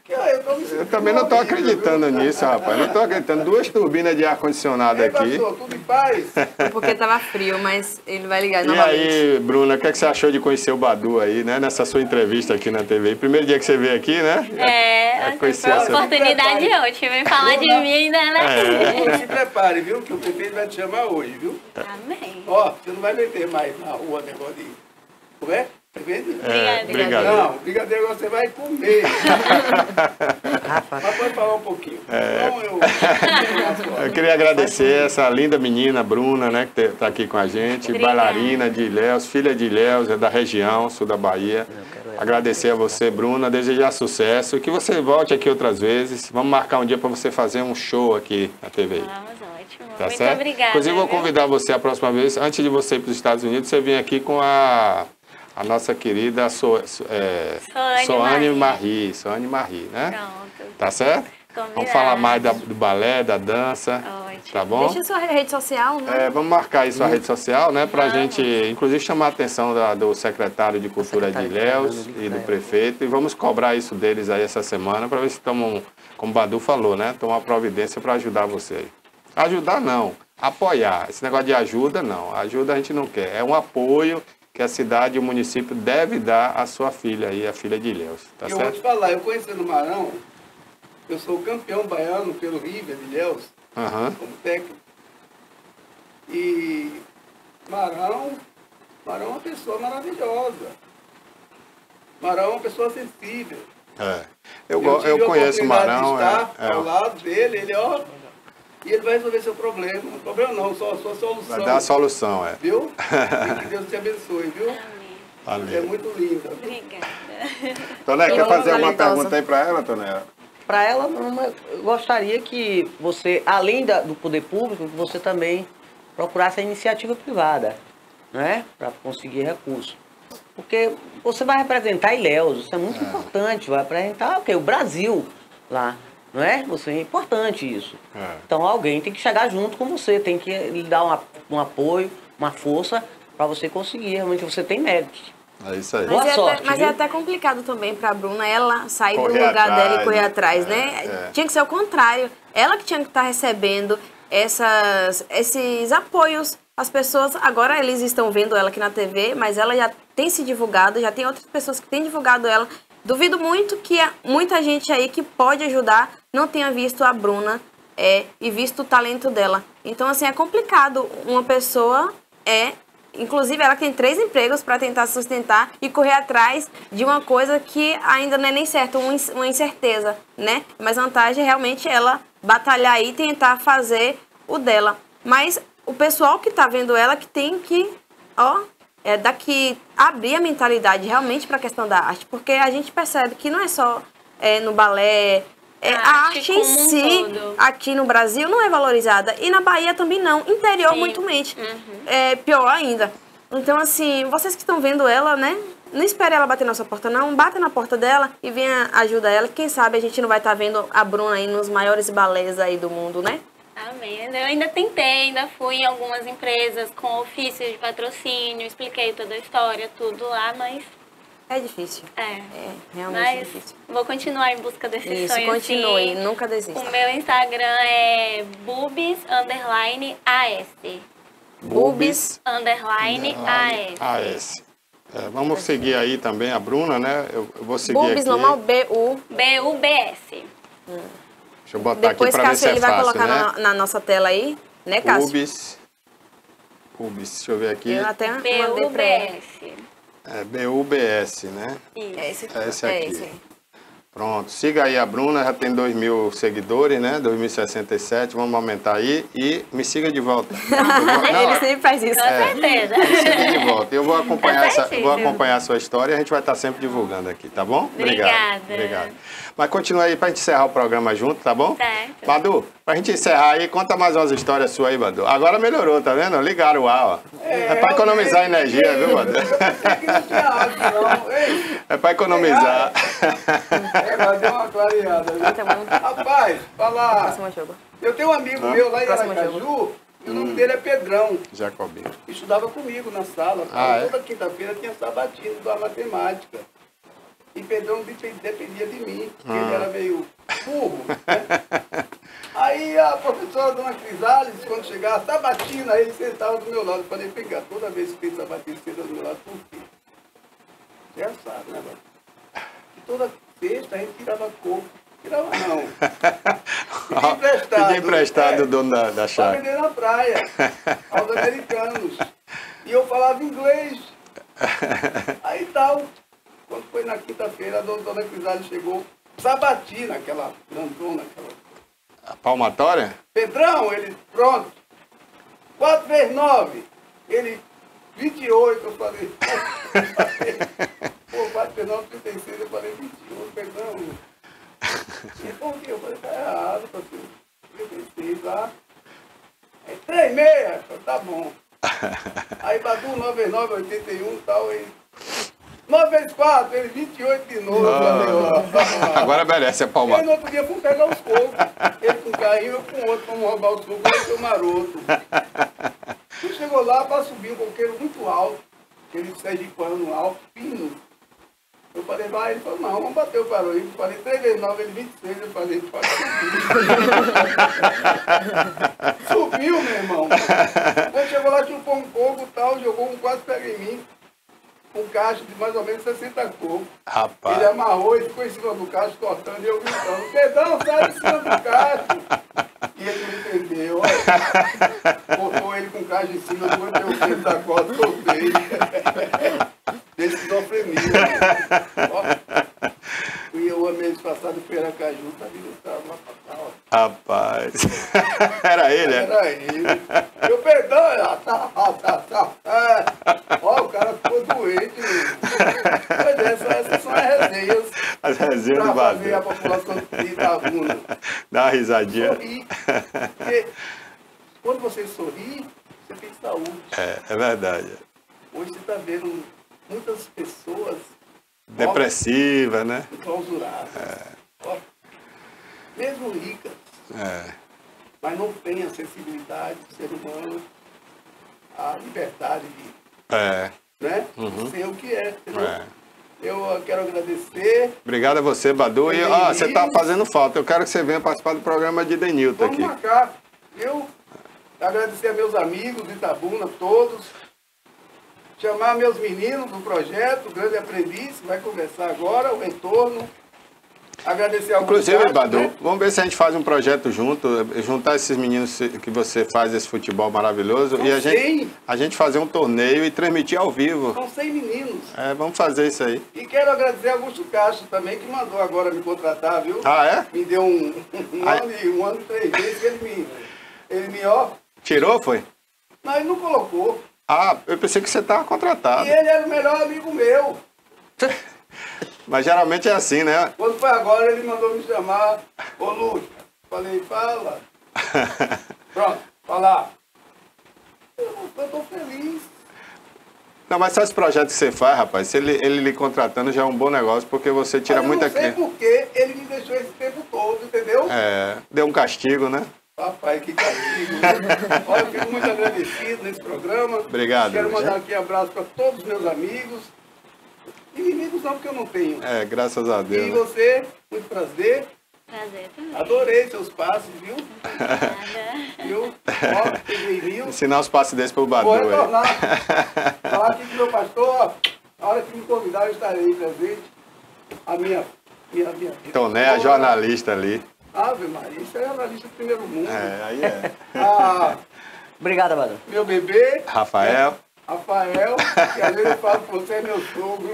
Eu, tô me Eu sentindo também não estou horrível, acreditando viu? nisso, rapaz. Não estou acreditando. Duas turbinas de ar-condicionado Ei, aqui. pastor, tudo em paz? Porque tava frio, mas ele vai ligar E novamente. aí, Bruna, o que, é que você achou de conhecer o Badu aí, né? Nessa sua entrevista aqui na T V? Primeiro dia que você veio aqui, né? É, Vai foi conhecer uma essa- oportunidade ótima. Falar de mim ainda, né? É. Se prepare, viu? Que o prefeito vai te chamar hoje, viu? Amém. Ó, você não vai meter mais na rua negócio de... Como é? Prefeito? É, Obrigada. brigadeiro. Não, brigadeiro você vai comer. Rafa, Mas pode falar um pouquinho. É. Então eu... Eu queria agradecer essa linda menina, Bruna, né, que está aqui com a gente, Obrigada. bailarina de Ilhéus, filha de Ilhéus, é da região, sul da Bahia. Agradecer a você, Bruna, desejar sucesso e que você volte aqui outras vezes. Vamos marcar um dia para você fazer um show aqui na T V. Vamos, ótimo. Tá Muito certo? obrigada. Inclusive, vou viu? convidar você a próxima vez, antes de você ir para os Estados Unidos, você vir aqui com a, a nossa querida so, é, Soane Soane Marie. Marie, Soane Marie, né? Pronto. Tá certo? Combinado. Vamos falar mais da- do balé, da dança, Ótimo. tá bom? Deixa sua rede social, né? É, vamos marcar aí sua rede social, né? Pra Vamos. gente, inclusive, chamar a atenção da- do secretário de Cultura de Secretário de Ilhéus Cultura, e do né? prefeito. E vamos cobrar isso deles aí essa semana para ver se tomam, como o Badu falou, né? Tomar providência para ajudar você aí. Ajudar não, apoiar. Esse negócio de ajuda, não. Ajuda a gente não quer. É um apoio que a cidade e o município deve dar à sua filha aí, a filha de Ilhéus. Tá eu vou te certo? falar, eu conhecendo o Marão, eu sou campeão baiano pelo River de Ilhéus, Aham. como técnico. E Marão, Marão é uma pessoa maravilhosa. Marão é uma pessoa sensível. É. Eu, go- tive eu a conheço o oportunidade Marão. de estar é, é. ao lado dele, ele, ó, e ele vai resolver seu problema. Não problema não, só a sua solução. Vai dar a solução, é. Viu? E que Deus te abençoe, viu? Amém. Você é Valeu. muito linda. viu? Obrigada. Toné, quer Eu fazer amo alguma talentosa. pergunta aí para ela, Toné? para ela, uma- eu gostaria que você, além da- do poder público, que você também procurasse a iniciativa privada, né? Para conseguir recursos. Porque você vai representar Ilhéus, isso é muito importante, vai representar o quê? O Brasil lá, não é? Você é importante isso. É. Então alguém tem que chegar junto com você, tem que lhe dar uma- um apoio, uma força para você conseguir, realmente você tem méritos. É isso aí. Boa Mas, é, sorte, até, mas viu? é até complicado também pra Bruna ela sair Correr do lugar atrás, dela e correr né? atrás, É, né? é. Tinha que ser o contrário. Ela que tinha que estar recebendo essas, esses apoios. As pessoas, agora eles estão vendo ela aqui na T V, mas ela já tem se divulgado, já tem outras pessoas que têm divulgado ela. Duvido muito que a- muita gente aí que pode ajudar não tenha visto a Bruna é, e visto o talento dela. Então, assim, é complicado uma pessoa é... Inclusive, ela tem três empregos para tentar sustentar e correr atrás de uma coisa que ainda não é nem certa, uma in- uma incerteza, né? Mas a vantagem é realmente ela batalhar aí e tentar fazer o dela. Mas o pessoal que tá vendo ela que tem que, ó, é daqui abrir a mentalidade realmente para a questão da arte, porque a gente percebe que não é só é, no balé, é, A a arte arte em como um si, todo. aqui no Brasil, não é valorizada. E na Bahia também não. Interior, Sim. muito mente. Uhum. É pior ainda. Então, assim, vocês que estão vendo ela, né? Não espere ela bater na sua porta, não. Bata na porta dela e venha ajudar ela. Quem sabe a gente não vai estar vendo a Bruna aí nos maiores balés aí do mundo, né? Amém. Eu ainda tentei, ainda fui em algumas empresas com ofícios de patrocínio, expliquei toda a história, tudo lá, mas É difícil. é. É, realmente é Mas difícil. vou continuar em busca desses Isso, sonhos. continue. sim. Nunca desista. O meu Instagram é bubis underline as. Bubis. Underline as. A S. É, vamos seguir aí também a Bruna, né? Eu, eu vou seguir Bubis aqui. normal, B U. B U B S. Deixa eu botar Depois, aqui para ver Cássio, se é ele vai fácil, colocar né? na, na nossa tela aí. Né, Cássio? Bubis. Bubis, deixa eu ver aqui. Eu até B mandei U pra B ele. S. É B U B S, né? É esse, É esse é aqui. esse aí. Pronto, siga aí a Bruna, já tem dois mil seguidores, né? dois mil e sessenta e sete, vamos aumentar aí e me siga de volta. Eu vou- Ele sempre faz isso. Com certeza. me siga de volta. Eu vou acompanhar, Tá essa, certíssimo. vou acompanhar a sua história e a gente vai estar sempre divulgando aqui, tá bom? Obrigada. Obrigado. Mas continua aí pra gente encerrar o programa junto, tá bom? Certo. Badu, pra gente encerrar aí, conta mais umas histórias suas aí, Badu. Agora melhorou, tá vendo? Ligaram o ar, ó. É, pra economizar energia, viu, Badu? Aqui não tinha água, não. Ei, É pra economizar. é, mas deu uma clareada. viu? Tá bom. Rapaz, falar. Próximo jogo. Eu tenho um amigo meu lá em Próximo Aracaju, e o nome dele é Pedrão. Jacobinho. Estudava comigo na sala. Ah, é? Toda quinta-feira tinha sabatina da matemática. E Pedrão dependia de mim, porque ah. ele era meio burro, né? Aí a professora Dona Crisales, quando chegava, sabatina, ele sentava do meu lado. Eu falei, vem cá, toda vez que tem sabatina, senta do meu lado, por quê? Você já sabe, né, mano? E toda sexta a gente tirava coco. Tirava não. Pedia emprestado. Pedia emprestado o é, dono da, da chácara. Pra vender na praia, aos americanos. E eu falava inglês. Aí tal, quando foi na quinta-feira, a Dona Crisales chegou, sabatina, aquela grandona, aquela... A palmatória? Pedrão, ele, pronto. quatro vezes nove. Ele, vinte e oito, eu falei. Pô, quatro vezes nove, trinta e seis, eu falei vinte e oito, Pedrão. Ele falou o quê? Eu falei, tá errado, parceiro. trinta e seis lá. É três e meia. Eu falei, tá bom. Aí Badu, nove vezes nove, oitenta e um e tal, ele... nove vezes quatro, ele vinte e oito de novo. Oh. Agora merece a palma. Ele no outro dia fomos pegar os cocos. Ele com um carrinho, eu com outro, fomos roubar os cocos, ele foi maroto. Ele chegou lá para subir um coqueiro muito alto, aquele sergipano alto, fino. Eu falei, vai, ele falou, não, vamos bater o Paroíba. Eu falei, três vezes nove, ele vinte e seis, eu falei, pode subir. Subiu, meu irmão. Quando chegou lá, chupou um coco e tal, jogou um quase pega em mim. Um cacho de mais ou menos sessenta cocos. Rapaz. Ele amarrou e ficou em cima do cacho, cortando, e eu gritando, Pedrão, sai de cima do cacho. E ele não entendeu, olha. Botou ele com o cacho em cima, depois deu o centro da corda, soltei. Desse esquizofrenia. E eu, a mês passado, fui a Aracaju, tá vindo o carro lá pra cá, ó. Rapaz. Era ele, é? Era ele. Eu, perdão, ah, tá, ah, tá, tá. É. Ó, o cara ficou doente. Pois é, essas, essas são as resenhas. As resenhas do Badu. Pra fazer a população de Itabuna. Dá uma risadinha. Sorrir. Porque quando você sorri, você tem saúde. É, é verdade. Hoje você está vendo muitas pessoas depressivas, né? Enclausuradas. É. Ó, mesmo ricas. É. Mas não tem a sensibilidade do ser humano, a liberdade de, é. né? Uhum. Ser o que é. é. Eu quero agradecer. Obrigado a você, Badu. E ó, você está fazendo falta. Eu quero que você venha participar do programa de Denilton aqui. Vamos marcar. Eu agradecer a meus amigos de Itabuna, todos. Chamar meus meninos do projeto, o Grande Aprendiz, vai conversar agora, o retorno. Agradecer ao Inclusive, Badu, né? Vamos ver se a gente faz um projeto junto, juntar esses meninos que você faz esse futebol maravilhoso. São e a gente, a gente fazer um torneio e transmitir ao vivo. São cem meninos. É, vamos fazer isso aí. E quero agradecer a Augusto Castro também, que mandou agora me contratar, viu? Ah, é? Me deu um, um, ano, e, um ano e três meses que ele me, ele me, ó... Tirou, foi? Não, ele não colocou. Ah, eu pensei que você estava contratado. E ele era o melhor amigo meu. Mas geralmente é assim, né? Quando foi agora, ele mandou me chamar. Ô, Lúcio. Falei, fala. Pronto, falar. Eu, eu tô feliz. Não, mas só esse projeto que você faz, rapaz, se ele, ele lhe contratando já é um bom negócio, porque você tira muita criança. Eu não sei por que ele me deixou esse tempo todo, entendeu? É, deu um castigo, né? Papai, que castigo. Olha, eu fico muito agradecido nesse programa. Obrigado. Quero mandar aqui um abraço para todos os meus amigos. Inimigos não, porque eu não tenho. É, graças a Deus. E você, muito prazer. Prazer também. Adorei seus passos, viu? Nada. Viu? Ó, peguei mil. Ensinar os passos desses pro Badu. Vou retornar. Falar aqui com o meu pastor, ó. Na hora que me convidar, eu estarei presente. A minha... minha, minha Toné, a jornalista ali. Ave Maria, isso é jornalista do primeiro mundo. É, aí é. Ah, Obrigado, Badu. meu bebê. Rafael. Rafael, que às vezes eu falo que você é meu sogro.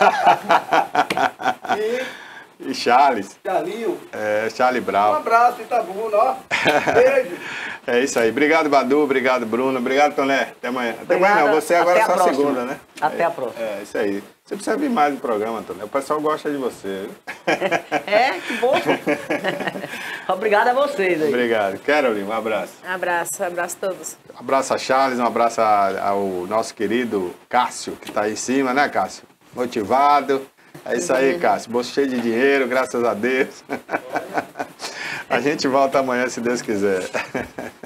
e, e Charles. Charlinho. É, Charlie Um Brown. abraço, Itabuna, ó. Beijo. É isso aí. Obrigado, Badu. Obrigado, Bruno. Obrigado, Toné. Até amanhã. Até Obrigado. amanhã não. Você agora é Até a só próxima. segunda, né? Até é, a próxima. É, isso aí. Você precisa vir mais no programa, Toné. O pessoal gosta de você. É, que bom. Obrigado a vocês aí. Obrigado. Caroline, um abraço. Abraço, abraço a todos. Um abraço a Charles, um abraço a- ao nosso querido Cássio, que está aí em cima, né, Cássio? Motivado. É isso aí, Cássio. Bolso cheio de dinheiro, graças a Deus. A gente volta amanhã, se Deus quiser.